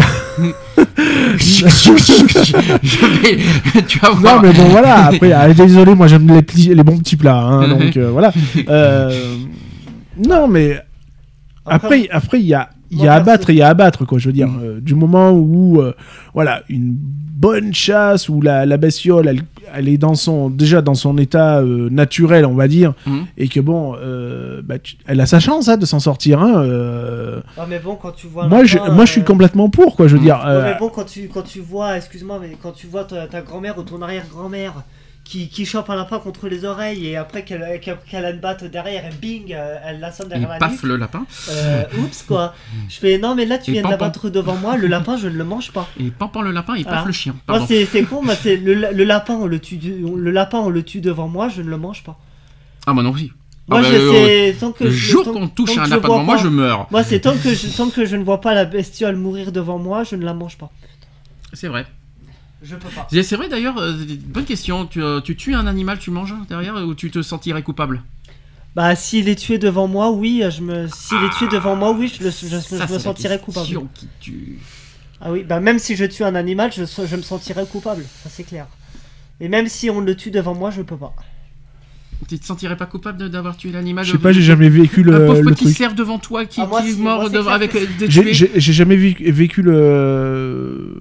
S5: Je vais, tu vas voir.
S6: Non, mais bon, voilà. Après, ah, désolé, moi, j'aime les, petits- les bons petits plats. Hein, donc, euh, voilà. Euh, Non, mais. Après, après, il y a. Il y
S7: Moi,
S6: a à
S7: perso-
S6: battre et il y a à battre, quoi. Je veux dire, euh, du moment où, euh, voilà, une bonne chasse où la, la bestiole, elle, elle est dans son, déjà dans son état euh, naturel, on va dire,
S5: Mhm.
S6: et que bon, euh, bah, tu- elle a sa chance hein, de s'en sortir. Hein, euh,
S7: Ah, mais bon, quand tu vois. un
S6: moi, je,
S7: lapin,
S6: moi, je suis
S7: euh,
S6: complètement pour, quoi. Je veux
S5: Mhm.
S6: dire,
S7: Ouais,
S6: euh,
S7: mais bon, quand tu, quand tu vois, excuse-moi, mais quand tu vois ta, ta grand-mère ou ton arrière-grand-mère qui, qui chope un lapin contre les oreilles et après qu'elle, qu'elle, qu'elle a une batte derrière et bing, euh, elle l'assomme
S5: Et
S7: derrière la
S5: paf
S7: nuque.
S5: le lapin.
S7: Euh, oups, quoi. Je fais, non, mais là, tu
S5: Et
S7: viens de
S5: pam, pam.
S7: l'abattre devant moi, le lapin, je ne le mange pas.
S5: Et pampant le lapin, il paf
S7: Ah.
S5: le chien.
S7: Moi,
S5: Pardon.
S7: c'est, c'est con, moi, c'est le, le lapin, on le tue, du- on- le lapin, on le tue devant moi, je ne le mange pas.
S5: Ah moi non aussi.
S7: Moi,
S5: Ah, bah,
S7: je
S5: euh,
S7: sais, tant que
S5: Le
S7: je-
S5: jour
S7: tant-
S5: qu'on touche
S7: tant
S5: à un
S7: que je
S5: lapin
S7: vois
S5: devant moi,
S7: pas-
S5: je meurs.
S7: Moi, c'est tant que, je, tant que je ne vois pas la bestiole mourir devant moi, je ne la mange pas.
S5: C'est vrai.
S7: Je peux pas.
S5: C'est c'est vrai d'ailleurs, euh, bonne question. Tu, euh, tu tues un animal, tu manges derrière ou tu te sentirais coupable?
S7: Bah, s'il est tué devant moi, oui, je me... s'il est tué devant moi, oui, je, le- je, je
S5: Ça,
S7: me
S5: c'est la
S7: sentirais coupable.
S5: question qui tue.
S7: Ah oui, bah même si je tue un animal, je, je me sentirais coupable, ça c'est clair. Et même si on le tue devant moi, je peux pas.
S5: Tu te sentirais pas coupable de- d'avoir tué l'animal?
S6: je sais pas, j'ai jamais vécu
S5: Un
S6: le,
S5: pauvre
S6: le
S5: petit
S6: truc.
S5: cerf devant toi qui,
S7: Ah, moi,
S5: qui est
S7: si,
S5: mort
S7: moi, c'est
S5: devant-
S7: clair
S5: avec
S7: que-
S5: euh, des
S6: J'ai
S5: tués.
S6: j'ai- j'ai jamais vécu, vécu le.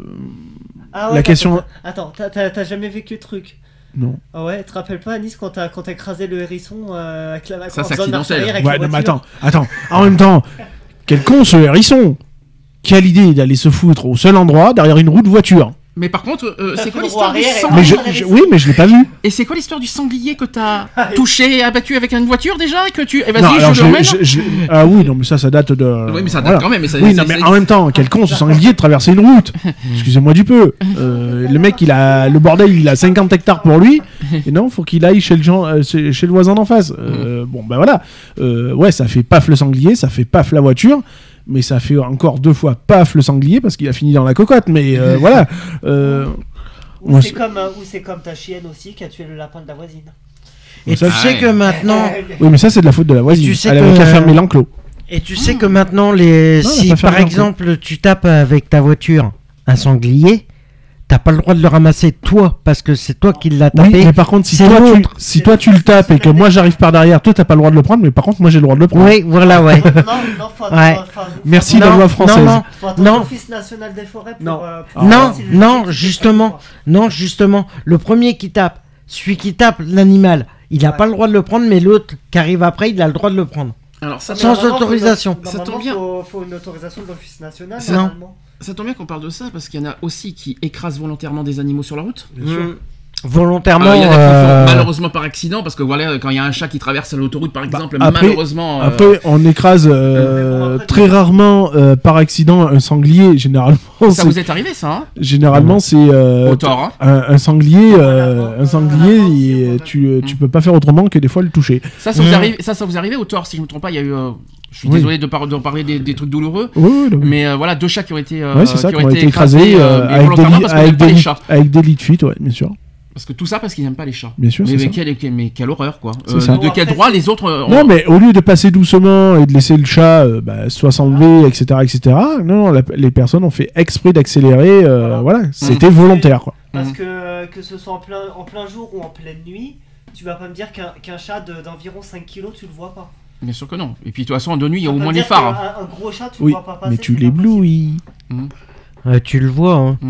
S7: Ah
S6: La
S7: ouais,
S6: question-
S7: attends, Attends, t'as- t'as t'as jamais vécu le truc?
S6: Non.
S7: Ah ouais, tu te rappelles pas, Nice, quand t'as quand t'as écrasé le hérisson euh, avec la
S5: Ça,
S7: en
S5: c'est
S7: faisant une marche
S5: accidentel.
S7: arrière avec
S6: Ouais,
S7: la
S6: non, mais
S7: voiture.
S6: attends, attends. En même temps, quel con ce hérisson! Quelle idée d'aller se foutre au seul endroit derrière une roue de voiture.
S5: Mais par contre, euh,
S7: T'as
S5: c'est
S7: fait
S5: quoi
S7: le
S5: l'histoire
S7: roue
S5: du
S7: arrière et-
S5: sanglier?
S6: Mais je,
S7: Ah,
S6: je-
S7: la
S6: oui, mais je l'ai pas vu.
S5: Et c'est quoi l'histoire du sanglier que t'as touché et abattu avec une voiture déjà et que tu... Eh
S6: Non,
S5: vas-y,
S6: alors
S5: je
S6: je
S5: le
S6: l'ai-
S5: remets.
S6: je- je- Ah oui, non, mais ça, ça date de.
S5: Oui, mais ça date
S6: voilà.
S5: quand même. Mais ça,
S6: Oui,
S5: ça-
S6: non, mais
S5: ça-
S6: en même temps, quel con ce sanglier de traverser une route. Excusez-moi du peu. Euh, le mec, il a le bordel, il a cinquante hectares pour lui. Et non, faut qu'il aille chez le gens, euh, chez, chez le voisin d'en face. Euh, Bon, ben voilà. Euh, ouais, ça fait paf le sanglier, ça fait paf la voiture. Mais ça fait encore deux fois paf le sanglier parce qu'il a fini dans la cocotte. Mais euh, voilà. Euh,
S7: Ou
S6: moi,
S7: c'est
S6: c'est-
S7: comme, euh, ou c'est comme ta chienne aussi qui a tué le lapin de la voisine.
S8: Et
S6: ça,
S8: tu
S5: Ah
S8: sais
S5: ouais.
S8: que maintenant,
S6: Oui, mais ça, c'est de la faute de la voisine.
S8: tu sais
S6: Elle
S8: que-
S6: avait qu'à fermer l'enclos.
S8: et tu sais que maintenant, les,
S6: Non, elle a
S8: si
S6: pas fait
S8: par
S6: rien,
S8: exemple tu tapes avec ta voiture un sanglier, t'as pas le droit de le ramasser toi parce que c'est toi qui l'as
S6: Oui,
S8: tapé.
S6: mais par contre, si
S8: c'est
S6: toi, tu,
S8: l'autre.
S6: si toi tu le tapes et que moi j'arrive par derrière, toi t'as pas le droit de le prendre, mais par contre moi j'ai le droit de le prendre.
S8: Oui, voilà, ouais.
S7: non, non, faut attendre,
S8: Ouais.
S7: faut- faut-
S6: Merci
S7: faut-
S6: la
S8: Non,
S6: loi française.
S8: non, non.
S7: faut attendre
S8: Non.
S7: l'Office national des forêts pour.
S6: Non.
S7: euh,
S6: Ah.
S7: pour
S8: Non,
S7: voir si le
S8: non,
S7: gibier, c'est
S8: justement.
S7: pas
S8: Non, justement, le premier qui tape, celui qui tape l'animal, il a
S7: Ouais.
S8: pas le droit de le prendre, mais l'autre qui arrive après, il a le droit de le prendre.
S5: Alors ça,
S7: Mais
S8: Sans
S7: normalement, faut
S8: autorisation.
S7: une-
S5: Ça tombe
S7: normalement,
S5: bien.
S7: Faut, faut une autorisation de l'Office national.
S5: Ça-
S7: normalement.
S5: ça tombe bien qu'on parle de ça parce qu'il y en a aussi qui écrasent volontairement des animaux sur la route.
S8: Mm. Volontairement.
S5: Alors, il y en a qui le font
S8: euh,
S5: malheureusement par accident parce que voilà, quand il y a un chat qui traverse l'autoroute par exemple,
S6: Bah, après-
S5: malheureusement. euh,
S6: Après, on écrase euh,
S7: Mais bon, après,
S6: très
S7: tu-
S6: rarement euh, par accident un sanglier. Généralement,
S5: ça
S6: c'est-
S5: vous est arrivé ça, hein
S6: généralement c'est euh,
S5: Au tort, hein.
S6: un, un sanglier. euh,
S7: Voilà,
S6: un sanglier,
S7: voilà,
S6: il-
S7: voilà.
S6: tu, euh, tu
S5: Mm.
S6: peux pas faire autrement que des fois le toucher.
S5: Ça, ça vous
S8: Mm.
S5: arrive, ça, ça vous arrive au tort si je me trompe pas. Il y a eu, euh, je suis
S6: Oui.
S5: désolé de, par- de parler des, des trucs douloureux,
S6: Oui, oui, non, mais-
S5: mais euh, voilà, deux chats qui ont été, euh,
S6: ouais, c'est ça,
S5: qui
S6: qui ont été écrasés
S5: euh,
S6: euh,
S5: mais
S6: avec, des
S5: volontairement
S6: lits,
S5: parce qu'on
S6: avec,
S5: n'aime pas
S6: des
S5: les
S6: lits-
S5: chats.
S6: avec des lits de fuite, ouais, bien sûr.
S5: Parce que tout ça parce qu'ils n'aiment pas les chats.
S6: Bien sûr,
S5: Mais,
S6: c'est
S5: mais,
S6: ça.
S5: quelle, quelle- mais quelle horreur quoi.
S6: C'est ça.
S5: de quel
S7: Après,
S5: droit
S7: c'est-
S5: les autres euh,
S6: Non,
S5: ont-
S6: mais au lieu de passer doucement et de laisser le chat euh, bah, soit s'enlever, et cetera, et cetera, non, non, la- les personnes ont fait exprès d'accélérer. euh,
S7: Voilà.
S6: voilà, c'était volontaire, quoi.
S7: Parce
S5: Mhm.
S7: que que ce soit en plein, en plein jour ou en pleine nuit, tu vas pas me dire qu'un qu'un chat de- d'environ cinq kilos, tu le vois pas.
S5: Bien sûr que non. Et puis de toute façon, de nuit, il y a
S7: Tu
S5: au
S7: vas pas
S5: moins
S7: me
S5: des
S7: dire
S5: phares. hein.
S7: qu'un- Un, un gros chat, tu
S6: Oui,
S7: le vois pas passer.
S6: mais tu
S7: c'est pas possible.
S6: l'éblouis.
S8: euh, tu le vois, hein.
S7: Mais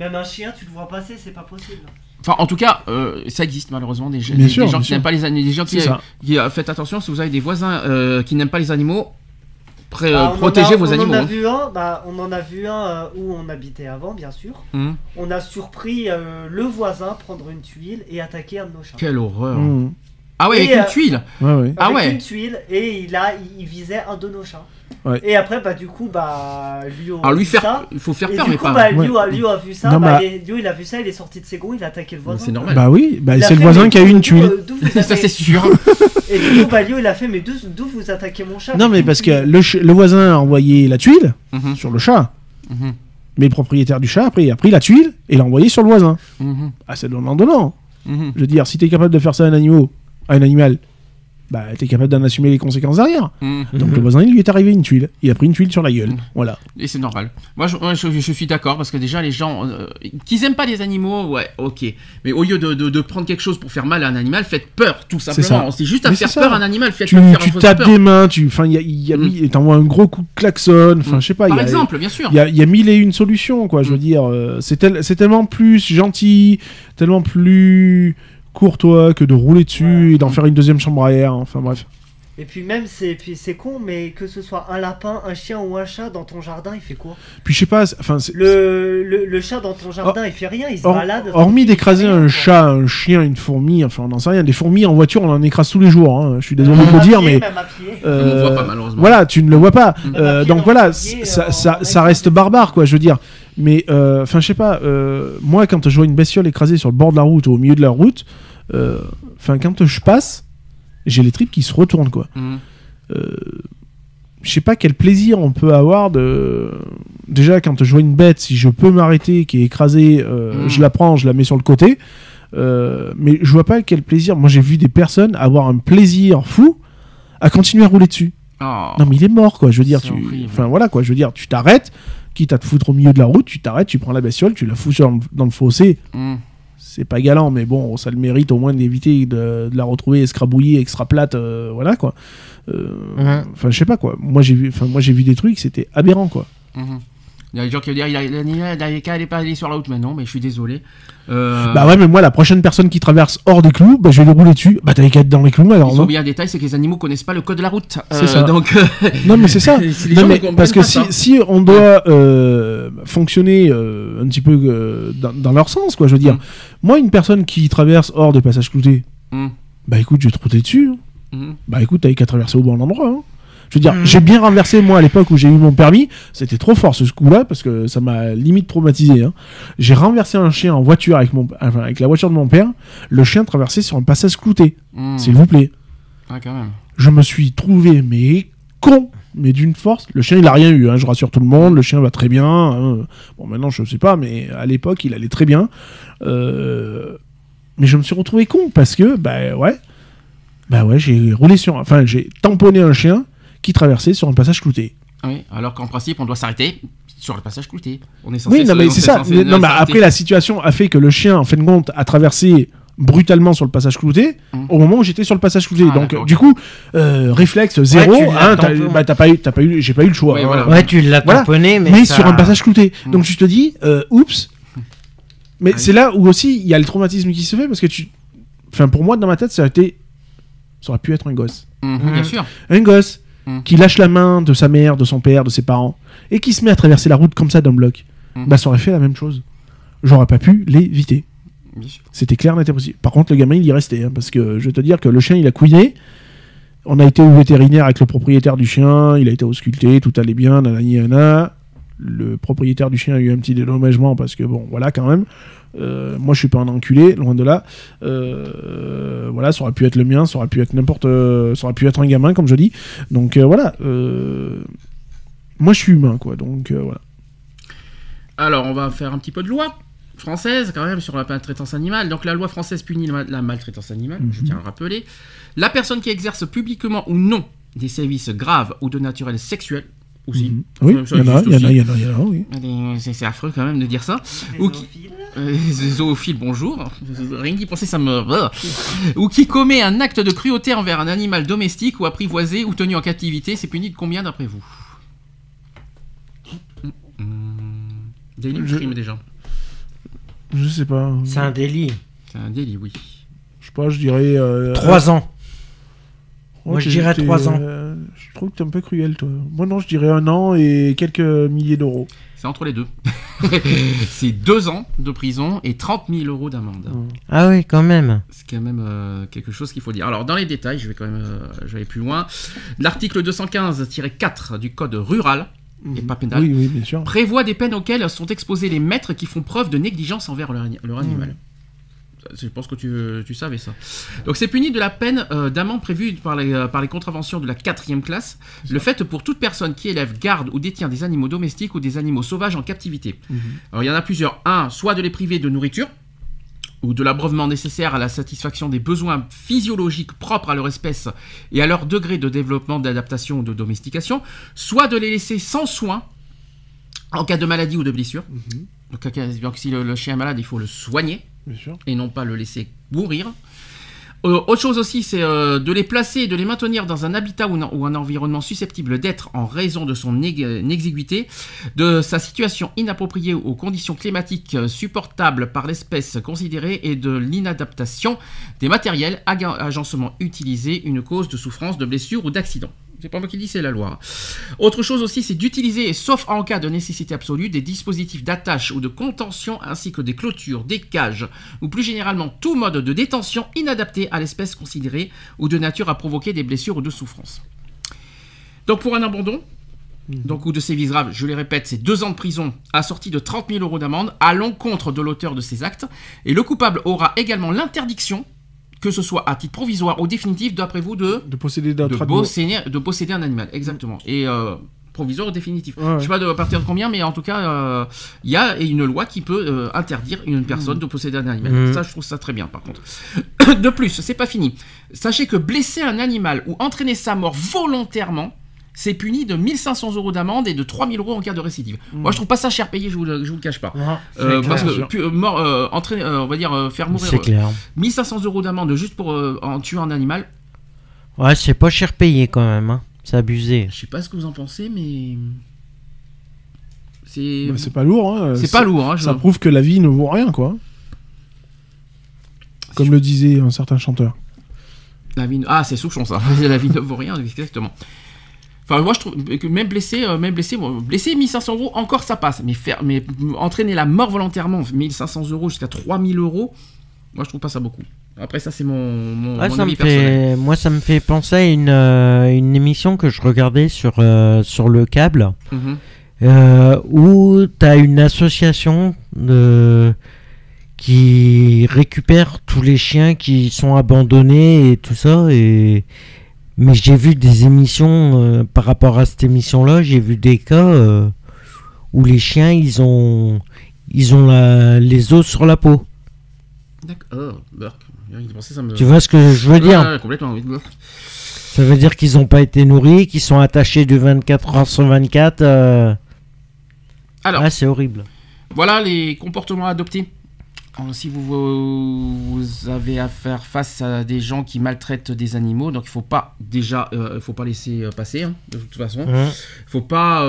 S7: Même un chien, tu le vois passer, c'est pas possible.
S5: Enfin, en tout cas, euh, ça existe malheureusement des,
S6: Bien
S5: des,
S6: sûr,
S5: des gens
S6: bien
S5: qui
S6: sûr.
S5: n'aiment pas les animaux. Des gens qui,
S6: C'est ça.
S5: qui, euh, faites attention si vous avez des voisins euh, qui n'aiment pas les animaux. Pré-
S7: Bah,
S5: euh,
S7: on en
S5: protégez
S7: a-
S5: vos
S7: on
S5: animaux.
S7: En a
S5: hein.
S7: vu un, bah, on en a vu un euh, où on habitait avant, bien sûr.
S5: Hum.
S7: On a surpris euh, le voisin prendre une tuile et attaquer un de nos chats.
S5: Quelle horreur.
S6: Mmh.
S5: Ah ouais, avec
S7: Et,
S5: une
S7: euh,
S5: tuile.
S6: Ouais, ouais.
S5: Ah
S7: Avec
S5: ouais.
S7: une tuile et il a, il, il visait un de nos chats.
S6: Ouais.
S7: Et après, bah du coup, bah Lio a
S5: Alors lui
S7: vu
S5: faire,
S7: ça.
S5: il faut faire
S7: Et
S5: peur,
S7: du
S5: mais
S7: coup,
S5: pas.
S7: bah,
S6: Ouais.
S7: Lio, a, Lio a vu ça,
S6: Non,
S7: bah,
S6: mais-
S7: et Lio il a vu ça, il est sorti de ses gonds, il a attaqué le
S5: Mais
S7: voisin.
S5: c'est normal.
S6: Bah oui, bah,
S7: Il a
S6: c'est le
S7: fait,
S6: voisin
S7: mais
S6: qui a eu
S7: d'où-
S6: une
S7: d'où,
S6: tuile.
S7: euh, d'où vous
S5: Ça
S7: avez-
S5: c'est sûr.
S7: Et du coup, bah Lio il a fait, mais d'où d'où vous attaquez mon chat
S6: Non,
S7: avec
S6: mais
S7: une
S6: parce que
S7: tuile
S6: le, ch- le voisin a envoyé la tuile
S5: Mhm,
S6: sur le chat.
S5: mhm,
S6: Mais le propriétaire du chat, après, il a pris la tuile et l'a envoyé sur le voisin.
S5: mhm,
S6: Ah, c'est donnant-donnant.
S5: mhm.
S6: Je veux dire, si t'es capable de faire ça à un animal, à un animal, bah t'es capable d'en assumer les conséquences derrière.
S5: Mhm.
S6: Donc le voisin, il lui est arrivé une tuile. Il a pris une tuile sur la gueule. Voilà.
S5: Et c'est normal. Moi, je, moi, je, je suis d'accord parce que déjà, les gens euh, qui aiment pas les animaux, ouais, ok. Mais au lieu de, de, de prendre quelque chose pour faire mal à un animal, faites peur, tout simplement.
S6: ça.
S5: C'est juste à
S6: Mais
S5: faire
S6: c'est ça.
S5: peur à un animal, faites
S6: Tu,
S5: le faire
S6: tu
S5: en faisant
S6: tapes
S5: peur.
S6: des mains, tu, enfin, il y a, il y a
S5: Mm.
S6: mis- t'envoies un gros coup de klaxon. Enfin,
S5: Mm.
S6: je sais pas.
S5: Par
S6: il y a-
S5: exemple, bien sûr.
S6: Il y a, il y a mille et une solutions, quoi. Je veux
S5: Mm.
S6: dire, euh, c'est tel- c'est tellement plus gentil, tellement plus courtois que de rouler dessus
S7: Ouais.
S6: et d'en
S5: Mm.
S6: faire une deuxième chambre à air. Enfin bref.
S7: Et puis même, c'est puis c'est con, mais que ce soit un lapin, un chien ou un chat dans ton jardin, il fait quoi?
S6: Puis je sais pas. c'est- Enfin, c'est-
S7: Le, le, le chat dans ton jardin, il fait rien, il se
S6: Hor-
S7: balade.
S6: hormis
S7: il fait
S6: d'écraser
S7: rien,
S6: un
S7: quoi.
S6: chat, un chien, une fourmi, enfin on n'en sait rien. Des fourmis en voiture, on en écrase tous les jours. hein. Je suis désolé de
S7: Même
S6: le
S7: à
S6: dire,
S7: pied,
S6: mais
S7: même à pied.
S6: euh,
S5: On voit pas, malheureusement.
S6: Voilà, tu ne le vois pas.
S5: Même
S7: à
S6: Euh,
S7: pied
S6: donc
S7: dans
S6: voilà,
S7: le grenier,
S6: ça,
S7: euh,
S6: ça,
S7: en
S6: ça
S7: mec-
S6: reste barbare, quoi. Je veux dire. Mais euh, enfin, je sais pas. euh, moi, quand je vois une bestiole écrasée sur le bord de la route ou au milieu de la route, euh, enfin, quand je passe, j'ai les tripes qui se retournent, quoi.
S5: Mhm.
S6: Euh, je sais pas quel plaisir on peut avoir de. Déjà, quand je vois une bête, si je peux m'arrêter, qui est écrasée, euh,
S5: Mm.
S6: je la prends, je la mets sur le côté. Euh, mais je vois pas quel plaisir. Moi, j'ai vu des personnes avoir un plaisir fou à continuer à rouler dessus.
S5: Oh.
S6: Non, mais il est mort, quoi. Je veux dire,
S5: C'est
S6: tu.
S5: horrible.
S6: Enfin, voilà, quoi. Je veux dire, tu t'arrêtes, quitte à te foutre au milieu de la route, tu t'arrêtes, tu prends la bestiole, tu la fous sur- dans le fossé.
S5: Mhm.
S6: C'est pas galant, mais bon, ça le mérite au moins d'éviter de, de la retrouver escrabouillée, extra plate, euh, voilà quoi. Euh,
S8: Mhm.
S6: Enfin, je sais pas quoi. Moi j'ai vu, enfin moi j'ai vu des trucs, c'était aberrant quoi.
S5: Mhm. Il y a des gens qui vont dire il a- il a- il avait qu'à aller pas aller sur la route maintenant, mais je suis désolé. Euh,
S6: Bah ouais, mais moi la prochaine personne qui traverse hors des clous, bah je vais le rouler dessus. Bah t'avais qu'à être dans les clous alors
S5: Ils
S6: non.
S5: ont bien un détail, c'est que les animaux connaissent pas le code de la route.
S6: C'est
S5: Euh,
S6: ça.
S5: Donc, euh,
S6: Non mais c'est ça.
S5: si les
S6: Non,
S5: gens
S6: mais
S5: ne comprennent
S6: parce que
S5: pas
S6: si,
S5: ça.
S6: si on doit euh, fonctionner euh, un petit peu euh, dans, dans leur sens quoi, je veux dire.
S5: Mm.
S6: Moi une personne qui traverse hors de passage clouté,
S5: Mhm.
S6: bah écoute je vais te router dessus. hein.
S5: Mhm.
S6: Bah écoute, t'avais qu'à traverser au bon endroit. hein. Je veux dire,
S8: Mhm.
S6: j'ai bien renversé moi à l'époque où j'ai eu mon permis. C'était trop fort ce coup-là parce que ça m'a limite traumatisé. hein. J'ai renversé un chien en voiture avec, mon, enfin, avec la voiture de mon père. Le chien traversait sur un passage clouté.
S5: Mhm.
S6: S'il vous plaît.
S5: Ah, quand même.
S6: Je me suis trouvé, mais con, mais d'une force. Le chien, il a rien eu, hein, je rassure tout le monde. Le chien va très bien. hein. Bon, maintenant, je sais pas, mais à l'époque, il allait très bien. Euh, Mais je me suis retrouvé con parce que, bah ouais, bah ouais, j'ai roulé sur, enfin, j'ai tamponné un chien qui traversait sur un passage clouté.
S5: Oui, alors qu'en principe, on doit s'arrêter sur le passage clouté. On est censé
S6: Oui, non,
S5: se-
S6: mais
S5: on
S6: c'est
S5: est
S6: ça.
S5: censé,
S6: Mais-
S5: euh,
S6: non, mais
S5: s'arrêter.
S6: après, la situation a fait que le chien, en fin de compte, a traversé brutalement sur le passage clouté
S5: Mhm.
S6: au moment où j'étais sur le passage clouté.
S5: Ah,
S6: Donc,
S5: d'accord,
S6: du coup, euh, réflexe zéro,
S8: tu l'as
S6: hein, t'as,
S8: tamponné.
S6: bah, t'as pas eu, t'as pas eu, j'ai pas eu le choix.
S5: Oui,
S6: hein.
S5: voilà.
S8: Ouais, tu l'as
S6: Voilà.
S8: tamponné, mais,
S6: mais
S8: ça-
S6: sur un passage clouté.
S5: Mm.
S6: Donc tu te dis, euh, oups. Mais
S5: Ah oui.
S6: c'est là où aussi il y a le traumatisme qui se fait parce que tu. Enfin, pour moi, dans ma tête, ça a été. Ça aurait pu être un gosse.
S5: Mhm,
S8: Mhm.
S5: Bien sûr.
S6: Un gosse
S5: Mm.
S6: qui lâche la main de sa mère, de son père, de ses parents et qui se met à traverser la route comme ça d'un bloc.
S5: Mm.
S6: Bah, ça aurait fait la même chose. J'aurais pas pu l'éviter.
S5: Bien sûr.
S6: C'était clair, n'était possible. Par contre, le gamin, il y restait. hein, parce que je vais te dire que le chien, il a couiné. On a été au vétérinaire avec le propriétaire du chien. Il a été ausculté. Tout allait bien. Nanani, nanana. Le propriétaire du chien a eu un petit dédommagement parce que, bon, voilà, quand même. Euh, moi, je suis pas un enculé, loin de là. Euh, voilà, ça aurait pu être le mien. Ça aurait pu être n'importe. euh, ça aurait pu être un gamin, comme je dis. Donc, euh, voilà. euh, moi, je suis humain, quoi. Donc, euh, voilà.
S5: Alors, on va faire un petit peu de loi française, quand même, sur la maltraitance animale. Donc, la loi française punit la, la maltraitance animale, je
S6: Mhm.
S5: tiens à le rappeler. La personne qui exerce publiquement ou non des services graves ou de naturel sexuel, aussi.
S6: Mhm. Oui,
S5: Ça
S6: il y en a,
S5: existe
S6: il y en a,
S5: aussi.
S6: il y en a, il y en a, oui.
S5: Allez, C'est c'est affreux, quand même, de dire ça.
S7: Les
S5: Ou qui-
S7: zoophiles.
S5: Euh, les zoophiles, bonjour. Rien qu'y penser, ça me... Ou qui commet un acte de cruauté envers un animal domestique ou apprivoisé ou tenu en captivité, c'est puni de combien d'après vous? Délit ou
S6: Je-
S5: crime déjà?
S6: Je sais pas.
S8: C'est un délit.
S5: C'est un délit, oui.
S6: Je sais pas, je dirais... Euh,
S8: trois ans.
S6: Oh,
S8: Moi, je
S6: t'es-
S8: dirais
S6: t'es,
S8: trois ans.
S6: euh, je trouve que t'es un peu cruel, toi. Moi, non, je dirais un an et quelques milliers d'euros.
S5: C'est entre les deux. C'est deux ans de prison et trente mille euros d'amende.
S8: Ah oui, quand même.
S5: C'est quand même euh, quelque chose qu'il faut dire. Alors, dans les détails, je vais quand même euh, je vais aller plus loin. L'article deux cent quinze tiret quatre du code rural, et pas pénal,
S6: Oui, oui, bien sûr.
S5: prévoit des peines auxquelles sont exposés les maîtres qui font preuve de négligence envers leur, ani- leur animal. Je pense que tu, tu savais ça. Donc c'est puni de la peine euh, d'amende prévue par les, euh, par les contraventions de la quatrième classe, le fait pour toute personne qui élève, garde ou détient des animaux domestiques ou des animaux sauvages en captivité.
S6: Mhm.
S5: Alors il y en a plusieurs. Un, soit de les priver de nourriture, ou de l'abreuvement nécessaire à la satisfaction des besoins physiologiques propres à leur espèce et à leur degré de développement, d'adaptation ou de domestication, soit de les laisser sans soin en cas de maladie ou de blessure.
S6: Mhm.
S5: Donc, donc si le, le chien est malade, il faut le soigner
S6: Bien sûr.
S5: et non pas le laisser mourir. Euh, autre chose aussi, c'est euh, de les placer et de les maintenir dans un habitat ou, ou un environnement susceptible d'être, en raison de son nég- exiguïté, de sa situation inappropriée aux conditions climatiques euh, supportables par l'espèce considérée et de l'inadaptation des matériels aga- agencement utilisés, une cause de souffrance, de blessure ou d'accident. C'est pas moi qui le dis, c'est la loi. Autre chose aussi, c'est d'utiliser, et sauf en cas de nécessité absolue, des dispositifs d'attache ou de contention, ainsi que des clôtures, des cages, ou plus généralement tout mode de détention inadapté à l'espèce considérée ou de nature à provoquer des blessures ou de souffrances. Donc pour un abandon, donc, ou de sévices graves, je les répète, c'est deux ans de prison assortis de trente mille euros d'amende à l'encontre de l'auteur de ces actes, et le coupable aura également l'interdiction, que ce soit à titre provisoire ou définitif, d'après vous, de,
S6: De posséder
S5: de,
S6: d'autres animaux.
S5: posséder, de posséder un animal. Exactement. Et euh, provisoire ou définitif.
S6: Ouais, ouais.
S5: Je sais pas de, à partir de combien, mais en tout cas, il euh, y a une loi qui peut euh, interdire une personne de posséder un animal.
S8: Mmh.
S5: Ça, je trouve ça très bien, par contre. De plus, c'est pas fini. Sachez que blesser un animal ou entraîner sa mort volontairement, c'est puni de mille cinq cents euros d'amende et de trois mille euros en cas de récidive.
S6: Mmh.
S5: Moi, je trouve pas ça cher payé, je vous, le- je vous le cache pas.
S8: Non,
S5: Euh,
S8: c'est
S5: parce
S8: clair.
S5: que pu- euh, mort, euh, entraîner, euh, on va dire euh, faire mourir
S8: C'est clair.
S5: mille cinq cents euros d'amende juste pour euh, en tuer un animal.
S8: Ouais, c'est pas cher payé quand même. Hein. C'est abusé.
S5: Je sais pas ce que vous en pensez, mais c'est
S6: Bah, c'est pas lourd. Hein.
S5: c'est
S6: Ça-
S5: pas lourd. Hein, je-
S6: Ça prouve que la vie ne vaut rien, quoi. Comme le disait un certain chanteur.
S5: La vie ne- Ah, c'est Souchon ça. La vie ne vaut rien, exactement. Enfin, moi je trouve que même blessé, euh, même blessé, bon, blessé mille cinq cents euros, encore ça passe. Mais faire, mais entraîner la mort volontairement, mille cinq cents euros jusqu'à trois mille euros, moi je trouve pas ça beaucoup. Après ça c'est mon, mon,
S8: Ouais,
S5: mon
S8: ça
S5: avis
S8: me
S5: personnel.
S8: fait... Moi, ça me fait penser à une, euh, une émission que je regardais sur, euh, sur le câble,
S5: Mhm.
S8: euh, où tu as une association de... qui récupère tous les chiens qui sont abandonnés et tout ça. Et... Mais j'ai vu des émissions, euh, par rapport à cette émission-là, j'ai vu des cas euh, où les chiens, ils ont, ils ont la... les os sur la peau.
S5: D'accord. Oh, Burk. Rien que de penser, ça me-
S8: Tu vois ce que je veux
S5: Ouais,
S8: dire?
S5: ouais, complètement, oui. Burk.
S8: Ça veut dire qu'ils n'ont pas été nourris, qu'ils sont attachés de vingt-quatre heures sur vingt-quatre. Euh...
S5: Alors,
S8: Ah, c'est horrible.
S5: voilà les comportements adoptés. Alors, si vous, vous, vous avez à faire face à des gens qui maltraitent des animaux, donc il faut pas déjà, euh, il faut pas laisser euh, passer hein, de toute façon.
S8: Mmh.
S5: Il faut pas,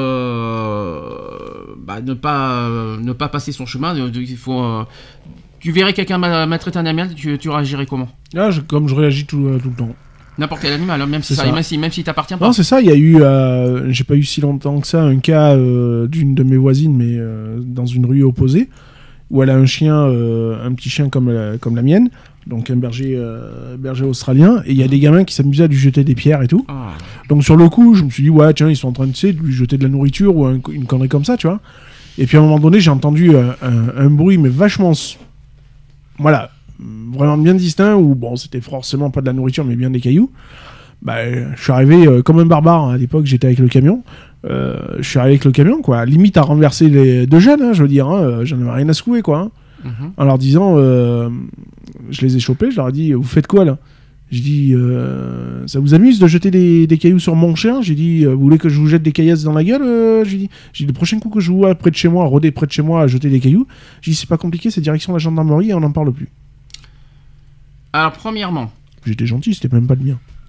S5: euh, bah, ne pas, euh, ne pas passer son chemin. euh, Il faut, euh, tu verrais quelqu'un ma- maltraiter un animal, tu, tu réagirais comment?
S6: Là, je- comme je réagis tout, euh, tout le temps.
S5: N'importe quel animal, hein, même si
S6: C'est
S5: ça,
S6: ça.
S5: même si, même si t'appartient pas.
S6: Non, c'est ça, il y a eu, euh, j'ai pas eu si longtemps que ça, un cas euh, d'une de mes voisines, mais euh, dans une rue opposée, où elle a un chien, euh, un petit chien comme la, comme la mienne, donc un berger, euh, berger australien, et il y a des gamins qui s'amusaient à lui jeter des pierres et tout.
S5: Ah.
S6: Donc sur le coup, je me suis dit, ouais, tiens, ils sont en train de, tu sais, de lui jeter de la nourriture ou un- une connerie comme ça, tu vois. Et puis à un moment donné, j'ai entendu euh, un, un bruit, mais vachement... s- Voilà, vraiment bien distinct, où bon, c'était forcément pas de la nourriture, mais bien des cailloux. Bah, euh, je suis arrivé euh, comme un barbare, hein. À l'époque j'étais avec le camion, euh, je suis arrivé avec le camion, quoi, limite à renverser les deux jeunes, hein, je veux dire, hein, euh, j'en avais rien à secouer, quoi, hein.
S5: Mhm.
S6: En leur disant, euh, je les ai chopés, je leur ai dit, vous faites quoi là? J'ai dit, euh, ça vous amuse de jeter des, des cailloux sur mon chien? J'ai dit, euh, vous voulez que je vous jette des caillasses dans la gueule? euh, J'ai dit, j'ai dit, le prochain coup que je vous vois près de chez moi, rôder près de chez moi à jeter des cailloux, j'ai dit, c'est pas compliqué, c'est direction la gendarmerie et on n'en parle plus.
S5: Alors premièrement,
S6: J'étais gentil, c'était même pas le mien.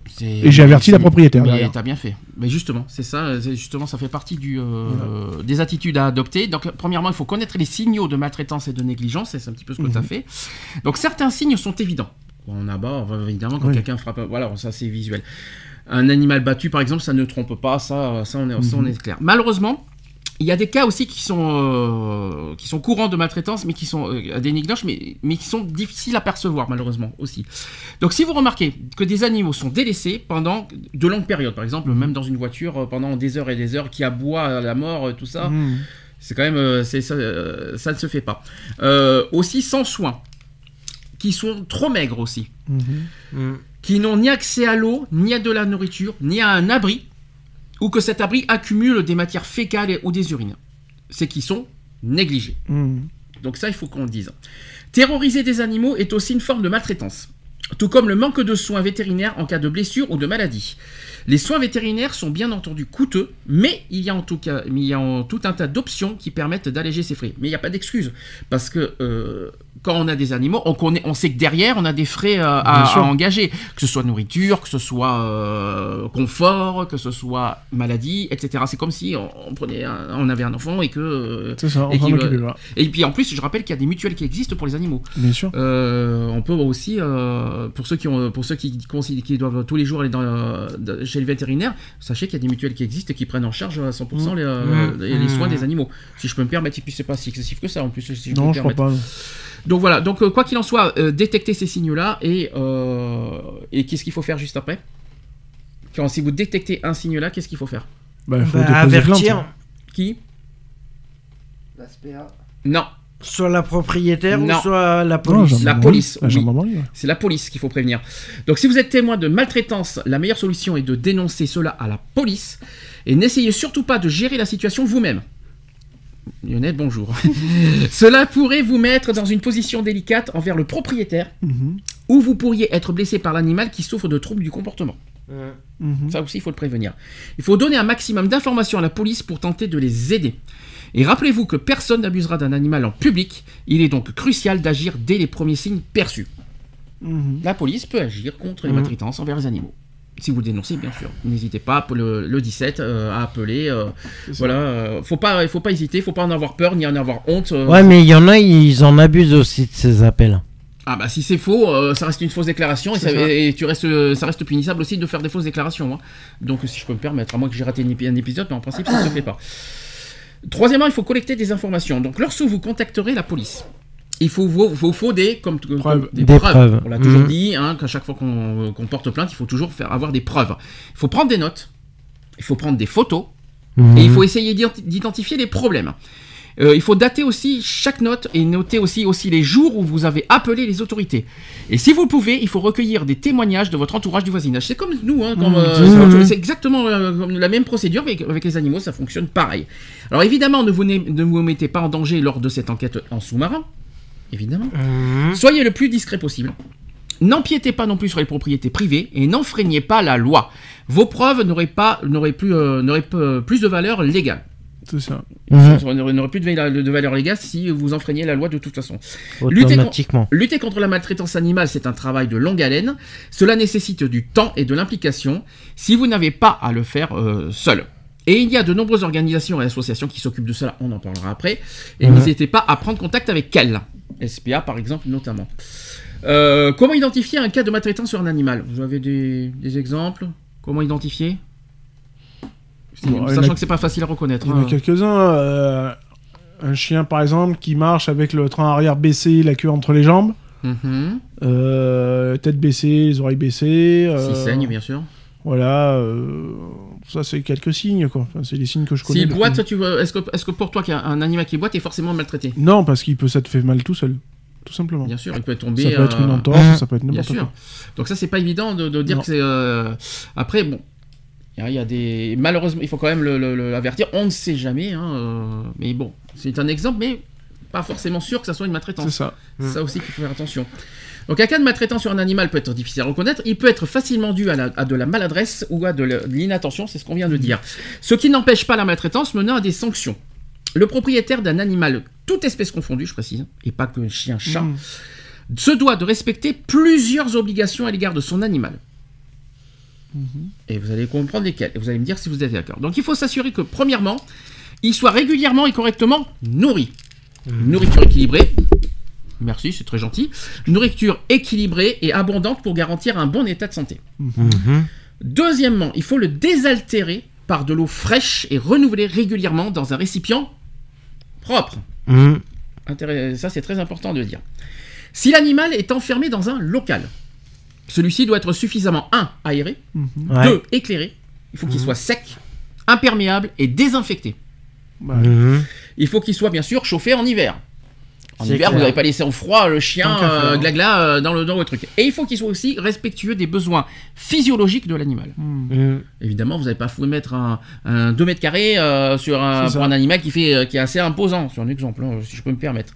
S6: Et j'ai averti la propriétaire.
S5: Mais
S6: derrière.
S5: t'as bien fait. Mais justement, c'est ça. C'est justement, ça fait partie du, euh, voilà. des attitudes à adopter. Donc, premièrement, il faut connaître les signaux de maltraitance et de négligence. C'est un petit peu ce que mmh. tu as fait. Donc, certains signes sont évidents. On aborde, évidemment, quand oui. quelqu'un frappe. Voilà, ça c'est visuel. Un animal battu, par exemple, ça ne trompe pas. Ça, ça, on, est, mmh. ça on est clair. Malheureusement, il y a des cas aussi qui sont, euh, qui sont courants de maltraitance, mais qui sont euh, des négligence, mais, mais qui sont difficiles à percevoir, malheureusement, aussi. Donc, si vous remarquez que des animaux sont délaissés pendant de longues périodes, par exemple, mmh. même dans une voiture, pendant des heures et des heures, qui aboie à la mort, tout ça, mmh. c'est quand même... Euh, c'est, ça, euh, ça ne se fait pas. Euh, aussi, sans soin, qui sont trop maigres aussi, mmh. Mmh. qui n'ont ni accès à l'eau, ni à de la nourriture, ni à un abri, ou que cet abri accumule des matières fécales ou des urines. C'est qu'ils sont négligés. Mmh. Donc ça, il faut qu'on le dise. Terroriser des animaux est aussi une forme de maltraitance, tout comme le manque de soins vétérinaires en cas de blessure ou de maladie. Les soins vétérinaires sont bien entendu coûteux, mais il y a en tout cas, mais il y a en tout un tas d'options qui permettent d'alléger ces frais. Mais il n'y a pas d'excuse, parce que euh, quand on a des animaux, on, connaît, on sait que derrière, on a des frais euh, à, à engager, que ce soit nourriture, que ce soit euh, confort, que ce soit maladie, et cetera. C'est comme si on, on prenait, un, on avait un enfant et que.
S6: C'est ça.
S5: Et,
S6: on
S5: euh, et puis en plus, je rappelle qu'il y a des mutuelles qui existent pour les animaux.
S6: Bien sûr.
S5: Euh, on peut aussi, euh, pour ceux qui ont, pour ceux qui, qui doivent tous les jours aller dans, dans, chez le vétérinaire, sachez qu'il y a des mutuelles qui existent et qui prennent en charge à cent pour cent mmh. les, mmh. les, les soins mmh. des animaux. Si je peux me permettre, et puis c'est pas si excessif que ça en plus. Si je
S6: non, je crois pas.
S5: Donc voilà, donc euh, quoi qu'il en soit, euh, détectez ces signes-là et, euh, et qu'est-ce qu'il faut faire juste après ? Quand si vous détectez un signe-là, qu'est-ce qu'il faut faire ?
S6: Bah, il faut
S8: bah, avertir.
S6: Plainte.
S5: Qui ?
S7: La S P A.
S5: Non.
S8: Soit la propriétaire
S5: non.
S8: ou soit la police.
S5: Non, la police,
S6: la
S5: oui.
S6: gendarmerie.
S5: C'est la police qu'il faut prévenir. Donc si vous êtes témoin de maltraitance, la meilleure solution est de dénoncer cela à la police et n'essayez surtout pas de gérer la situation vous-même. Lionel, bonjour. Cela pourrait vous mettre dans une position délicate envers le propriétaire mm-hmm. où vous pourriez être blessé par l'animal qui souffre de troubles du comportement. Mm-hmm. Ça aussi, il faut le prévenir. Il faut donner un maximum d'informations à la police pour tenter de les aider. Et rappelez-vous que personne n'abusera d'un animal en public. Il est donc crucial d'agir dès les premiers signes perçus. Mm-hmm. La police peut agir contre les maltraitances envers les animaux. Si vous le dénoncez, bien sûr. N'hésitez pas, le, le dix-sept, euh, à appeler. Euh, voilà, euh, faut pas, il faut pas hésiter, faut pas en avoir peur ni en avoir honte. Euh,
S8: ouais, mais il y en a, ils en abusent aussi de ces appels.
S5: Ah bah si c'est faux, euh, ça reste une fausse déclaration et, ça, et tu restes, ça reste punissable aussi de faire des fausses déclarations. Hein. Donc si je peux me permettre, à moins que j'ai raté un épisode, mais en principe ça ne se fait pas. Troisièmement, il faut collecter des informations. Donc lorsque vous contacterez la police, il faut, faut, faut, faut des, comme, comme,
S6: preuves.
S5: des,
S8: des
S5: preuves.
S8: preuves.
S5: On l'a toujours
S8: mmh.
S5: dit, hein, qu'à chaque fois qu'on, qu'on porte plainte, il faut toujours faire, avoir des preuves. Il faut prendre des notes, il faut prendre des photos, mmh. et il faut essayer d'identifier les problèmes. Euh, il faut dater aussi chaque note et noter aussi, aussi les jours où vous avez appelé les autorités. Et si vous le pouvez, il faut recueilir des témoignages de votre entourage du voisinage. C'est comme nous, hein, comme, mmh. euh, c'est exactement euh, comme la même procédure, mais avec les animaux, ça fonctionne pareil. Alors évidemment, ne vous, ne vous mettez pas en danger lors de cette enquête en sous-marin. Évidemment. Mmh. Soyez le plus discret possible. N'empiétez pas non plus sur les propriétés privées et n'enfreignez pas la loi. Vos preuves n'auraient pas, n'auraient plus, euh, n'auraient plus de valeur légale.
S6: C'est ça.
S5: Mmh. Ça n'aurait plus de valeur, de valeur légale si vous enfreignez la loi de toute façon.
S8: Automatiquement.
S5: Lutter, lutter contre la maltraitance animale, c'est un travail de longue haleine. Cela nécessite du temps et de l'implication si vous n'avez pas à le faire euh, seul. Et il y a de nombreuses organisations et associations qui s'occupent de cela, on en parlera après. Et mmh. n'hésitez pas à prendre contact avec elles. S P A par exemple notamment. Euh, comment identifier un cas de maltraitance sur un animal ? Vous avez des, des exemples ? Comment identifier ? Bon, sachant a, que c'est pas facile à reconnaître.
S6: Il y en a hein. quelques-uns. Euh, un chien par exemple qui marche avec le train arrière baissé, la queue entre les jambes. Mmh. Euh, tête baissée, les oreilles baissées. Euh,
S5: S'il saigne bien sûr.
S6: Voilà, euh, ça c'est quelques signes quoi. Enfin, c'est les signes que je connais.
S5: S'il boite, tu vois, est-ce que, est-ce que pour toi qu'un animal qui boite est forcément maltraité ?
S6: Non, parce qu'il peut ça te fait mal tout seul, tout simplement.
S5: Bien sûr, il peut tomber.
S6: Ça peut être une entorse, euh... ça peut être n'importe
S5: bien
S6: quoi.
S5: Sûr. Donc ça c'est pas évident de, de dire non. que c'est. Euh... Après bon, il y a des malheureusement il faut quand même le, le, le avertir. On ne sait jamais, hein, euh... mais bon, c'est un exemple, mais pas forcément sûr que ça soit une maltraitance.
S6: C'est ça.
S5: C'est mmh. ça aussi qu'il faut faire attention. Donc un cas de maltraitance sur un animal peut être difficile à reconnaître, il peut être facilement dû à, la, à de la maladresse ou à de, la, de l'inattention, c'est ce qu'on vient de dire. Ce qui n'empêche pas la maltraitance menant à des sanctions. Le propriétaire d'un animal, toute espèce confondue, je précise, et pas que chien, chat, mmh. se doit de respecter plusieurs obligations à l'égard de son animal.
S6: Mhm.
S5: Et vous allez comprendre lesquels. Et vous allez me dire si vous êtes d'accord. Donc il faut s'assurer que, premièrement, il soit régulièrement et correctement nourri. Mmh. Nourriture équilibrée. Merci, c'est très gentil. Nourriture équilibrée et abondante pour garantir un bon état de santé.
S8: Mhm.
S5: Deuxièmement, il faut le désaltérer par de l'eau fraîche et renouvelée régulièrement dans un récipient propre.
S8: Mhm.
S5: Intéress- Ça, c'est très important de le dire. Si l'animal est enfermé dans un local, celui-ci doit être suffisamment un aéré,
S6: Mhm.
S8: Ouais.
S5: deux éclairé, il faut qu'il
S8: Mhm.
S5: soit sec, imperméable et désinfecté.
S6: Ouais.
S8: Mhm.
S5: Il faut qu'il soit bien sûr chauffé en hiver. En
S8: C'est
S5: hiver,
S8: clair.
S5: vous n'avez pas laissé au froid le chien
S6: Tant qu'à
S5: euh,
S6: faire.
S5: glagla euh, dans, le, dans le truc. Et il faut qu'il soit aussi respectueux des besoins physiologiques de l'animal.
S6: Mhm.
S8: Mhm.
S5: Évidemment, vous n'allez pas foutre mettre un, un deux mètres carrés euh, sur un,
S6: C'est
S5: pour
S6: ça.
S5: un animal qui, fait, euh, qui est assez imposant. C'est un exemple, hein, si je peux me permettre.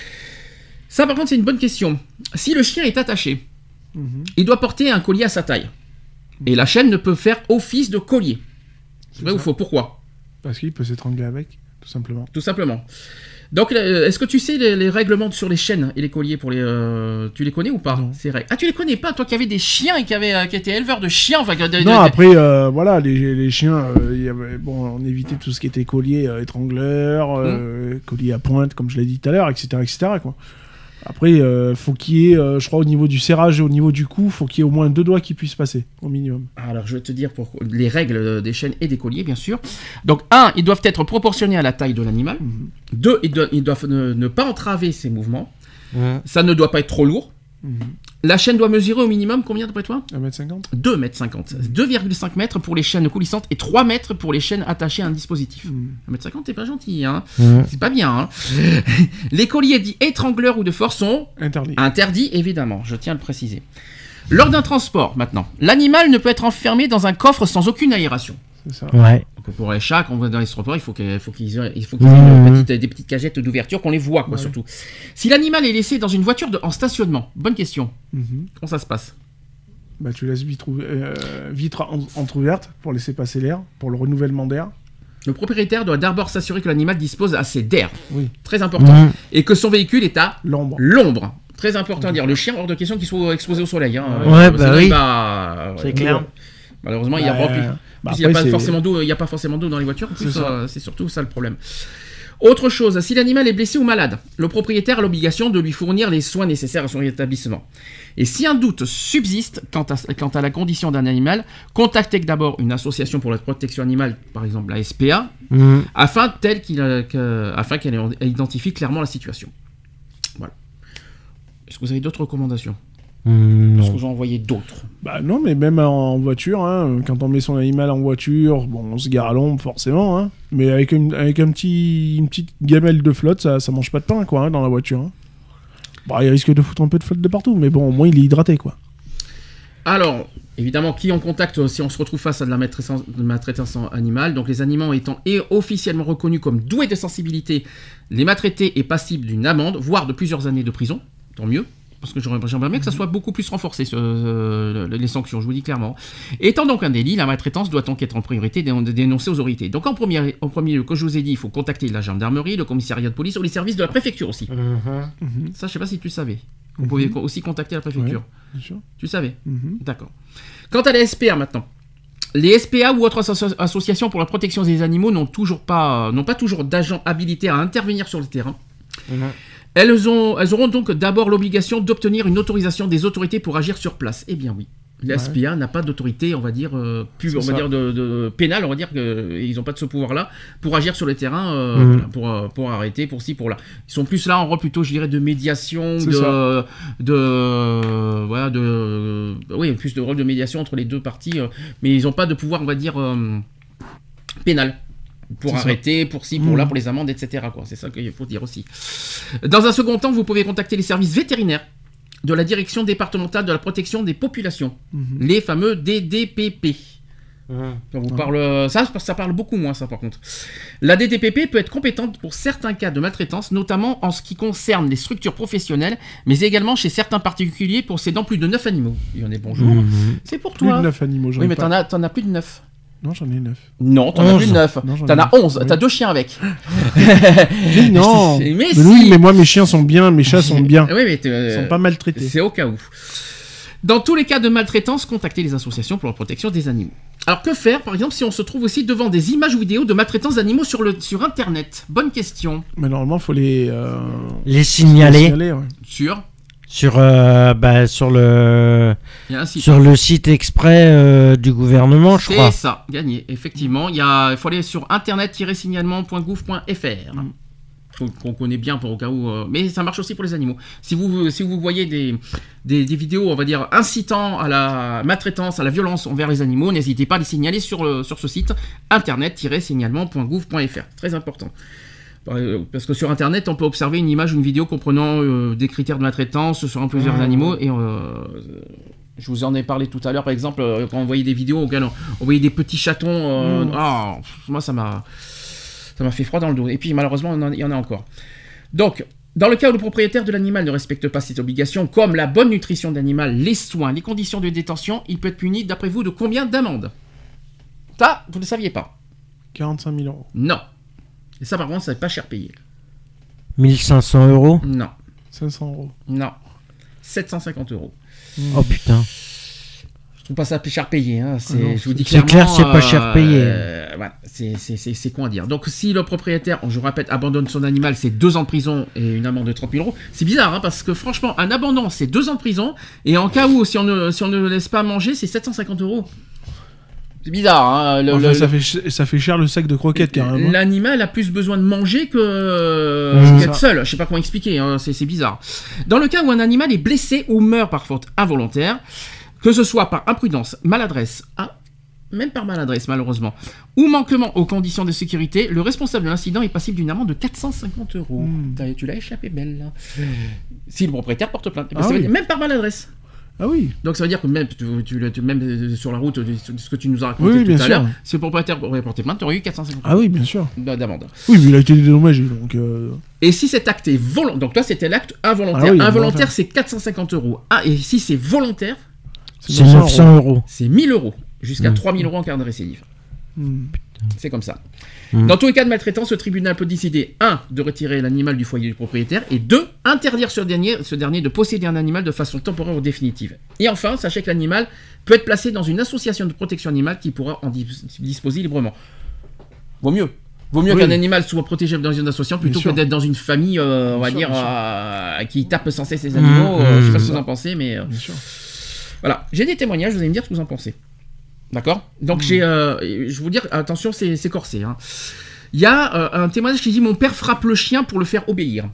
S5: Ça, par contre, c'est une bonne question. Si le chien est attaché,
S6: Mhm.
S5: il doit porter un collier à sa taille. Et la chaîne ne peut faire office de collier. C'est vrai
S6: ça.
S5: ou faux? Pourquoi?
S6: Parce qu'il peut s'étrangler avec, tout simplement.
S5: Tout simplement. Donc, euh, est-ce que tu sais les, les règlements sur les chaînes et les colliers pour les, euh, tu les connais ou pas?
S6: Non.
S5: Ces règles. Ah, tu les connais pas, toi qui avais des chiens et qui, avait, euh, qui était éleveur de chiens, enfin, de- de-
S6: Non,
S5: de-
S6: après, euh, voilà, les, les chiens, euh, il y avait, bon, on évitait tout ce qui était collier, euh, étrangleur, euh, collier à pointe, comme je l'ai dit tout à l'heure, et cetera, et cetera, quoi. Après, euh, faut qu'il y ait, euh, je crois, au niveau du serrage et au niveau du cou, faut qu'il y ait au moins deux doigts qui puissent passer, au minimum.
S5: Alors, je vais te dire pour les règles des chaînes et des colliers, bien sûr. Donc, un, ils doivent être proportionnés à la taille de l'animal.
S6: Mhm.
S5: Deux, ils, do- ils doivent ne, ne pas entraver ses mouvements.
S8: Mhm.
S5: Ça ne doit pas être trop lourd.
S6: Mhm.
S5: La chaîne doit mesurer au minimum combien d'après toi?
S6: un mètre cinquante.
S5: deux mètres cinquante. deux virgule cinq mètres pour les chaînes coulissantes et trois mètres pour les chaînes attachées à un dispositif.
S6: Mhm.
S5: un mètre cinquante, t'es pas gentil, hein.
S8: Mhm.
S5: C'est pas bien, hein. Les colliers dits étrangleurs ou de force sont
S6: Interdit.
S5: interdits, évidemment, je tiens à le préciser. Lors d'un transport, maintenant, l'animal ne peut être enfermé dans un coffre sans aucune aération.
S6: C'est ça.
S8: Ouais.
S5: Donc pour les chats, quand on va dans les transports, il faut qu'il faut qu'ils aient, il faut qu'ils aient une
S8: Mmh.
S5: petite- des petites cagettes d'ouverture, qu'on les voit, quoi,
S6: Ouais.
S5: surtout. Si l'animal est laissé dans une voiture de- en stationnement, bonne question,
S6: Mhm.
S5: comment ça se passe?
S6: Bah, tu laisses vitre, ouv- euh, vitre en- entrouverte pour laisser passer l'air, pour le renouvellement d'air.
S5: Le propriétaire doit d'abord s'assurer que l'animal dispose assez d'air,
S6: Oui.
S5: très important,
S8: Mhm.
S5: et que son véhicule est à
S6: L'ombre.
S5: l'ombre. Très important à dire. Le chien, hors de question qu'il soit exposé au soleil. Hein.
S8: Ouais,
S5: Euh,
S8: bah
S5: sinon,
S8: oui.
S5: il va-
S8: C'est clair.
S5: Malheureusement, il y a
S6: Bah,
S5: pas.
S6: bah,
S5: Plus, il n'y a
S6: après,
S5: pas
S6: c'est-
S5: forcément d'eau, il n'y a pas forcément d'eau dans les voitures. En plus,
S6: C'est ça.
S5: euh, c'est surtout ça le problème. Autre chose, si l'animal est blessé ou malade, le propriétaire a l'obligation de lui fournir les soins nécessaires à son rétablissement. Et si un doute subsiste quant à, quant à la condition d'un animal, contactez d'abord une association pour la protection animale, par exemple la S P A,
S8: Mhm.
S5: afin, tel qu'il, euh, que- afin qu'elle identifie clairement la situation. Voilà. Est-ce que vous avez d'autres recommandations?
S8: Mhm,
S5: Est-ce que
S8: non.
S5: vous en envoyez d'autres?
S6: Bah non, mais même en voiture, hein, quand on met son animal en voiture, bon, on se gare à l'ombre forcément, hein, mais avec, une, avec un petit, une petite gamelle de flotte, ça, ça mange pas de pain, quoi, hein, dans la voiture. Hein. Bah, il risque de foutre un peu de flotte de partout, mais bon, au moins il est hydraté, quoi.
S5: Alors, évidemment, qui on contacte euh, si on se retrouve face à de la maltraitance, de maltraitance animale? Donc les animaux étant et officiellement reconnus comme doués de sensibilité, les maltraités est passible d'une amende, voire de plusieurs années de prison. Tant mieux. Parce que j'aimerais j'aimerais bien que ça soit beaucoup plus renforcé, ce, euh, les sanctions, je vous dis clairement. Étant donc un délit, la maltraitance doit donc être en priorité dé- dénoncée aux autorités. Donc en premier, en premier lieu, comme je vous ai dit, il faut contacter la gendarmerie, le commissariat de police ou les services de la préfecture aussi.
S8: Mhm.
S5: Ça, je sais pas si tu savais. Vous pouvez co- aussi contacter la préfecture.
S6: Bien sûr.
S5: Tu savais?
S6: Mhm.
S5: D'accord. Quant à les S P A maintenant. Les S P A ou autres asso- associations pour la protection des animaux n'ont toujours pas, n'ont pas toujours d'agents habilités à intervenir sur le terrain.
S8: Mhm.
S5: Elles, ont, elles auront donc d'abord l'obligation d'obtenir une autorisation des autorités pour agir sur place. Eh bien oui. Les
S6: Ouais.
S5: S P A n'a pas d'autorité, on va dire, euh, plus,
S6: C'est
S5: on va
S6: ça.
S5: dire de, de pénale, on va dire qu'ils n'ont pas de ce pouvoir-là pour agir sur le terrain, euh,
S8: Mhm.
S5: voilà, pour, euh, pour arrêter, pour ci, pour là. Ils sont plus là en rôle plutôt, je dirais, de médiation,
S6: C'est
S5: de,
S6: ça.
S5: de, voilà, de, euh, oui, plus de rôle de médiation entre les deux parties, euh, mais ils n'ont pas de pouvoir, on va dire, euh, pénal. Pour
S6: C'est ça.
S5: arrêter, pour ci, pour
S6: Mhm.
S5: là, pour les amendes, et cetera quoi. C'est ça qu'il faut dire aussi. Dans un second temps, vous pouvez contacter les services vétérinaires de la Direction départementale de la protection des populations,
S6: Mhm.
S5: les fameux D D P P.
S8: Mhm.
S5: Ça, vous
S6: Ouais.
S5: parle, ça, ça parle beaucoup moins, ça, par contre. La D D P P peut être compétente pour certains cas de maltraitance, notamment en ce qui concerne les structures professionnelles, mais également chez certains particuliers possédant plus de neuf animaux. Il y en a bonjour.
S8: Mhm.
S5: C'est pour
S6: Plus
S5: toi.
S6: de neuf animaux, j'en
S5: Oui,
S6: ai
S5: mais
S6: pas.
S5: t'en as, t'en as plus de neuf.
S6: Non, j'en ai neuf.
S5: Non, t'en as
S8: onze.
S5: plus de neuf.
S6: Non, j'en
S5: T'en
S6: ai
S5: as
S6: neuf.
S5: onze.
S6: Oui.
S5: T'as deux chiens avec.
S6: Mais non
S5: Mais
S6: Mais
S5: si.
S6: oui, mais moi mes chiens sont bien, mes chats sont bien.
S5: Oui, mais t'es-
S6: Ils sont pas maltraités.
S5: c'est au cas où. Dans tous les cas de maltraitance, contactez les associations pour la protection des animaux. Alors que faire, par exemple, si on se trouve aussi devant des images ou vidéos de maltraitance d'animaux sur, le, sur Internet? Bonne question.
S6: Mais normalement, il faut les... Euh...
S8: Les signaler.
S6: Les signaler ouais.
S5: Sur
S8: Sur, euh, bah, sur, le...
S5: Il y a un site.
S8: sur le site exprès euh, du gouvernement, je crois.
S5: C'est ça, gagné. Effectivement, il y a... il faut aller sur internet tiret signalement point gouv point f r. Mm. Qu'on connaît bien pour au cas où, euh, mais ça marche aussi pour les animaux. Si vous, si vous voyez des, des, des vidéos, on va dire, incitant à la maltraitance, à la violence envers les animaux, n'hésitez pas à les signaler sur, le, sur ce site internet tiret signalement point gouv point f r. Très important. Parce que sur internet, on peut observer une image ou une vidéo comprenant euh, des critères de maltraitance sur plusieurs mmh. animaux. Et euh, je vous en ai parlé tout à l'heure, par exemple, quand on voyait des vidéos auxquelles on, on voyait des petits chatons. Euh, mmh. oh, moi, ça m'a. Ça m'a fait froid dans le dos. Et puis malheureusement, il y en a encore. Donc, dans le cas où le propriétaire de l'animal ne respecte pas ses obligations, comme la bonne nutrition de l'animal, les soins, les conditions de détention, il peut être puni, d'après vous, de combien d'amendes? Ça, vous ne le saviez pas.
S6: quarante-cinq mille euros.
S5: Non. Et ça, par contre, ça n'est pas cher payé.
S8: mille cinq cents euros?
S5: Non.
S6: cinq cents euros.
S5: Non. sept cent cinquante euros.
S8: Mmh. Oh putain.
S5: Je trouve pas ça cher payé, hein. C'est,
S8: non,
S5: je vous dis
S8: c'est
S5: clairement,
S8: clair, c'est pas cher payé.
S5: Euh, voilà, c'est, c'est, c'est, c'est con à dire. Donc, si le propriétaire, je vous répète, abandonne son animal, c'est deux ans de prison et une amende de trente mille euros. C'est bizarre, hein, parce que franchement, un abandon, c'est deux ans de prison, et en cas où, si on ne, si on ne le laisse pas manger, c'est sept cent cinquante euros. C'est bizarre, hein. Le,
S6: enfin,
S5: le,
S6: ça, fait, ça fait cher le sac de croquettes, carrément.
S5: L'animal a plus besoin de manger que mmh. qu'être seul. Je sais pas comment expliquer, hein. c'est, c'est bizarre. Dans le cas où un animal est blessé ou meurt par faute involontaire, que ce soit par imprudence, maladresse, ah, même par maladresse malheureusement, ou manquement aux conditions de sécurité, le responsable de l'incident est passible d'une amende de quatre cent cinquante euros. Mmh. Tu l'as échappé belle. Là. Mmh. Si le propriétaire porte plainte, ah, oui. dire, même par maladresse.
S6: Ah oui.
S5: Donc ça veut dire que même, tu, tu, tu, même sur la route, ce que tu nous as raconté oui, tout à l'heure, si le propriétaire aurait porté plainte, tu aurais eu quatre cent cinquante euros.
S6: Ah oui, bien sûr.
S5: D'amende.
S6: Oui, mais il a été dédommagé, donc... Euh...
S5: Et si cet acte est volontaire, donc toi c'était l'acte involontaire, ah oui, involontaire c'est quatre cent cinquante euros. Ah, et si c'est volontaire,
S8: c'est neuf cents euros.
S5: C'est mille euros. Jusqu'à mmh. trois mille euros en cas de récidive. Mmh. C'est comme ça. Mmh. Dans tous les cas de maltraitance, le tribunal peut décider un de retirer l'animal du foyer du propriétaire et deux interdire ce dernier, ce dernier de posséder un animal de façon temporaire ou définitive. Et enfin, sachez que l'animal peut être placé dans une association de protection animale qui pourra en disposer librement. Vaut mieux. Vaut mieux oui. qu'un animal soit protégé dans une association plutôt que d'être dans une famille, euh, on va sûr, dire, euh, qui tape sans cesse les animaux. Mmh. Euh, je ne sais pas ce que vous en pensez, mais... Euh, bien sûr. Voilà, j'ai des témoignages, vous allez me dire ce que vous en pensez. D'accord ? Donc, mmh. j'ai, euh, je vais vous dire, attention, c'est, c'est corsé. Hein. Il y a euh, un témoignage qui dit « Mon père frappe le chien pour le faire obéir.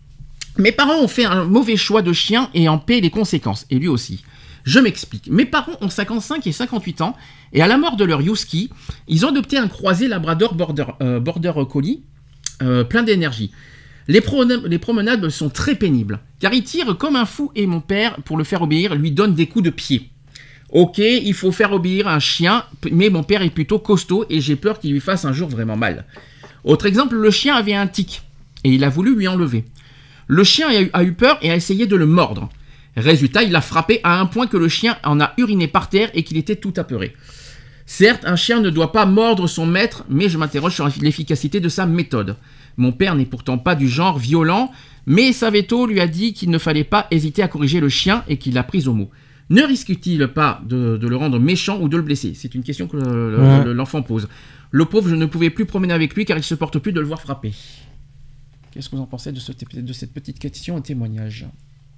S5: Mes parents ont fait un mauvais choix de chien et en paient les conséquences. Et lui aussi. Je m'explique. Mes parents ont cinquante-cinq et cinquante-huit ans et à la mort de leur Youski, ils ont adopté un croisé Labrador Border, euh, border Collie euh, plein d'énergie. Les, pro- les promenades sont très pénibles, car il tire comme un fou et mon père, pour le faire obéir, lui donne des coups de pied. Ok, il faut faire obéir un chien, mais mon père est plutôt costaud et j'ai peur qu'il lui fasse un jour vraiment mal. Autre exemple, le chien avait un tic et il a voulu lui enlever. Le chien a eu, a eu peur et a essayé de le mordre. Résultat, il l'a frappé à un point que le chien en a uriné par terre et qu'il était tout apeuré. Certes, un chien ne doit pas mordre son maître, mais je m'interroge sur l'efficacité de sa méthode. Mon père n'est pourtant pas du genre violent, mais sa veto lui a dit qu'il ne fallait pas hésiter à corriger le chien et qu'il l'a pris au mot. Ne risque-t-il pas de, de le rendre méchant ou de le blesser ? C'est une question que le, ouais. le, l'enfant pose. Le pauvre, je ne pouvais plus promener avec lui car il ne se porte plus de le voir frapper. Qu'est-ce que vous en pensez de, ce, de cette petite question et témoignage ?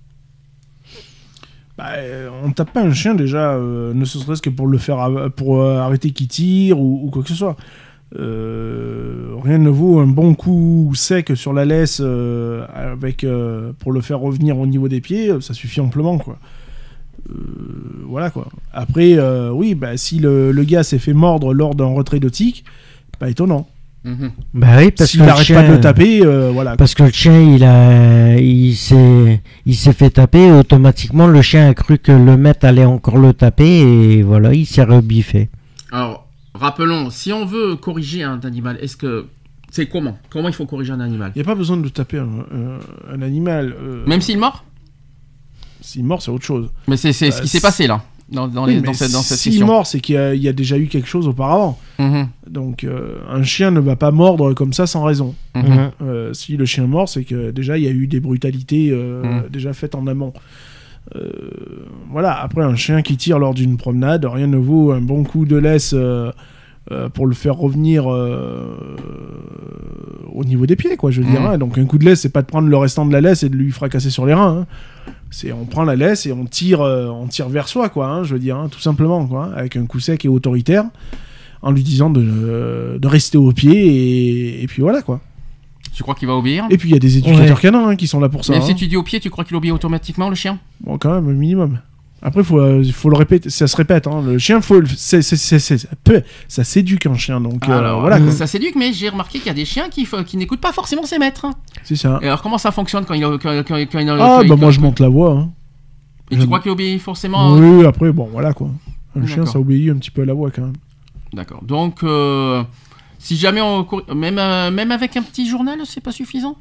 S6: Bah, on ne tape pas un chien déjà, euh, ne serait-ce que pour le faire pour euh, arrêter qu'il tire ou, ou quoi que ce soit. Euh, rien ne vaut un bon coup sec sur la laisse euh, avec euh, pour le faire revenir au niveau des pieds, ça suffit amplement quoi. Euh, voilà quoi. Après, euh, oui, bah, si le, le gars s'est fait mordre lors d'un retrait de tic, pas étonnant.
S8: Mmh. Bah oui, parce
S6: S'il
S8: que
S6: n'arrête
S8: chien,
S6: pas de le taper, euh, voilà.
S8: Parce que le chien, il a, il s'est, il s'est fait taper. Automatiquement, le chien a cru que le maître allait encore le taper et voilà, il s'est rebiffé.
S5: Alors, rappelons, si on veut corriger un animal, est-ce que c'est comment ? Comment il faut corriger un animal ?
S6: Il n'y a pas besoin de taper un, un, un animal. Euh...
S5: Même s'il mord ?
S6: S'il mord, c'est autre chose.
S5: Mais c'est, c'est euh, ce qui s'est passé là. Dans, dans,
S6: oui,
S5: les, dans cette, dans cette
S6: s'il
S5: session.
S6: mord, c'est qu'il y a, il y a déjà eu quelque chose auparavant. Mmh. Donc, euh, un chien ne va pas mordre comme ça sans raison. Mmh. Euh, si le chien mord, c'est que déjà, il y a eu des brutalités euh, mmh. déjà faites en amont. Euh, voilà, après un chien qui tire lors d'une promenade, rien ne vaut un bon coup de laisse euh, euh, pour le faire revenir euh, au niveau des pieds, quoi, je veux
S5: Mmh.
S6: dire. Hein. Donc un coup de laisse, c'est pas de prendre le restant de la laisse et de lui fracasser sur les reins. Hein. C'est on prend la laisse et on tire, euh, on tire vers soi, quoi. Hein, je veux dire, hein, tout simplement, quoi, hein, avec un coup sec et autoritaire, en lui disant de, euh, de rester au pied et, et puis voilà, quoi.
S5: Tu crois qu'il va obéir?
S6: Et puis il y a des éducateurs
S7: Ouais.
S6: canins hein, qui sont là pour ça.
S5: Même
S6: Hein.
S5: si tu dis au pied, tu crois qu'il obéit automatiquement, le chien?
S6: Bon, quand même, un minimum. Après, faut, euh, faut le répéter, ça se répète. Hein. Le chien, faut, le- c'est, c'est, c'est, c'est- ça peut- ça s'éduque un chien, donc euh,
S5: Alors,
S6: voilà. Quoi.
S5: ça s'éduque, mais j'ai remarqué qu'il y a des chiens qui, f- qui n'écoutent pas forcément ses maîtres. hein.
S6: C'est ça.
S5: Et alors, comment ça fonctionne quand il quand, quand, quand, quand il-
S6: Ah,
S5: quand il-
S6: bah moi,
S5: quand-
S6: je monte la voix. Hein.
S5: Et tu
S6: j'aime.
S5: crois qu'il obéit forcément?
S6: Oui, après, bon, voilà quoi. Un chien,
S5: D'accord.
S6: ça obéit un petit peu à la voix quand même.
S5: D'accord. Donc, euh, si jamais on court- même, euh, même avec un petit journal, c'est pas suffisant?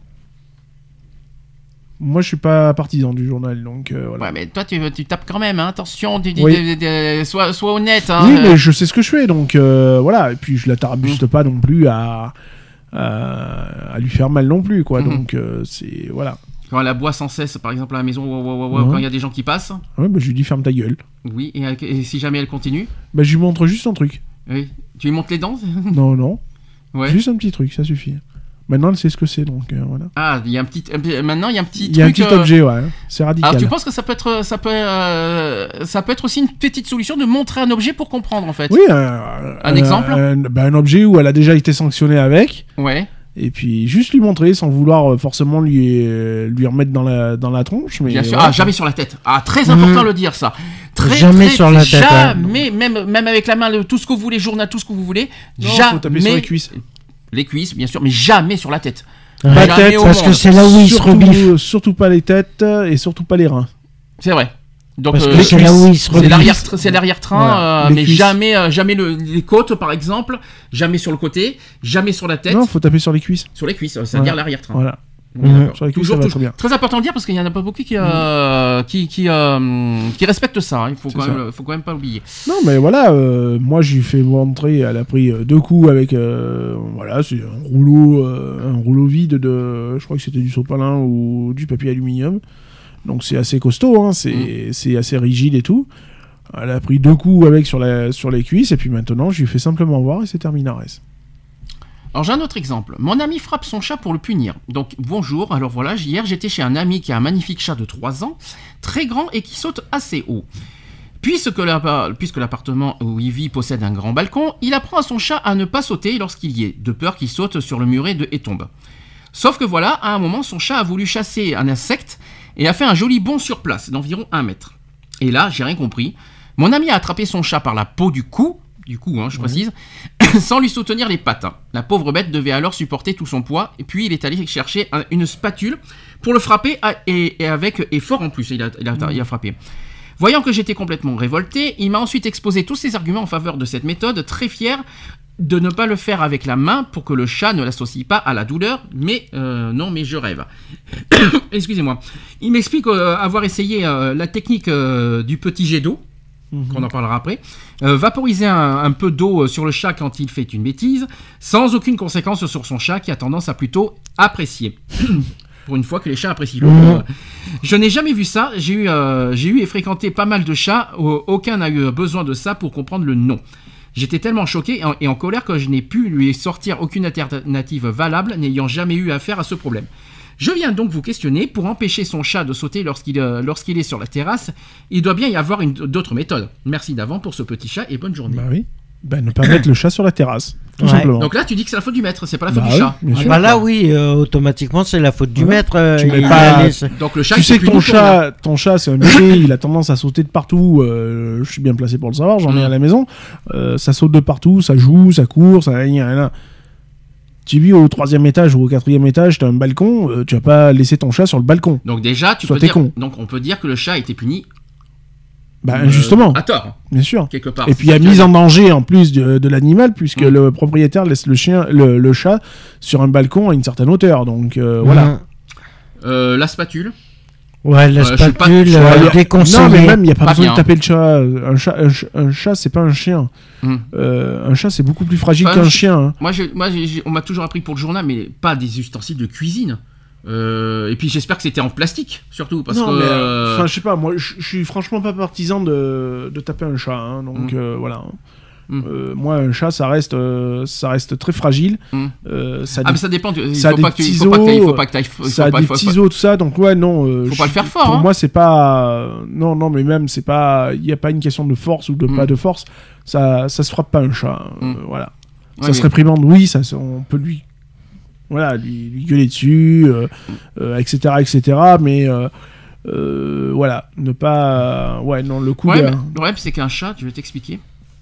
S6: Moi, je suis pas partisan du journal, donc euh, voilà.
S5: Ouais, mais toi, tu, tu tapes quand même, hein. Attention, tu, tu-
S6: Oui.
S5: tu- tu- sois, sois honnête. Hein.
S6: Oui,
S5: Euh,
S6: mais je sais ce que je fais, donc euh, voilà. Et puis, je la tarabuste pas non plus à, à, à lui faire mal non plus, quoi.
S5: Mhm.
S6: Donc, euh, c'est. Voilà.
S5: Quand elle aboie sans cesse, par exemple, à la maison, ouah, ouah, ouah, ouah,
S6: Ouais.
S5: quand il y a des gens qui passent,
S6: Ouais, bah, je lui dis ferme ta gueule.
S5: oui, et, et si jamais elle continue,
S6: Bah, je lui montre juste un truc.
S5: oui. Tu lui montes les dents?
S6: Non, non.
S5: Ouais.
S6: Juste un petit truc, ça suffit. Maintenant, elle sait ce que c'est, donc euh, voilà.
S5: Ah, il y a un petit. un petit- Maintenant, il y a un petit
S6: Il y a un
S5: truc.
S6: petit
S5: euh,
S6: objet, ouais. C'est radical.
S5: Alors, tu penses que ça peut être, ça peut, euh, ça peut être aussi une petite solution de montrer un objet pour comprendre, en fait.
S6: Oui, un,
S5: Un exemple
S6: un, bah, un objet où elle a déjà été sanctionnée avec,
S5: Ouais.
S6: et puis juste lui montrer sans vouloir euh, forcément lui, euh, lui remettre dans la, dans la tronche. Mais
S5: Bien sûr.
S6: voilà.
S5: Ah, jamais sur la tête. Ah, très important
S8: Mmh.
S5: de le dire, ça. Très,
S8: Jamais
S5: très-
S8: sur la tête,
S5: Jamais, même, même avec la main, le- tout ce que vous voulez, journal, tout ce que vous voulez.
S6: Non,
S5: jamais.
S6: faut taper sur les cuisses.
S5: Les cuisses, bien sûr, mais jamais sur la tête.
S8: Ouais.
S6: Pas
S5: Jamais
S6: tête,
S5: au
S8: parce que
S5: monde.
S8: c'est là où il se
S6: surtout,
S8: rebiffe.
S6: surtout pas les têtes et surtout pas les reins.
S5: C'est vrai. Donc,
S8: Parce
S5: euh,
S8: que c'est là où il se
S5: c'est
S8: rebiffe.
S5: l'arrière, c'est l'arrière-train,
S6: Voilà,
S5: euh,
S6: les
S5: mais
S6: cuisses.
S5: jamais, euh, jamais le- les côtes, par exemple, jamais sur le côté, jamais sur la tête,
S6: Non, faut taper sur les cuisses.
S5: sur les cuisses, c'est-à-dire
S6: Ouais.
S5: l'arrière-train.
S6: Voilà.
S5: D'accord.
S6: Sur les cuisses,
S5: Toujours,
S6: ça va
S5: toujours-
S6: très bien.
S5: très important de le dire parce qu'il y en a pas beaucoup qui, euh, qui, qui, euh, qui respectent ça. hein. Il faut
S6: C'est
S5: quand,
S6: ça.
S5: même, faut quand même pas oublier.
S6: Non, mais voilà, euh, moi j'ai fait montrer, elle a pris euh, deux coups avec, euh, voilà, c'est un rouleau, euh, un rouleau vide de, je crois que c'était du sopalin ou du papier aluminium. Donc c'est assez costaud, hein, c'est c'est assez rigide et tout. Elle a pris deux coups avec sur, la, sur les cuisses et puis maintenant je lui fais simplement voir et c'est terminé.
S5: Alors j'ai un autre exemple. Mon ami frappe son chat pour le punir. Donc bonjour, alors voilà, hier j'étais chez un ami qui a un magnifique chat de trois ans, très grand et qui saute assez haut. Puisque, la- puisque l'appartement où il vit possède un grand balcon, il apprend à son chat à ne pas sauter lorsqu'il y est, de peur qu'il saute sur le muret de, et tombe. Sauf que voilà, à un moment, son chat a voulu chasser un insecte et a fait un joli bond sur place, d'environ un mètre. Et là, j'ai rien compris. Mon ami a attrapé son chat par la peau du cou, du cou, hein, je précise, sans lui soutenir les pattes. La pauvre bête devait alors supporter tout son poids, et puis il est allé chercher un- une spatule pour le frapper, à- et, et avec effort en plus, il a, il a- il a frappé. Voyant que j'étais complètement révolté, il m'a ensuite exposé tous ses arguments en faveur de cette méthode, très fier de ne pas le faire avec la main pour que le chat ne l'associe pas à la douleur, mais euh, non, mais je rêve. Excusez-moi. Il m'explique euh, avoir essayé euh, la technique euh, du petit jet d'eau, qu'on en parlera après, euh, vaporiser un, un peu d'eau sur le chat quand il fait une bêtise, sans aucune conséquence sur son chat qui a tendance à plutôt apprécier. Pour une fois que les chats apprécient l'eau.
S8: Mmh.
S5: Je n'ai jamais vu ça, j'ai eu, euh, j'ai eu et fréquenté pas mal de chats, euh, aucun n'a eu besoin de ça pour comprendre le non. J'étais tellement choqué et en, et en colère que je n'ai pu lui sortir aucune alternative valable, n'ayant jamais eu affaire à ce problème. Je viens donc vous questionner, pour empêcher son chat de sauter lorsqu'il, euh, lorsqu'il est sur la terrasse, il doit bien y avoir une, d'autres méthodes. Merci d'avant pour ce petit chat et bonne journée.
S6: Bah oui, bah, ne pas mettre le chat sur la terrasse, tout
S7: Ouais.
S6: simplement.
S5: Donc là, tu dis que c'est la faute du maître, c'est pas la faute
S6: Bah
S5: du
S6: oui,
S5: chat.
S6: bien
S8: Ah
S6: sûr.
S8: bah là, oui, euh, automatiquement, c'est la faute du
S6: Ouais.
S8: maître. euh,
S6: Tu mets
S8: il
S6: pas-
S8: a laissé-
S5: Donc le chat,
S6: Tu
S5: il
S6: sais
S5: fait
S6: que
S5: plus
S6: ton
S5: nous pour rien.
S6: chat, ton chat, c'est un bébé, il a tendance à sauter de partout. euh, je suis bien placé pour le savoir, j'en ai
S5: Mm.
S6: à la maison. Euh, ça saute de partout, ça joue, ça court, ça rien, rien. Tu vis au troisième étage ou au quatrième étage, t'as un balcon, euh, tu vas pas laisser ton chat sur le balcon.
S5: Donc déjà, tu
S6: Sois
S5: peux
S6: t'es
S5: dire,
S6: con.
S5: donc on peut dire que le chat a été puni
S6: Bah
S5: euh,
S6: justement,
S5: à tort,
S6: bien sûr.
S5: quelque part.
S6: Et puis il y a
S5: C'est ça
S6: mise
S5: que-
S6: en danger en plus de, de l'animal, puisque
S5: Mm.
S6: le propriétaire laisse le chien, le, le chat sur un balcon à une certaine hauteur. Donc euh, voilà.
S8: Mmh.
S5: Euh, la spatule.
S8: Ouais, la
S5: Euh, je suis pas-
S8: spatule,
S5: je suis
S8: euh,
S5: pas-
S6: Non, mais
S8: déconseillée.
S6: même, il n'y a pas,
S5: Pas
S6: besoin
S5: bien.
S6: de taper le chat. Un chat, un, ch- un chat c'est pas un chien.
S5: Hmm.
S6: Euh, un chat, c'est beaucoup plus fragile
S5: Enfin,
S6: qu'un
S5: je-
S6: chien. hein.
S5: Moi, j'ai- moi j'ai- j'ai- on m'a toujours appris pour le journal, mais pas des ustensiles de cuisine. Euh, et puis j'espère que c'était en plastique, surtout, parce
S6: non,
S5: que...
S6: mais,
S5: euh,
S6: enfin, je sais pas, moi, je je suis franchement pas partisan de, de taper un chat, hein, donc
S5: Mm.
S6: euh, voilà.
S5: Mm.
S6: Euh, moi, un chat, ça reste, euh, ça reste très fragile.
S5: Mm.
S6: Euh, ça a
S5: Ah,
S6: des-
S5: mais ça dépend, il
S6: ça a
S5: faut
S6: des
S5: pas que tu...
S6: petits
S5: Il faut pas que t'ailles- il faut
S6: os,
S5: pas que t'ailles- il faut
S6: ça a
S5: pas-
S6: des
S5: faut-
S6: petits
S5: faut-
S6: os, tout ça, donc ouais, non. euh,
S5: Faut
S6: je
S5: pas le
S6: suis-
S5: faire fort,
S6: Pour
S5: hein.
S6: moi, c'est pas. Non, non, mais même, c'est pas. Il n'y a pas une question de force ou de
S5: Mm.
S6: pas de force. Ça, ça se frappe pas un chat. euh,
S5: Mm.
S6: voilà.
S5: Ouais,
S6: ça se
S5: mais-
S6: réprimande, oui, ça, se- on peut lui. Voilà, lui, lui gueuler dessus, euh, euh, et cetera, et cetera. Mais euh, euh, voilà, ne pas. Ouais, non, le coup
S5: Ouais,
S6: de.
S5: mais le problème, c'est qu'un chat, je vais t'expliquer,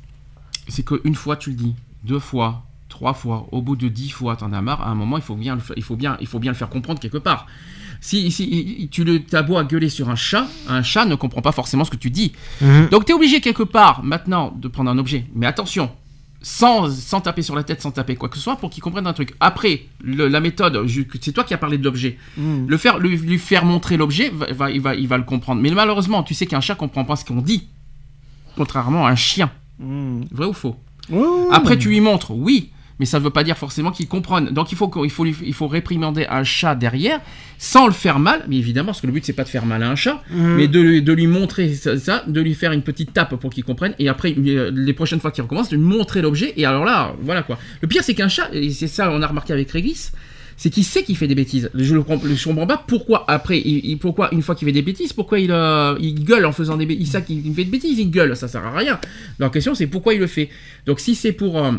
S5: c'est qu'une fois tu le dis, deux fois, trois fois, au bout de dix fois, t'en as marre, à un moment, il faut bien le, fa- il faut bien, il faut bien le faire comprendre quelque part. Si, si tu le, t'as beau à gueuler sur un chat, un chat ne comprend pas forcément ce que tu dis.
S8: Mhm.
S5: Donc t'es obligé quelque part, maintenant, de prendre un objet. Mais attention, sans, sans taper sur la tête, sans taper quoi que ce soit, pour qu'il comprenne un truc. Après, le- la méthode, je- c'est toi qui as parlé de l'objet.
S6: Mm.
S5: Le faire, lui, lui faire montrer l'objet, va, va- il, va, il va le comprendre. Mais malheureusement, tu sais qu'un chat comprend pas ce qu'on dit. Contrairement à un chien.
S6: Mm.
S5: Vrai ou faux?
S6: Ouais, ouais,
S5: Après,
S6: ouais.
S5: tu lui montres, oui, mais ça ne veut pas dire forcément qu'il comprenne. Donc, il faut, qu'il faut, lui- il faut réprimander un chat derrière, sans le faire mal, mais évidemment, parce que le but, c'est pas de faire mal à un chat,
S8: Mhm.
S5: mais de, lui- de lui montrer ça, ça, de lui faire une petite tape pour qu'il comprenne, et après, lui, euh, les prochaines fois qu'il recommence, de lui montrer l'objet, et alors là, voilà quoi. Le pire, c'est qu'un chat, et c'est ça, on a remarqué avec Régis, c'est qu'il sait qu'il fait des bêtises. Je ne comprends pas pourquoi, après, il, il- pourquoi, une fois qu'il fait des bêtises, pourquoi il, euh, il gueule en faisant des bêtises. Il sait qu'il fait des bêtises, il gueule, ça sert à rien. La question, c'est pourquoi il le fait. Donc, si c'est pour. euh,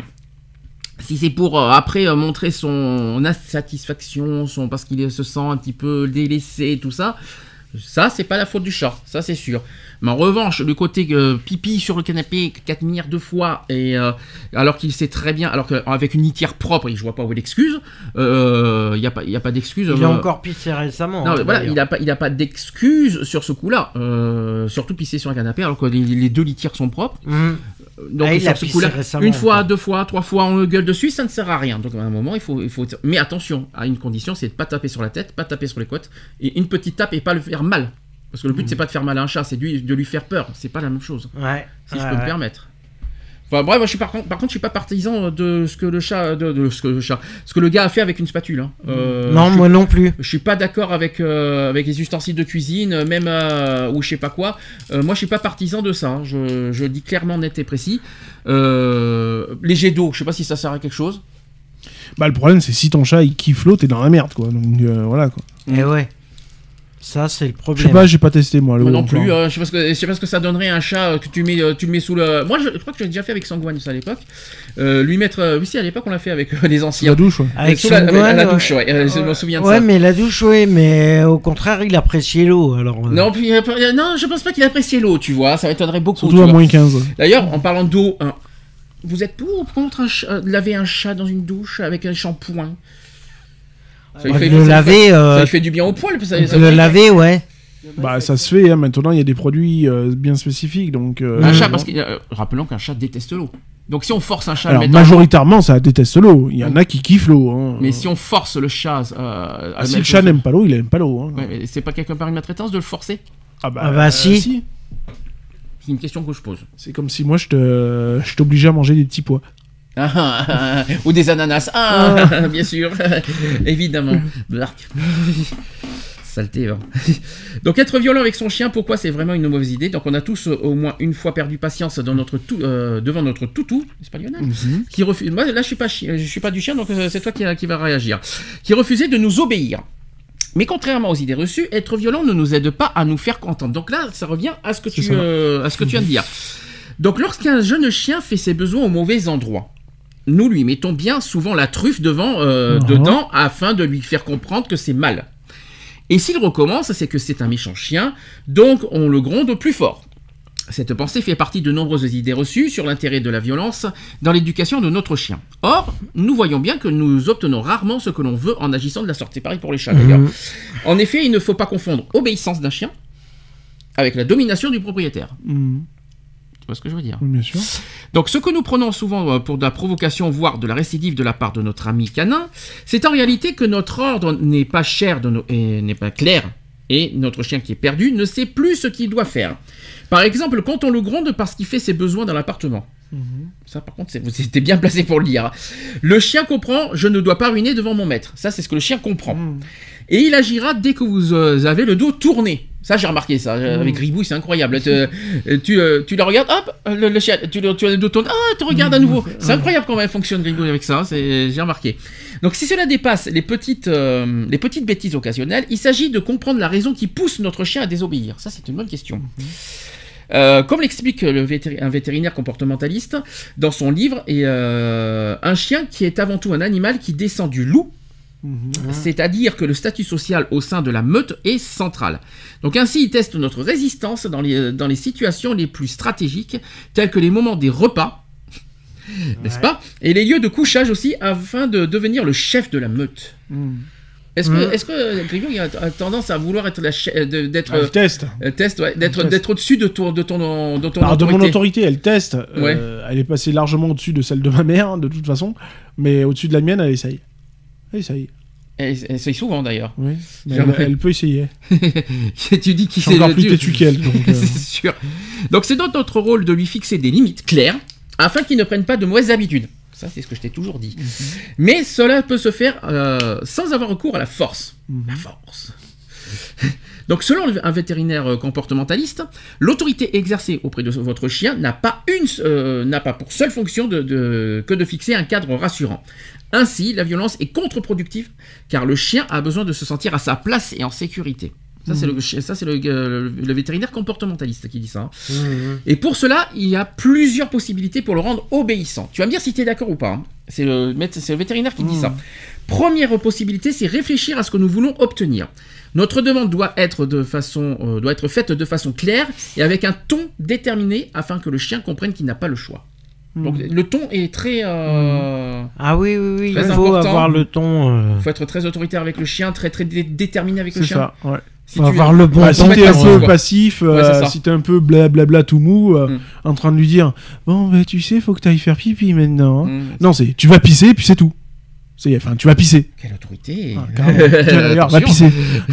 S5: si c'est pour euh, après euh, montrer son insatisfaction, son, parce qu'il se sent un petit peu délaissé, tout ça, ça, c'est pas la faute du chat, ça c'est sûr. Mais en revanche, le côté euh, pipi sur le canapé, Katmir deux fois, et euh, alors qu'il sait très bien, alors qu'avec une litière propre, et je vois pas où est l'excuse, il euh, n'y a pas, y a pas d'excuse.
S8: Il a
S5: euh,
S8: encore pissé récemment.
S5: non,
S8: hein,
S5: mais voilà,
S8: d'ailleurs.
S5: il n'a pas, il a pas d'excuse sur ce coup-là. Euh, surtout pisser sur un canapé alors que les, les deux litières sont propres.
S8: Mhm.
S5: Donc
S8: Ah, il
S5: sur
S8: a
S5: ce
S8: pissé
S5: coup-là,
S8: récemment,
S5: une fois,
S8: quoi.
S5: deux fois, trois fois, on le gueule dessus, ça ne sert à rien. Donc à un moment, il faut, il faut. Mais attention, à une condition, c'est de pas taper sur la tête, pas taper sur les côtes, et une petite tape et pas le faire mal. Parce que le but,
S8: Mhm.
S5: c'est pas de faire mal à un chat, c'est de lui, de lui faire peur. C'est pas la même chose.
S8: Ouais.
S5: Si je
S8: ouais,
S5: peux me
S8: ouais.
S5: permettre. Enfin bref, moi, je suis par contre, par contre, je suis pas partisan de ce que le chat, de, de ce que le chat, ce que le gars a fait avec une spatule. Hein. Euh,
S8: Non,
S5: je suis-
S8: moi non plus.
S5: je suis pas d'accord avec, euh, avec les ustensiles de cuisine, euh, même euh, ou je sais pas quoi. Euh, moi, je suis pas partisan de ça. Hein. Je, je dis clairement, net et précis. Euh, les jets d'eau, je sais pas si ça sert à quelque chose.
S6: Bah, le problème, c'est si ton chat il kiffe l'eau, t'es dans la merde, quoi. Donc euh, voilà, quoi.
S8: Et ouais. Ça, c'est le
S6: Je
S8: problème.
S6: sais pas, j'ai pas testé moi.
S5: Moi
S6: l'eau
S5: non
S6: encore.
S5: plus. euh, je sais pas ce que je sais pas ce que ça donnerait un chat euh, que tu mets, euh, tu le mets sous le. Moi, je, je crois que j'ai déjà fait avec Sangwan ça à l'époque. Euh, lui mettre. euh, oui, si à l'époque on l'a fait avec euh, les
S6: Sous
S5: anciens.
S6: la douche, ouais.
S8: Avec
S5: Sous la,
S8: son
S5: à la
S8: doigt,
S5: douche, ouais. euh, Je me souviens de
S8: Ouais,
S5: ça.
S8: mais la douche, ouais, mais au contraire, il appréciait l'eau. Alors. euh,
S5: Non, puis, euh, non, je pense pas qu'il appréciait l'eau, tu vois. Ça m'étonnerait beaucoup.
S6: Surtout
S5: tu
S6: à
S5: vois.
S6: moins quinze.
S5: D'ailleurs, en parlant d'eau, hein, vous êtes pour ou contre un ch- euh, laver un chat dans une douche avec un shampoing? Ça lui
S8: bah,
S5: fait-
S8: le
S5: ça lui
S8: laver.
S5: fait-
S8: euh,
S5: ça lui fait du bien au poil. Ça, ça-
S8: Le laver, ouais.
S6: Bah, ça se fait, hein. Maintenant, il y a des produits euh, bien spécifiques, donc. euh,
S5: Un chat,
S6: bon.
S5: parce que euh, rappelons qu'un chat déteste l'eau. Donc si on force un chat, à le
S6: Alors,
S5: mettre dans-
S6: majoritairement, ça déteste l'eau. Il y en a qui kiffent l'eau. Hein.
S5: mais si on force le chat, euh, à
S6: Ah, si
S5: mettre-
S6: le chat n'aime pas l'eau, il aime pas l'eau. Hein.
S5: Ouais, mais c'est pas quelque part une maltraitance de le forcer?
S6: Ah bah,
S8: Ah bah, si.
S5: C'est une question que je pose.
S6: C'est comme si moi, je te, je t'obligeais à manger des petits pois.
S5: Ah, ah, ah, ou des ananas. Ah, bien sûr, évidemment. Blark. Saleté. Hein. Donc être violent avec son chien, pourquoi c'est vraiment une mauvaise idée? Donc on a tous euh, au moins une fois perdu patience dans notre tou- euh, devant notre toutou, c'est pas Lionel,
S6: Mhm.
S5: qui refuse. Moi là je suis pas chi- je suis pas du chien, donc euh, c'est toi qui, qui va réagir. Qui refusait de nous obéir. Mais contrairement aux idées reçues, être violent ne nous aide pas à nous faire entendre. Donc là, ça revient à ce que tu
S6: ça.
S5: euh, à ce que tu viens de dire. Donc lorsqu'un jeune chien fait ses besoins au mauvais endroit, nous lui mettons bien souvent la truffe devant, euh,
S6: Mhm.
S5: dedans afin de lui faire comprendre que c'est mal. Et s'il recommence, c'est que c'est un méchant chien, donc on le gronde plus fort. Cette pensée fait partie de nombreuses idées reçues sur l'intérêt de la violence dans l'éducation de notre chien. Or, nous voyons bien que nous obtenons rarement ce que l'on veut en agissant de la sorte. C'est pareil pour les chats d'ailleurs.
S8: Mhm.
S5: En effet, il ne faut pas confondre obéissance d'un chien avec la domination du propriétaire.
S6: Mhm.
S5: Tu vois ce que je veux dire?
S6: Oui, bien sûr.
S5: Donc ce que nous prenons souvent euh, pour de la provocation, voire de la récidive de la part de notre ami canin, c'est en réalité que notre ordre n'est pas cher de nos- et n'est pas clair, et notre chien qui est perdu ne sait plus ce qu'il doit faire. Par exemple, quand on le gronde parce qu'il fait ses besoins dans l'appartement. Mmh. Ça, par contre, c'est, vous étiez bien placé pour le dire. Le chien comprend, je ne dois pas ruiner devant mon maître. Ça, c'est ce que le chien comprend. Mmh. Et il agira dès que vous euh, avez le dos tourné. Ça, j'ai remarqué ça. Mmh. Avec Ribouille, c'est incroyable. tu, tu, euh, tu la regardes, hop, le, le chien, tu, tu as le dos tourné, ah, tu regardes mmh. à nouveau. C'est incroyable comment elle fonctionne, Ribouille, avec ça. C'est, j'ai remarqué. Donc, si cela dépasse les petites, euh, les petites bêtises occasionnelles, il s'agit de comprendre la raison qui pousse notre chien à désobéir. Ça, c'est une bonne question. Mmh. Euh, comme l'explique le vétér- un vétérinaire comportementaliste dans son livre, et, euh, un chien qui est avant tout un animal qui descend du loup, mmh. c'est-à-dire que le statut social au sein de la meute est central. Donc ainsi, il teste notre résistance dans les, dans les situations les plus stratégiques, telles que les moments des repas, ouais. n'est-ce pas, et les lieux de couchage aussi, afin de devenir le chef de la meute. Mmh. Est-ce que, mmh. est-ce que Grignon a tendance à vouloir être la che- d'être
S6: elle teste,
S5: euh, teste, ouais, d'être, teste. d'être au-dessus de ton, de ton, de ton
S6: Alors,
S5: autorité.
S6: De mon autorité, elle teste.
S5: Ouais.
S6: Euh, elle est passée largement au-dessus de celle de ma mère, de toute façon. Mais au-dessus de la mienne, elle essaye. Elle essaye.
S5: Elle essaye souvent d'ailleurs.
S6: Oui. Mais elle, elle peut essayer.
S5: Tu dis qu'il
S6: c'est encore plus têtu qu'elle. Donc, euh...
S5: c'est sûr. Donc c'est dans notre rôle de lui fixer des limites claires afin qu'il ne prenne pas de mauvaises habitudes. Ça, c'est ce que je t'ai toujours dit. Mm-hmm. Mais cela peut se faire euh, sans avoir recours à la force. Mm-hmm. La force. Donc, selon un vétérinaire comportementaliste, l'autorité exercée auprès de votre chien n'a pas, une, euh, n'a pas pour seule fonction de, de, que de fixer un cadre rassurant. Ainsi, la violence est contre-productive, car le chien a besoin de se sentir à sa place et en sécurité. Ça, c'est, le, ça, c'est le, le, le vétérinaire comportementaliste qui dit ça. Mmh, mmh. Et pour cela, il y a plusieurs possibilités pour le rendre obéissant. Tu vas me dire si tu es d'accord ou pas. Hein. C'est, le, c'est le vétérinaire qui mmh. dit ça. Première possibilité, c'est réfléchir à ce que nous voulons obtenir. Notre demande doit être, de façon, euh, doit être faite de façon claire et avec un ton déterminé afin que le chien comprenne qu'il n'a pas le choix. Mmh. Donc le ton est très... Euh,
S8: ah oui, oui, oui.
S5: Il
S8: faut
S5: important.
S8: avoir le ton... Il
S5: euh... faut être très autoritaire avec le chien, très, très dé- déterminé avec
S6: c'est
S5: le chien.
S6: C'est ça, ouais.
S8: Si faut avoir le bon
S6: bah,
S8: temps.
S6: Si t'es un peu passif,
S5: ouais,
S6: euh, si t'es un peu blablabla tout mou, euh, mm. en train de lui dire bon bah tu sais faut que t'ailles faire pipi maintenant. Hein. Mm. Non c'est tu vas pisser puis c'est tout. C'est enfin tu vas pisser.
S5: Quelle autorité.
S6: Ah, D'ailleurs va pisser.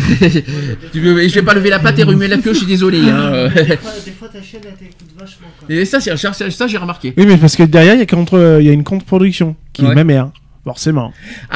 S5: Tu veux, je vais pas lever la patte et remuer la queue, je suis désolé. Hein.
S7: Des fois, des fois ta chienne elle t'écoute vachement. Quoi.
S5: Et ça, c'est, ça, ça j'ai remarqué.
S6: Oui mais parce que derrière il y a contre, il y a une contre-production qui ouais. est ma mère forcément.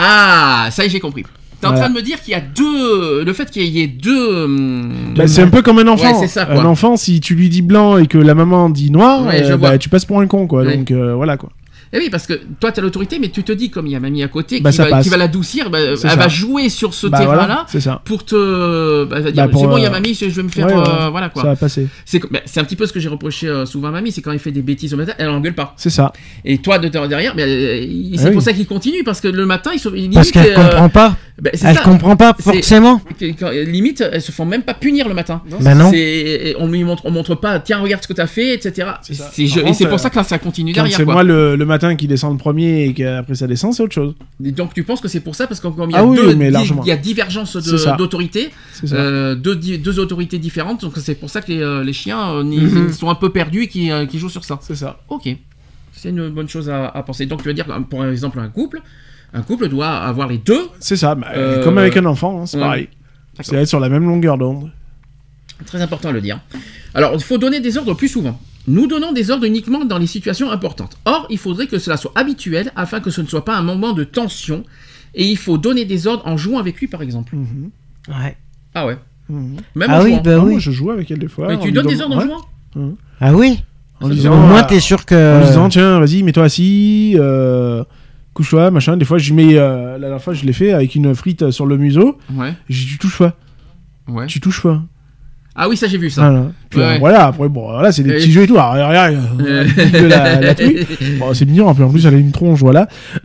S5: Ah ça y est j'ai compris. T'es en train de me dire qu'il y a deux... Le fait qu'il y ait deux...
S6: Bah, c'est un peu comme un enfant.
S5: Ouais, c'est ça, quoi.
S6: Un enfant, si tu lui dis blanc et que la maman dit noir,
S5: ouais,
S6: euh, bah, tu passes pour un con, quoi.
S5: Ouais.
S6: Donc euh, voilà, quoi.
S5: Et oui, parce que toi, t'as l'autorité, mais tu te dis, comme il y a mamie à côté,
S6: bah,
S5: qui, va, qui va l'adoucir, bah, elle ça. va jouer sur ce
S6: bah,
S5: terrain-là
S6: voilà, c'est ça.
S5: pour te... Bah, dire, bah, pour, c'est bon, il y a mamie, je vais me faire...
S6: Ouais, ouais,
S5: euh, voilà, quoi.
S6: Ça va passer.
S5: C'est, bah, c'est un petit peu ce que j'ai reproché euh, souvent à mamie, c'est quand il fait des bêtises au matin, elle n'engueule pas.
S6: C'est ça.
S5: Et toi, de derrière, bah, c'est ah, pour oui. ça qu'il continue, parce que le matin, il se... Limite,
S8: parce qu'elle euh, comprend pas. Bah, elle ça. comprend pas, forcément.
S5: Quand, limite, elles se font même pas punir le matin.
S8: Non, bah non.
S5: C'est, on lui montre, on montre pas, tiens, regarde ce que t'as fait, et cetera. C'est c'est je, et c'est pour ça que ça continue derrière.
S6: C'est
S5: quoi.
S6: moi le, le matin qui descend le premier et qu'après ça descend, c'est autre chose.
S5: Et donc tu penses que c'est pour ça, parce qu'il y a,
S6: ah oui,
S5: deux,
S6: mais
S5: di- il y a divergence de, d'autorité, euh, deux, deux autorités différentes, donc c'est pour ça que les, euh, les chiens euh, mm-hmm. ils sont un peu perdus et qui, euh, qui jouent sur ça.
S6: C'est ça.
S5: Ok, c'est une bonne chose à, à penser. Donc tu veux dire, pour exemple, un couple, un couple doit avoir les deux.
S6: C'est ça, bah, euh, comme avec un enfant, hein, c'est ouais. pareil. D'accord. C'est être sur la même longueur d'onde.
S5: Très important à le dire. Alors, il faut donner des ordres plus souvent. Nous donnons des ordres uniquement dans les situations importantes. Or, il faudrait que cela soit habituel afin que ce ne soit pas un moment de tension. Et il faut donner des ordres en jouant avec lui, par exemple.
S8: Mm-hmm. Ouais.
S5: Ah ouais.
S6: Mm-hmm.
S5: Même
S8: ah
S5: en
S8: oui,
S5: jouant.
S8: Bah
S6: ah,
S8: oui.
S6: Moi, je joue avec elle des fois.
S5: Mais tu donnes des ordres en jouant
S6: mmh.
S8: Ah oui.
S6: En disant,
S8: au moins,
S6: euh,
S8: t'es sûr que...
S6: En disant, tiens, vas-y, mets-toi assis, euh, couche-toi, machin. Des fois, je mets... Euh, la dernière fois, je l'ai fait avec une frite sur le museau.
S5: Ouais.
S6: J'ai dit, tu touches pas.
S5: Ouais.
S6: Tu touches pas.
S5: Ah oui, ça j'ai vu ça.
S6: Voilà. Puis,
S5: ouais.
S6: euh, voilà, après, bon, voilà, c'est des petits jeux et tout. Alors, regarde, de la, la truc. Bon, c'est mignon, en plus, elle a une tronche, voilà.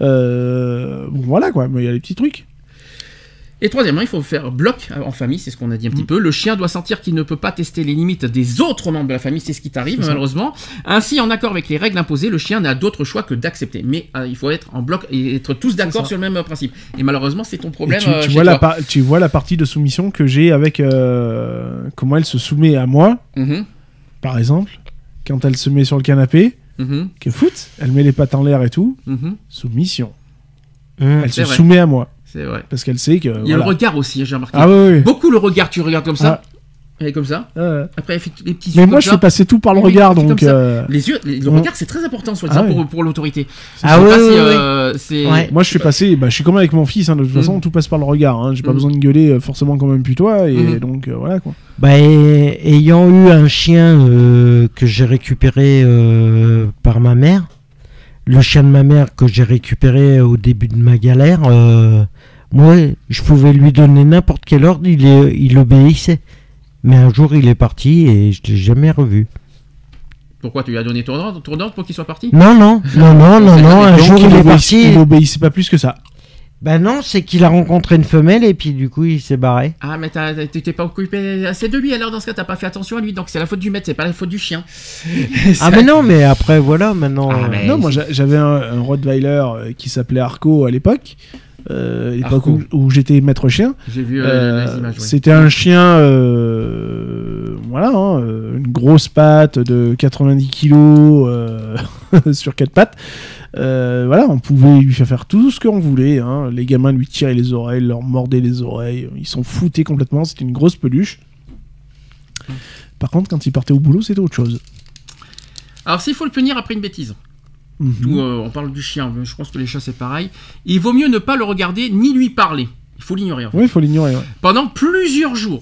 S6: Euh, bon, voilà, quoi, mais il y a des petits trucs.
S5: Et troisièmement, il faut faire bloc en famille, c'est ce qu'on a dit un petit mmh. peu. Le chien doit sentir qu'il ne peut pas tester les limites des autres membres de la famille, c'est ce qui t'arrive c'est malheureusement. Ainsi, en accord avec les règles imposées, le chien n'a d'autre choix que d'accepter. Mais euh, il faut être en bloc et être tous d'accord sur le même principe. Et malheureusement, c'est ton problème.
S6: Tu, tu,
S5: euh,
S6: vois
S5: toi.
S6: La par- tu vois la partie de soumission que j'ai avec euh, comment elle se soumet à moi, mmh. par exemple, quand elle se met sur le canapé, mmh. que foot, elle met les pattes en l'air et tout, mmh. soumission. Mmh. Elle c'est se vrai. soumet à moi.
S5: C'est vrai.
S6: Parce qu'elle sait que.
S5: Il y a
S6: voilà.
S5: le regard aussi, j'ai remarqué.
S6: Ah oui, oui.
S5: Beaucoup le regard, tu regardes comme ça.
S6: Ah.
S5: Elle est comme ça.
S6: Euh.
S5: Après, elle fait les petits yeux.
S6: Mais
S5: comme
S6: moi, je
S5: ça.
S6: fais passer tout par le
S5: Oui,
S6: regard,
S5: comme
S6: donc.
S5: ça.
S6: euh,
S5: Les yeux, les- le
S6: mm.
S5: regard, c'est très important, soit
S6: Ah
S5: disant,
S6: oui.
S5: pour, pour l'autorité.
S8: Ah
S5: Je sais
S8: oui,
S5: pas
S8: oui,
S5: si,
S8: oui.
S5: euh, c'est.
S8: Ouais.
S6: Moi, je fais passer. Bah, je suis comme avec mon fils. Hein, de toute
S5: Mm.
S6: façon, tout passe par le regard. Hein. J'ai pas
S5: Mm.
S6: besoin de gueuler euh, forcément comme un putois. Et
S5: Mm.
S6: donc, euh, voilà quoi.
S8: Bah, et- ayant eu un chien euh, que j'ai récupéré euh, par ma mère, le chien de ma mère que j'ai récupéré au début de ma galère, euh, moi, je pouvais lui donner n'importe quel ordre, il, est- il obéissait. Mais un jour, il est parti et je l'ai jamais revu.
S5: Pourquoi tu lui as donné ton ordre, ton ordre pour qu'il soit parti?
S8: Non, non, non, non, non, non, un
S6: Donc,
S8: jour, il est
S6: obéissait-
S8: parti.
S6: il obéissait pas plus que ça.
S8: Bah non, c'est qu'il a rencontré une femelle et puis du coup, il s'est barré.
S5: Ah, mais t'as- t'as- tu t'es pas occupé assez de lui, alors dans ce cas, t'as pas fait attention à lui, donc c'est la faute du maître, c'est pas la faute du chien.
S8: Ah mais non, mais après, voilà, maintenant...
S5: Ah,
S8: euh,
S5: mais-
S6: Non, moi j'a- j'avais un, un Rottweiler euh, qui s'appelait Arco à l'époque. Euh, à l'époque
S5: Arco.
S6: où, où j'étais maître chien.
S5: J'ai vu euh,
S6: Euh,
S5: les images, ouais.
S6: C'était un chien, euh, voilà, hein, euh, une grosse patte de quatre-vingt-dix kilos euh, sur quatre pattes. Euh, voilà, on pouvait lui faire faire tout ce qu'on voulait. Hein. Les gamins lui tiraient les oreilles, leur mordaient les oreilles. Ils s'en foutaient complètement. C'était une grosse peluche. Par contre, quand il partait au boulot, c'était autre chose.
S5: Alors, s'il faut le punir après une bêtise,
S6: Mhm.
S5: tout, euh, on parle du chien, mais je pense que les chats c'est pareil, il vaut mieux ne pas le regarder ni lui parler. Il faut l'ignorer. En fait.
S6: Oui, il faut l'ignorer. Ouais.
S5: Pendant plusieurs jours.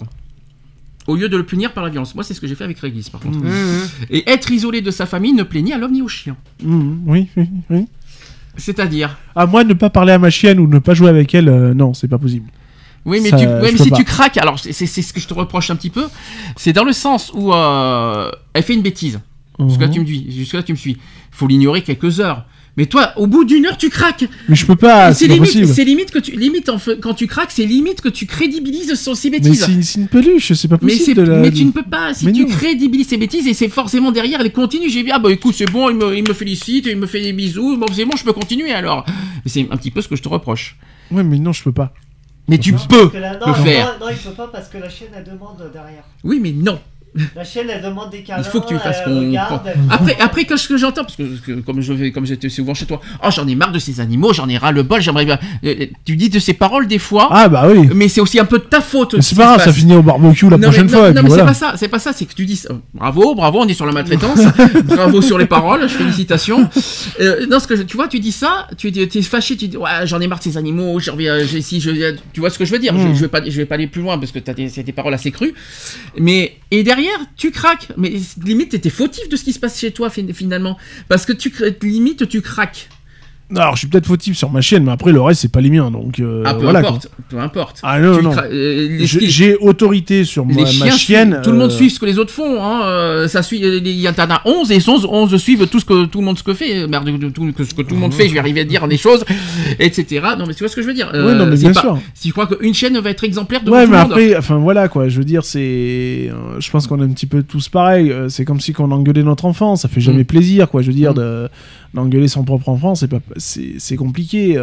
S5: Au lieu de le punir par la violence. Moi, c'est ce que j'ai fait avec Régis, par contre.
S6: Mhm.
S5: Et être isolé de sa famille ne plaît ni à l'homme ni au chien.
S6: Mhm. Oui, oui, oui.
S5: C'est-à-dire.
S6: À moi, ne pas parler à ma chienne ou ne pas jouer avec elle, euh, non, c'est pas possible.
S5: Oui, mais,
S6: Ça,
S5: tu,
S6: je
S5: ouais, mais
S6: peux
S5: si
S6: pas.
S5: tu craques, alors c'est c'est- c'est ce que je te reproche un petit peu, c'est dans le sens où euh, elle fait une bêtise. Jusque-là,
S6: Mhm.
S5: tu me dis, jusque-là, tu me suis. Faut l'ignorer quelques heures. Mais toi, au bout d'une heure, tu craques.
S6: Mais je peux pas,
S5: Et
S6: c'est
S5: c'est
S6: pas
S5: limite,
S6: possible.
S5: c'est limite que tu, limite en fait, quand tu craques, c'est limite que tu crédibilises son- ses
S6: Mais
S5: bêtises.
S6: c'est c'est une peluche, c'est pas
S5: Mais,
S6: possible.
S5: c'est-
S6: de la-
S5: mais tu ne peux pas, si
S6: Mais
S5: tu
S6: non.
S5: crédibilises ses bêtises et c'est forcément derrière, elle continue. J'ai dit, ah bah écoute, c'est bon, il me, il me félicite, il me fait des bisous, bon c'est bon, je peux continuer alors. Mais c'est un petit peu ce que je te reproche.
S6: Ouais, mais non, je peux pas.
S5: Mais tu
S6: Non.
S5: peux
S7: Parce que là, non,
S5: le
S7: non,
S5: faire.
S7: Non, non, il peut pas parce que la chienne elle demande derrière.
S5: Oui, mais non.
S7: La chienne elle demande des câlins.
S5: Il faut que tu fasses
S7: elle
S5: qu'on.
S7: regarde,
S5: qu'on-
S7: elle-
S5: Après, après que ce que j'entends, parce que, que comme je vais, comme j'étais souvent chez toi, oh j'en ai marre de ces animaux, j'en ai ras le bol, j'aimerais bien. Euh, Tu dis de ces paroles des fois,
S6: Ah bah oui.
S5: mais c'est aussi un peu de ta faute.
S6: Mais
S5: ce
S6: c'est
S5: qui
S6: pas
S5: se
S6: grave, ça
S5: passe.
S6: finit au barbecue la
S5: Non,
S6: prochaine
S5: mais,
S6: fois.
S5: non,
S6: et
S5: non,
S6: puis
S5: mais
S6: voilà.
S5: c'est pas ça, c'est pas ça, c'est que tu dis euh, bravo, bravo, on est sur la maltraitance, bravo sur les paroles, félicitations. Euh, non, ce que je- tu vois, tu dis ça, tu es, t'es fâché, tu dis ouais, j'en ai marre de ces animaux, j'en reviens, j'ai- si je, tu vois ce que je veux dire, je,
S6: Mm.
S5: je vais pas, je vais pas aller plus loin parce que t'as des, c'est des paroles assez crues, mais et derrière tu craques, mais limite t'étais fautif de ce qui se passe chez toi fin- finalement, parce que tu cra- limite tu craques.
S6: Alors, je suis peut-être fautif sur ma chienne, mais après, le reste, c'est pas les miens. Donc, euh,
S5: Ah, peu
S6: voilà.
S5: importe, peu importe.
S6: Quoi. Ah non,
S5: Tu
S6: non.
S5: cra- euh, les
S6: Je-
S5: skis-
S6: J'ai autorité sur
S5: Les
S6: ma, ma
S5: chiens
S6: chienne.
S5: suivent- tout le monde
S6: euh,
S5: suit ce que les autres font. Hein. euh, ça suit. Il y en a onze et onze, onze suivent tout ce que tout le monde ce que fait. Merde, de tout que ce que tout le monde fait. Je vais arriver à dire des choses, et cetera. Non, mais tu vois ce que je veux dire.
S6: Ouais, non, mais
S5: c'est
S6: bien
S5: pas-
S6: sûr.
S5: Si je crois qu'une chaîne va être exemplaire devant
S6: Ouais,
S5: tout
S6: mais
S5: le monde.
S6: après, enfin voilà quoi. Je veux dire, c'est. euh, je pense qu'on est un petit peu tous pareils. euh, C'est comme si on engueulait notre enfant. Ça fait jamais
S5: Mm.
S6: plaisir, quoi. Je veux dire,
S5: Mm.
S6: de d'engueuler son propre enfant, c'est pas, c'est c'est compliqué.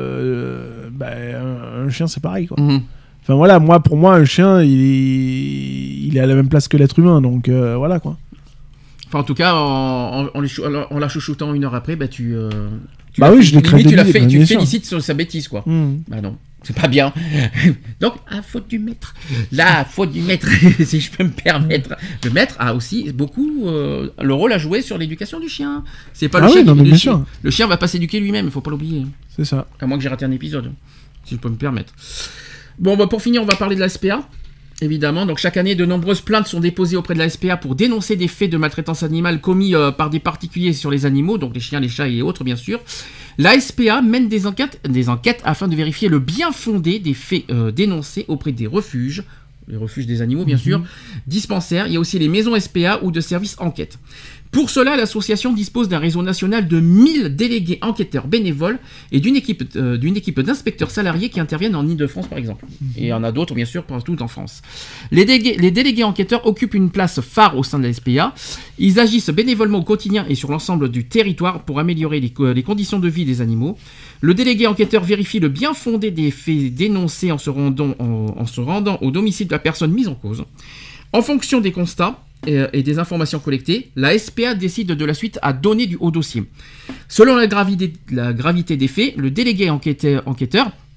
S6: Euh, bah, un, un chien, c'est pareil, quoi.
S5: Mhm.
S6: Enfin voilà, moi, pour moi, un chien, il est, il est à la même place que l'être humain, donc euh, voilà quoi.
S5: Enfin, en tout cas, en, en, en les chou- en la chouchoutant une heure après, bah tu. euh, tu
S6: Bah
S5: la
S6: oui,
S5: fé-
S6: je l'ai
S5: limite, tu la
S6: crédibilisé,
S5: fais,
S6: bah,
S5: tu
S6: bien
S5: le
S6: sûr.
S5: félicites sur sa bêtise, quoi.
S6: Mm.
S5: Bah non, c'est pas bien. Donc, à faute du maître. La faute du maître, si je peux me permettre. Le maître a aussi beaucoup euh, le rôle à jouer sur l'éducation du chien. C'est pas
S6: Ah
S5: le
S6: oui,
S5: chien
S6: non,
S5: qui
S6: mais
S5: le,
S6: bien
S5: chien-
S6: sûr.
S5: le chien va pas s'éduquer lui-même, il faut pas l'oublier.
S6: C'est ça.
S5: À moins que j'ai raté un épisode, si je peux me permettre. Bon, bah pour finir, on va parler de la S P A. Évidemment, donc chaque année, de nombreuses plaintes sont déposées auprès de la S P A pour dénoncer des faits de maltraitance animale commis euh, par des particuliers sur les animaux, donc les chiens, les chats et autres, bien sûr. La S P A mène des enquêtes, des enquêtes afin de vérifier le bien fondé des faits euh, dénoncés auprès des refuges, les refuges des animaux, bien sûr, dispensaires. Il y a aussi les maisons S P A ou de services enquête. Pour cela, l'association dispose d'un réseau national de mille délégués enquêteurs bénévoles et d'une équipe, euh, d'une équipe d'inspecteurs salariés qui interviennent en Ile-de-France, par exemple. Et il y en a d'autres, bien sûr, partout en France. Les délégués, les délégués enquêteurs occupent une place phare au sein de la S P A. Ils agissent bénévolement au quotidien et sur l'ensemble du territoire pour améliorer les, co- les conditions de vie des animaux. Le délégué enquêteur vérifie le bien fondé des faits dénoncés en se rendant, en, en se rendant au domicile de la personne mise en cause. En fonction des constats et, et des informations collectées, la S P A décide de la suite à donner du haut dossier. Selon la gravité, la gravité des faits, le délégué enquêteur, enquêteur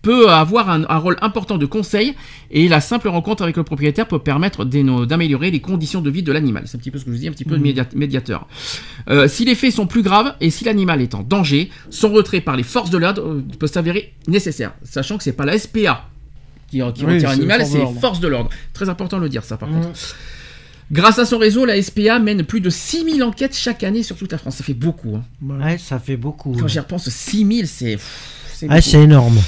S5: peut avoir un, un rôle important de conseil et la simple rencontre avec le propriétaire peut permettre d'améliorer les conditions de vie de l'animal. C'est un petit peu ce que je vous dis, un petit peu mmh. de médiateur. Euh, si les faits sont plus graves et si l'animal est en danger, son retrait par les forces de l'ordre euh, peut s'avérer nécessaire, sachant que c'est pas la S P A qui, qui oui, retire l'animal, c'est les forces de l'ordre. Très important de le dire, ça, par mmh. contre. Grâce à son réseau, la S P A mène plus de six mille enquêtes chaque année sur toute la France. Ça fait beaucoup. Hein.
S8: Ouais, ça fait beaucoup.
S5: Quand
S8: ouais.
S5: j'y repense, six mille, c'est... C'est,
S8: ah, c'est énorme.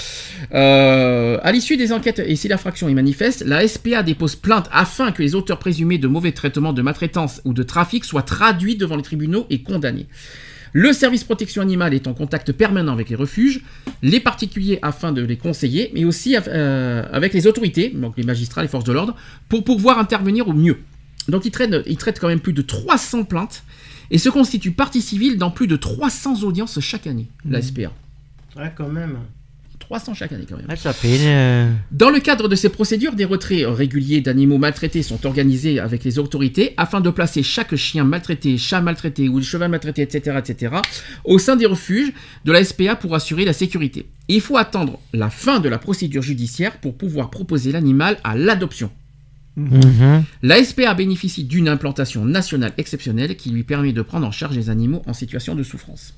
S5: Euh, à l'issue des enquêtes et si l'infraction est manifeste, la S P A dépose plainte afin que les auteurs présumés de mauvais traitements, de maltraitance ou de trafic soient traduits devant les tribunaux et condamnés. Le service protection animale est en contact permanent avec les refuges, les particuliers afin de les conseiller, mais aussi euh, avec les autorités, donc les magistrats, les forces de l'ordre, pour pouvoir intervenir au mieux. Donc il traite, il traite quand même plus de trois cents plaintes et se constitue partie civile dans plus de trois cents audiences chaque année, mmh. la S P A.
S8: Ouais, quand même.
S5: trois cents chaque année, quand même.
S8: Ouais, ça fait une...
S5: Dans le cadre de ces procédures, des retraits réguliers d'animaux maltraités sont organisés avec les autorités afin de placer chaque chien maltraité, chat maltraité ou cheval maltraité, et cetera, et cetera, au sein des refuges de la S P A pour assurer la sécurité. Et il faut attendre la fin de la procédure judiciaire pour pouvoir proposer l'animal à l'adoption. Mmh. La S P A bénéficie d'une implantation nationale exceptionnelle qui lui permet de prendre en charge les animaux en situation de souffrance.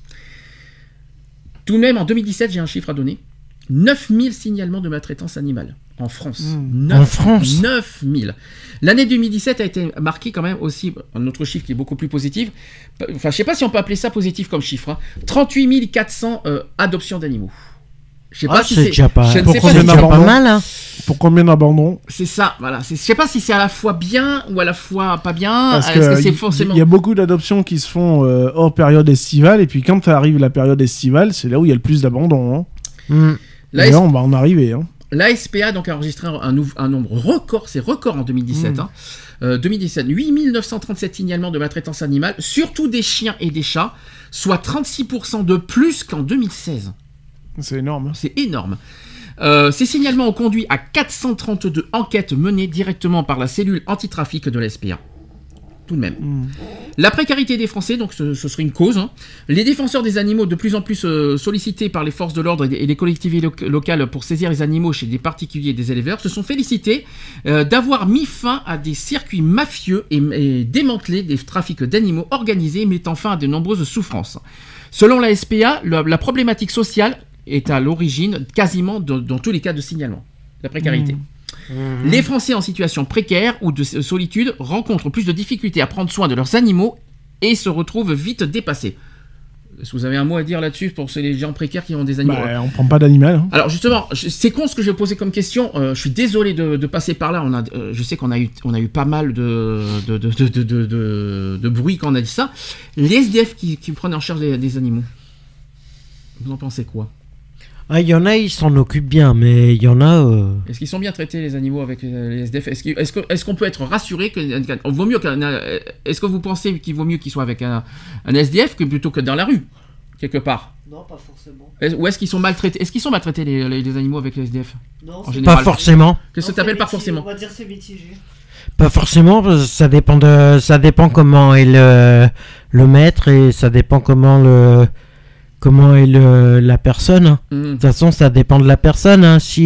S5: Tout de même, en deux mille dix-sept, j'ai un chiffre à donner. neuf mille signalements de maltraitance animale en France.
S8: Mmh. neuf, en France
S5: neuf mille. L'année deux mille dix-sept a été marquée quand même aussi, un autre chiffre qui est beaucoup plus positif. Enfin, je ne sais pas si on peut appeler ça positif comme chiffre. Hein. trente-huit mille quatre cents euh, adoptions d'animaux. Je sais
S8: ah,
S5: pas si
S8: c'est déjà pas,
S5: je ne
S6: pour
S5: sais
S6: combien
S5: pas si
S6: pas mal. Hein. Pour combien d'abandons?
S5: C'est ça, voilà. Je ne sais pas si c'est à la fois bien ou à la fois pas bien.
S6: Parce
S5: Est-ce
S6: que,
S5: que c'est
S6: y,
S5: forcément...
S6: y a beaucoup d'adoptions qui se font euh, hors période estivale, et puis quand arrive la période estivale, c'est là où il y a le plus d'abandons. Hein.
S8: Mmh.
S6: Là, S... on va en arriver. Hein.
S5: La S P A donc, a enregistré un, nou- un nombre record, c'est record en deux mille dix-sept. Mmh. Hein. Euh, deux mille dix-sept, huit mille neuf cent trente-sept signalements de maltraitance animale, surtout des chiens et des chats, soit trente-six pour cent de plus qu'en deux mille seize.
S6: C'est énorme.
S5: C'est énorme. Euh, ces signalements ont conduit à quatre cent trente-deux enquêtes menées directement par la cellule antitrafic de la S P A. Tout de même. Mmh. La précarité des Français, donc ce, ce serait une cause. Hein. Les défenseurs des animaux, de plus en plus euh, sollicités par les forces de l'ordre et les collectivités lo- locales pour saisir les animaux chez des particuliers et des éleveurs, se sont félicités euh, d'avoir mis fin à des circuits mafieux et, et démantelé des trafics d'animaux organisés, mettant fin à de nombreuses souffrances. Selon la S P A, la, la problématique sociale est à l'origine quasiment de, dans tous les cas de signalement. La précarité. Mmh. Mmh. Les Français en situation précaire ou de solitude rencontrent plus de difficultés à prendre soin de leurs animaux et se retrouvent vite dépassés. Est-ce que vous avez un mot à dire là-dessus pour les gens précaires qui ont des animaux?
S6: Bah, on prend pas d'animal. Hein.
S5: Alors justement, c'est con ce que je vais poser comme question. Euh, je suis désolé de, de passer par là. On a, euh, je sais qu'on a eu, on a eu pas mal de, de, de, de, de, de, de, de bruit quand on a dit ça. Les S D F qui, qui prennent en charge des, des animaux, vous en pensez quoi?
S8: Ah, il y en a, ils s'en occupent bien, mais il y en a... Euh...
S5: Est-ce qu'ils sont bien traités, les animaux, avec les S D F? Est-ce, qu'il, est-ce, que, est-ce qu'on peut être rassuré que, vaut mieux qu'un, est-ce que vous pensez qu'il vaut mieux qu'ils soient avec un, un S D F que plutôt que dans la rue, quelque part?
S7: Non, pas forcément.
S5: Est, ou est-ce qu'ils sont maltraités? Est-ce qu'ils sont maltraités, les, les, les animaux, avec les S D F?
S7: Non,
S5: en général.
S8: Pas forcément.
S5: Qu'est-ce que tu appelles pas forcément?
S7: On va dire c'est mitigé.
S8: Pas forcément, parce que ça dépend, de, ça dépend comment est le, le maître et ça dépend comment le... Comment est le, la personne. Mmh. De toute façon, ça dépend de la personne. Hein. Si,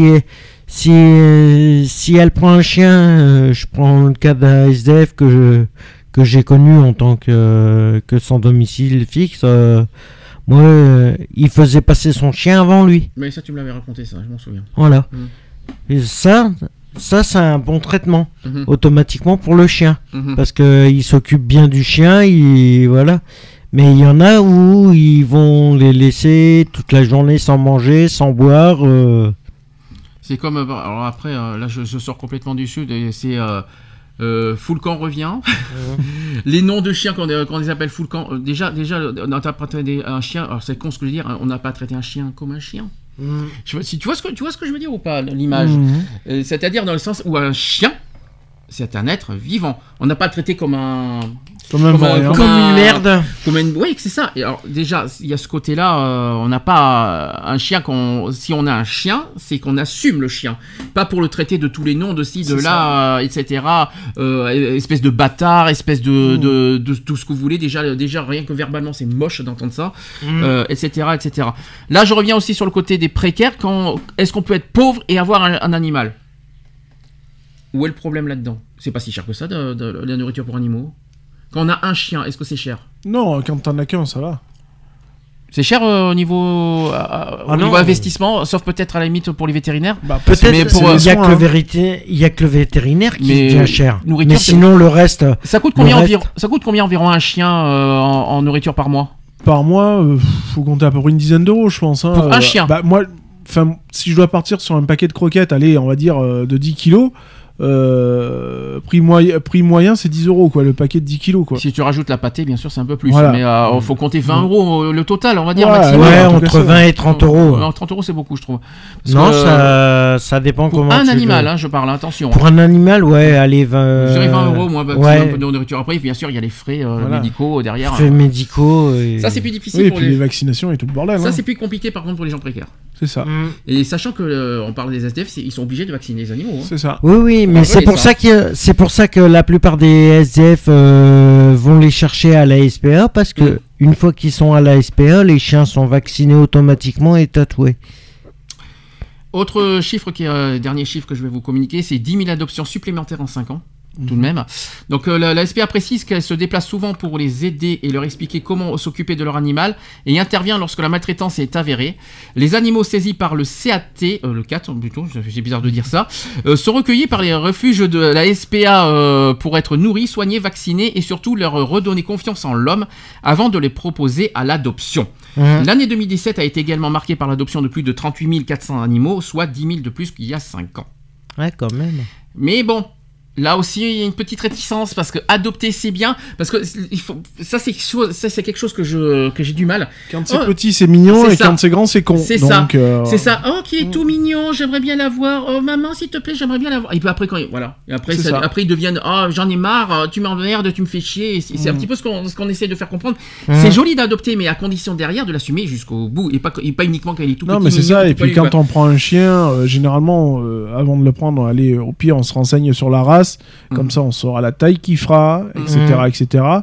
S8: si, si elle prend un chien, euh, je prends le cas d'un S D F que, je, que j'ai connu en tant que, que sans domicile fixe. Euh, moi, euh, il faisait passer son chien avant lui.
S5: Mais ça, tu me l'avais raconté, ça, je m'en souviens.
S8: Voilà.
S5: Mmh.
S8: Et ça, ça, c'est un bon traitement,
S5: mmh.
S8: automatiquement pour le chien.
S5: Mmh.
S8: Parce qu'il s'occupe bien du chien, il, voilà. Mais il y en a où ils vont les laisser toute la journée sans manger, sans boire. Euh...
S5: C'est comme... Alors après, euh, là, je, je sors complètement du sud. Et c'est... Euh, euh, Foulcan revient. Mmh. Les noms de chiens, quand on, quand on les appelle Foulcan... Euh, déjà, déjà, on n'a pas traité un chien... Alors c'est con ce que je veux dire. On n'a pas traité un chien comme un chien. Mmh. Je, si, tu, vois ce que, tu vois ce que je veux dire ou pas, l'image mmh. euh, C'est-à-dire dans le sens où un chien... C'est un être vivant. On n'a pas le traité comme un...
S6: Comme un vaurien.
S8: Comme
S5: un-
S8: une merde.
S5: Comme une... Oui, c'est ça. Et alors, déjà, il y a ce côté-là, euh, on n'a pas un chien qu'on... Si on a un chien, c'est qu'on assume le chien. Pas pour le traiter de tous les noms, de ci, de
S6: C'est
S5: là, euh, et cetera. Euh, espèce de bâtard, espèce de,
S6: Mmh.
S5: de, de tout ce que vous voulez. Déjà, déjà rien que verbalement, c'est moche d'entendre ça,
S8: Mmh.
S5: euh, et cetera, et cetera. Là, je reviens aussi sur le côté des précaires. Quand... Est-ce qu'on peut être pauvre et avoir un, un animal? Où est le problème là-dedans? C'est pas si cher que ça, de, de, de la nourriture pour animaux. Quand on a un chien, est-ce que c'est cher?
S6: Non, quand t'en as qu'un, ça va.
S5: C'est cher euh, au niveau, euh, au
S8: Ah
S5: niveau
S8: non.
S5: investissement, sauf peut-être à la limite pour les vétérinaires.
S6: Bah,
S8: Peut-être
S5: Mais
S8: mais
S5: pour,
S8: il
S5: euh,
S8: y a
S6: soins,
S8: que le
S6: hein.
S8: vérité, il y a que le vétérinaire qui
S5: Mais
S8: devient cher.
S5: nourriture,
S8: Mais
S5: c'est-
S8: sinon le reste,
S5: Ça coûte
S8: Le
S5: combien
S8: reste-
S5: environ Ça coûte combien environ un chien euh, en, en nourriture par mois?
S6: Par mois, euh, faut compter à peu près une dizaine d'euros, je pense. Hein.
S5: Pour un
S6: Euh,
S5: chien.
S6: Bah, moi, enfin, si je dois partir sur un paquet de croquettes, allez, on va dire euh, de dix kilos, euh, prix, moyen, prix moyen, c'est dix euros, quoi, le paquet de dix kilos, quoi.
S5: Si tu rajoutes la pâtée, bien sûr, c'est un peu plus.
S6: Voilà.
S5: Mais il faut compter vingt euros euh, le total, on va dire.
S6: Ouais,
S5: maximum.
S8: ouais,
S6: en tout cas,
S8: entre
S6: ça.
S8: vingt et trente euros.
S5: Non, trente euros, c'est beaucoup, je trouve. Parce
S8: Non,
S5: que,
S8: ça, ça dépend
S5: pour
S8: comment.
S5: un
S8: tu
S5: animal,
S8: le-
S5: hein, je parle, attention.
S8: Pour un animal, ouais, allez, vingt.
S5: Je dirais vingt euros, moi, bah,
S8: ouais,
S5: un peu de nourriture. Après, bien sûr, il y a les frais euh,
S6: Voilà.
S5: médicaux derrière.
S8: frais médicaux. Et...
S5: Ça, c'est plus difficile
S6: Oui, et
S5: pour
S6: puis
S5: les.
S6: les vaccinations et tout le bordel.
S5: Ça,
S6: hein.
S5: c'est plus compliqué par contre pour les gens précaires.
S6: C'est ça.
S8: Mm.
S5: Et sachant que euh, on parle des S D F, c'est- ils sont obligés de vacciner les animaux. hein.
S6: C'est ça.
S8: Oui, oui, mais
S5: rappeler
S8: c'est pour
S5: ça.
S8: ça que c'est pour ça que la plupart des S D F euh, vont les chercher à la S P A parce que
S5: Mm.
S8: une fois qu'ils sont à la S P A, les chiens sont vaccinés automatiquement et tatoués.
S5: Autre chiffre qui est euh, dernier chiffre que je vais vous communiquer, c'est dix mille adoptions supplémentaires en cinq ans. Tout de même. Donc euh, la, la S P A précise qu'elle se déplace souvent pour les aider et leur expliquer comment s'occuper de leur animal et intervient lorsque la maltraitance est avérée. Les animaux saisis par le C A T, euh, le C A T plutôt, c'est bizarre de dire ça, euh, sont recueillis par les refuges de la S P A euh, pour être nourris, soignés, vaccinés et surtout leur redonner confiance en l'homme avant de les proposer à l'adoption.
S8: Mmh.
S5: L'année deux mille dix-sept a été également marquée par l'adoption de plus de trente-huit mille quatre cents animaux, soit dix mille de plus qu'il y a cinq ans.
S8: Ouais, quand même.
S5: Mais bon, là aussi, il y a une petite réticence parce que adopter c'est bien, parce que il faut, ça c'est quelque chose, ça c'est quelque chose que je que j'ai du mal.
S6: Quand c'est
S5: Oh,
S6: petit, c'est mignon,
S5: c'est
S6: et
S5: ça.
S6: quand c'est grand, c'est con.
S5: C'est
S6: Donc,
S5: ça.
S6: euh,
S5: C'est ça. Oh, qui est tout mignon, j'aimerais bien l'avoir. Oh, maman, s'il te plaît, j'aimerais bien l'avoir. Et puis après, quand il- voilà. Et après,
S6: C'est
S5: ça-
S6: ça.
S5: après ils deviennent. Oh, j'en ai marre. euh, Tu m'emmerdes, tu me fais chier. Et C'est c'est un
S6: Mm.
S5: petit peu ce qu'on ce qu'on essaie de faire comprendre.
S8: Mm.
S5: C'est joli d'adopter, mais à condition derrière de l'assumer jusqu'au bout et pas et pas uniquement quand il est tout
S6: Non,
S5: petit.
S6: mais c'est
S5: mignon,
S6: ça.
S5: tout
S6: Et puis
S5: poilu,
S6: quand
S5: quoi.
S6: on prend un chien, euh, généralement, euh, avant de le prendre, allez, au pire, on se renseigne sur la race. Comme
S5: Mhm.
S6: ça, on saura la taille qu'il fera, et cetera, et cetera.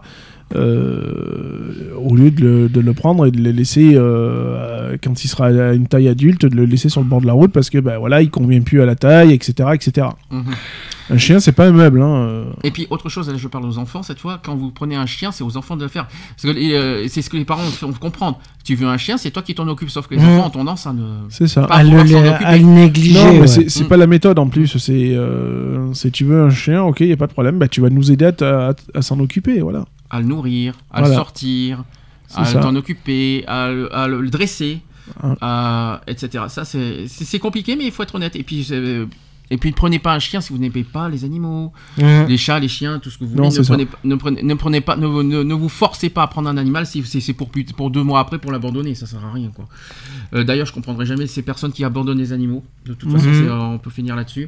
S6: Euh, au lieu de le, de le prendre et de le laisser, euh, quand il sera à une taille adulte, de le laisser sur le bord de la route parce que ben voilà, il convient plus à la taille, et cetera, et cetera.
S5: Mhm.
S6: Un chien, c'est pas un meuble. Hein. euh.
S5: Et puis autre chose, là je parle aux enfants cette fois, quand vous prenez un chien, c'est aux enfants de le faire. Parce que euh, c'est ce que les parents font comprendre. Tu veux un chien, c'est toi qui t'en occupes, sauf que les
S8: Mmh.
S5: enfants ont tendance à ne
S6: C'est ça.
S5: pas
S8: À le,
S5: pouvoir s'en
S8: à
S5: occuper.
S8: le négliger.
S6: Non, mais
S8: ouais.
S6: c'est c'est
S5: Mm.
S6: pas la méthode en plus. C'est euh, c'est tu veux un chien, ok, y a pas de problème. Bah, tu vas nous aider à, t- à, à s'en occuper, voilà.
S5: À le nourrir, à
S6: Voilà.
S5: le sortir,
S6: C'est
S5: à
S6: ça.
S5: t'en occuper, à, le- à le le dresser,
S6: Ah.
S5: à- et cetera. Ça c'est c'est c'est compliqué, mais il faut être honnête. Et puis c'est- et puis ne prenez pas un chien si vous n'aimez pas les animaux,
S8: Mmh.
S5: les chats, les chiens, tout ce que vous
S6: Non,
S5: voulez.
S6: c'est
S5: Ne
S6: ça.
S5: prenez, pas- ne, prenez, ne prenez pas, ne, ne- ne vous forcez pas à prendre un animal si c'est c'est pour plus- pour deux mois après pour l'abandonner. Ça sert à rien quoi. Euh, D'ailleurs, je comprendrai jamais ces personnes qui abandonnent les animaux. De toute façon,
S8: Mhm.
S5: c'est- on peut finir là-dessus.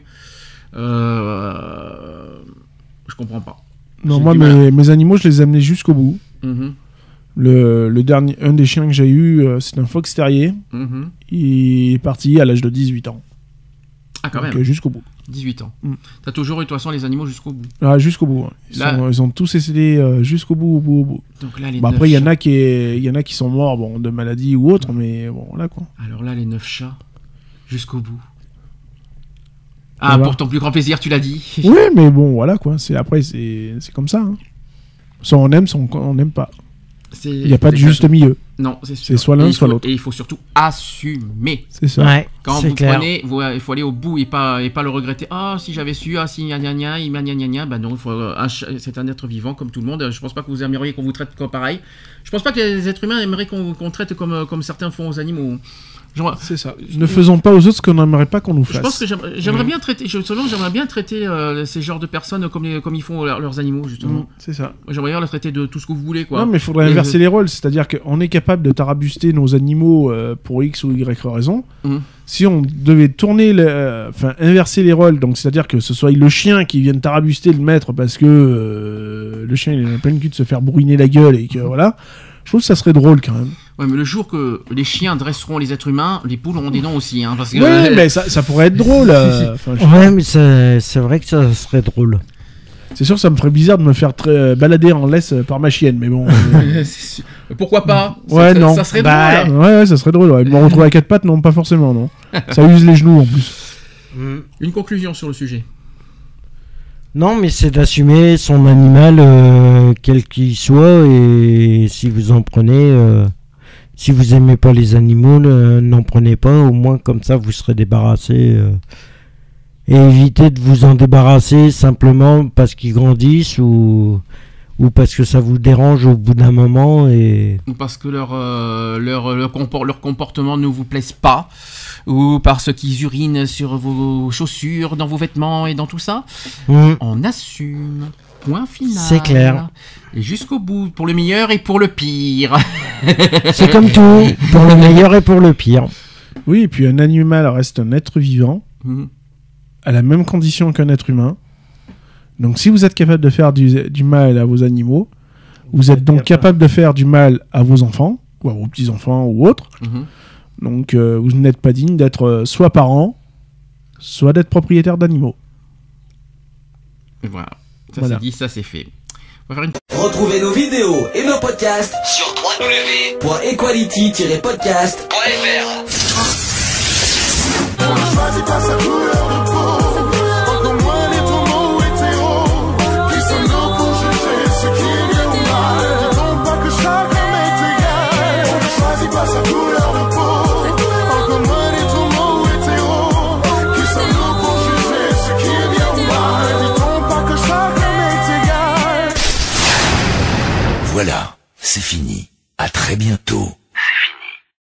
S5: Euh, je comprends pas.
S6: Non,
S5: J'ai
S6: moi,
S5: du mal.
S6: mes, mes animaux, je les ai amenés jusqu'au bout.
S5: Mhm,
S6: Le, le dernier, un des chiens que j'ai eu, euh, c'est un fox terrier.
S5: mhm.
S6: Il est parti à l'âge de dix-huit ans.
S5: Ah quand
S6: Donc,
S5: même.
S6: euh, jusqu'au bout.
S5: dix-huit ans.
S6: Mm.
S5: T'as toujours eu de toute façon les animaux jusqu'au bout.
S6: Ah, jusqu'au bout. hein. Ils,
S5: Là-
S6: sont- ils ont tous essayé euh, jusqu'au bout, au bout, au bout.
S5: Donc là les
S6: Bon,
S5: neuf
S6: après, il y en
S5: chats-
S6: a qui, il y en a qui sont morts, bon, de maladie ou autre, mais bon, là quoi.
S5: Alors là les neuf chats jusqu'au bout. Ah
S6: Voilà.
S5: pour ton plus grand plaisir tu l'as dit.
S6: Oui, mais bon, voilà quoi. C'est après, c'est c'est comme ça. Hein. Soit on aime, soit on- on n'aime pas.
S5: C'est-
S6: Il n'y a pas de
S5: c'est
S6: juste
S5: clair.
S6: milieu.
S5: Non c'est sûr.
S6: C'est soit
S5: Et
S6: l'un,
S5: il
S6: soit
S5: faut-
S6: l'autre.
S5: Et il faut surtout assumer.
S6: C'est ça.
S8: Ouais,
S5: Quand
S8: c'est
S5: vous
S8: clair.
S5: prenez, vous- il faut aller au bout et pas, et pas le regretter. Ah, si j'avais su, ah, si, gna gna gna, gna gna gna gna. Ben non, il faut, euh, un ch- c'est un être vivant comme tout le monde. Je pense pas que vous aimeriez qu'on vous traite comme pareil. Je pense pas que les êtres humains aimeraient qu'on qu'on traite comme, euh, comme certains font aux animaux. Genre,
S6: C'est ça. Ne faisons pas aux autres ce qu'on n'aimerait pas qu'on nous fasse.
S5: je pense que j'aimerais j'aimerais bien traiter, je, selon, j'aimerais bien traiter euh, ces genres de personnes comme, les- comme ils font leurs, leurs animaux, justement.
S6: Mm, c'est ça.
S5: Moi, j'aimerais bien les traiter de tout ce que vous voulez, quoi.
S6: Non, mais il faudrait
S5: Et-
S6: inverser les rôles. C'est-à-dire qu'on est capable capable de tarabuster nos animaux euh, pour X ou Y raison,
S5: Mmh.
S6: si on devait tourner, le- euh, enfin inverser les rôles, donc c'est-à-dire que ce soit le chien qui vienne tarabuster le maître parce que euh, le chien il a plein de cul de se faire bourriner la gueule et que voilà, je trouve que ça serait drôle quand même.
S5: Ouais, mais le jour que les chiens dresseront les êtres humains, les poules auront des noms aussi, hein, parce que...
S6: Ouais, mais ça, ça pourrait être drôle. euh, enfin, je-
S8: Ouais, mais c'est c'est vrai que ça serait drôle.
S6: C'est sûr que ça me ferait bizarre de me faire très, euh, balader en laisse euh, par ma chienne, mais bon. euh,
S5: C'est sûr. Pourquoi pas?
S6: Ouais,
S5: ça,
S6: non.
S5: Ça serait
S7: Bah,
S5: drôle.
S6: ouais, ouais, ça serait drôle. Ouais. Me retrouver à quatre pattes, non, pas forcément, non. Ça use les genoux en plus.
S5: Une conclusion sur le sujet.
S8: Non, mais c'est d'assumer son animal, euh, quel qu'il soit, et si vous en prenez, euh, si vous aimez pas les animaux, ne- n'en prenez pas, au moins comme ça vous serez débarrassé. euh, et évitez de vous en débarrasser simplement parce qu'ils grandissent ou, ou parce que ça vous dérange au bout d'un moment. Et...
S5: Ou parce que leur, euh, leur, leur, compor- leur comportement ne vous plaise pas, ou parce qu'ils urinent sur vos chaussures, dans vos vêtements et dans tout ça.
S8: Mmh.
S5: On assume. Point final.
S8: C'est clair.
S5: Et jusqu'au bout, pour le meilleur et pour le pire.
S8: C'est comme tout, pour le meilleur et pour le pire.
S6: Oui, et puis un animal reste un être vivant,
S5: Mhm.
S6: à la même condition qu'un être humain. Donc si vous êtes capable de faire du, du mal à vos animaux, vous êtes donc capable de faire du mal à vos enfants, ou à vos petits-enfants ou autres.
S5: Mhm.
S6: Donc euh, vous n'êtes pas digne d'être euh, soit parent, soit d'être propriétaire d'animaux.
S5: Et voilà. Ça
S6: Voilà.
S5: c'est dit, ça c'est fait. On va faire une...
S1: Retrouvez nos vidéos et nos podcasts sur w w w point equality tiret podcast point f r.
S2: On ne choisit pas sa couleur de peau, encore moins les tourments hétéros. Qui sommes-nous pour juger ce qui est bien ou mal? Dis-donc pas que chacun est égal. On ne choisit pas sa couleur de peau, encore moins les tourments hétéros. Qui sommes-nous pour juger ce qui est bien ou mal? Dis-donc pas que chacun est égal.
S3: Voilà, c'est fini. À très bientôt.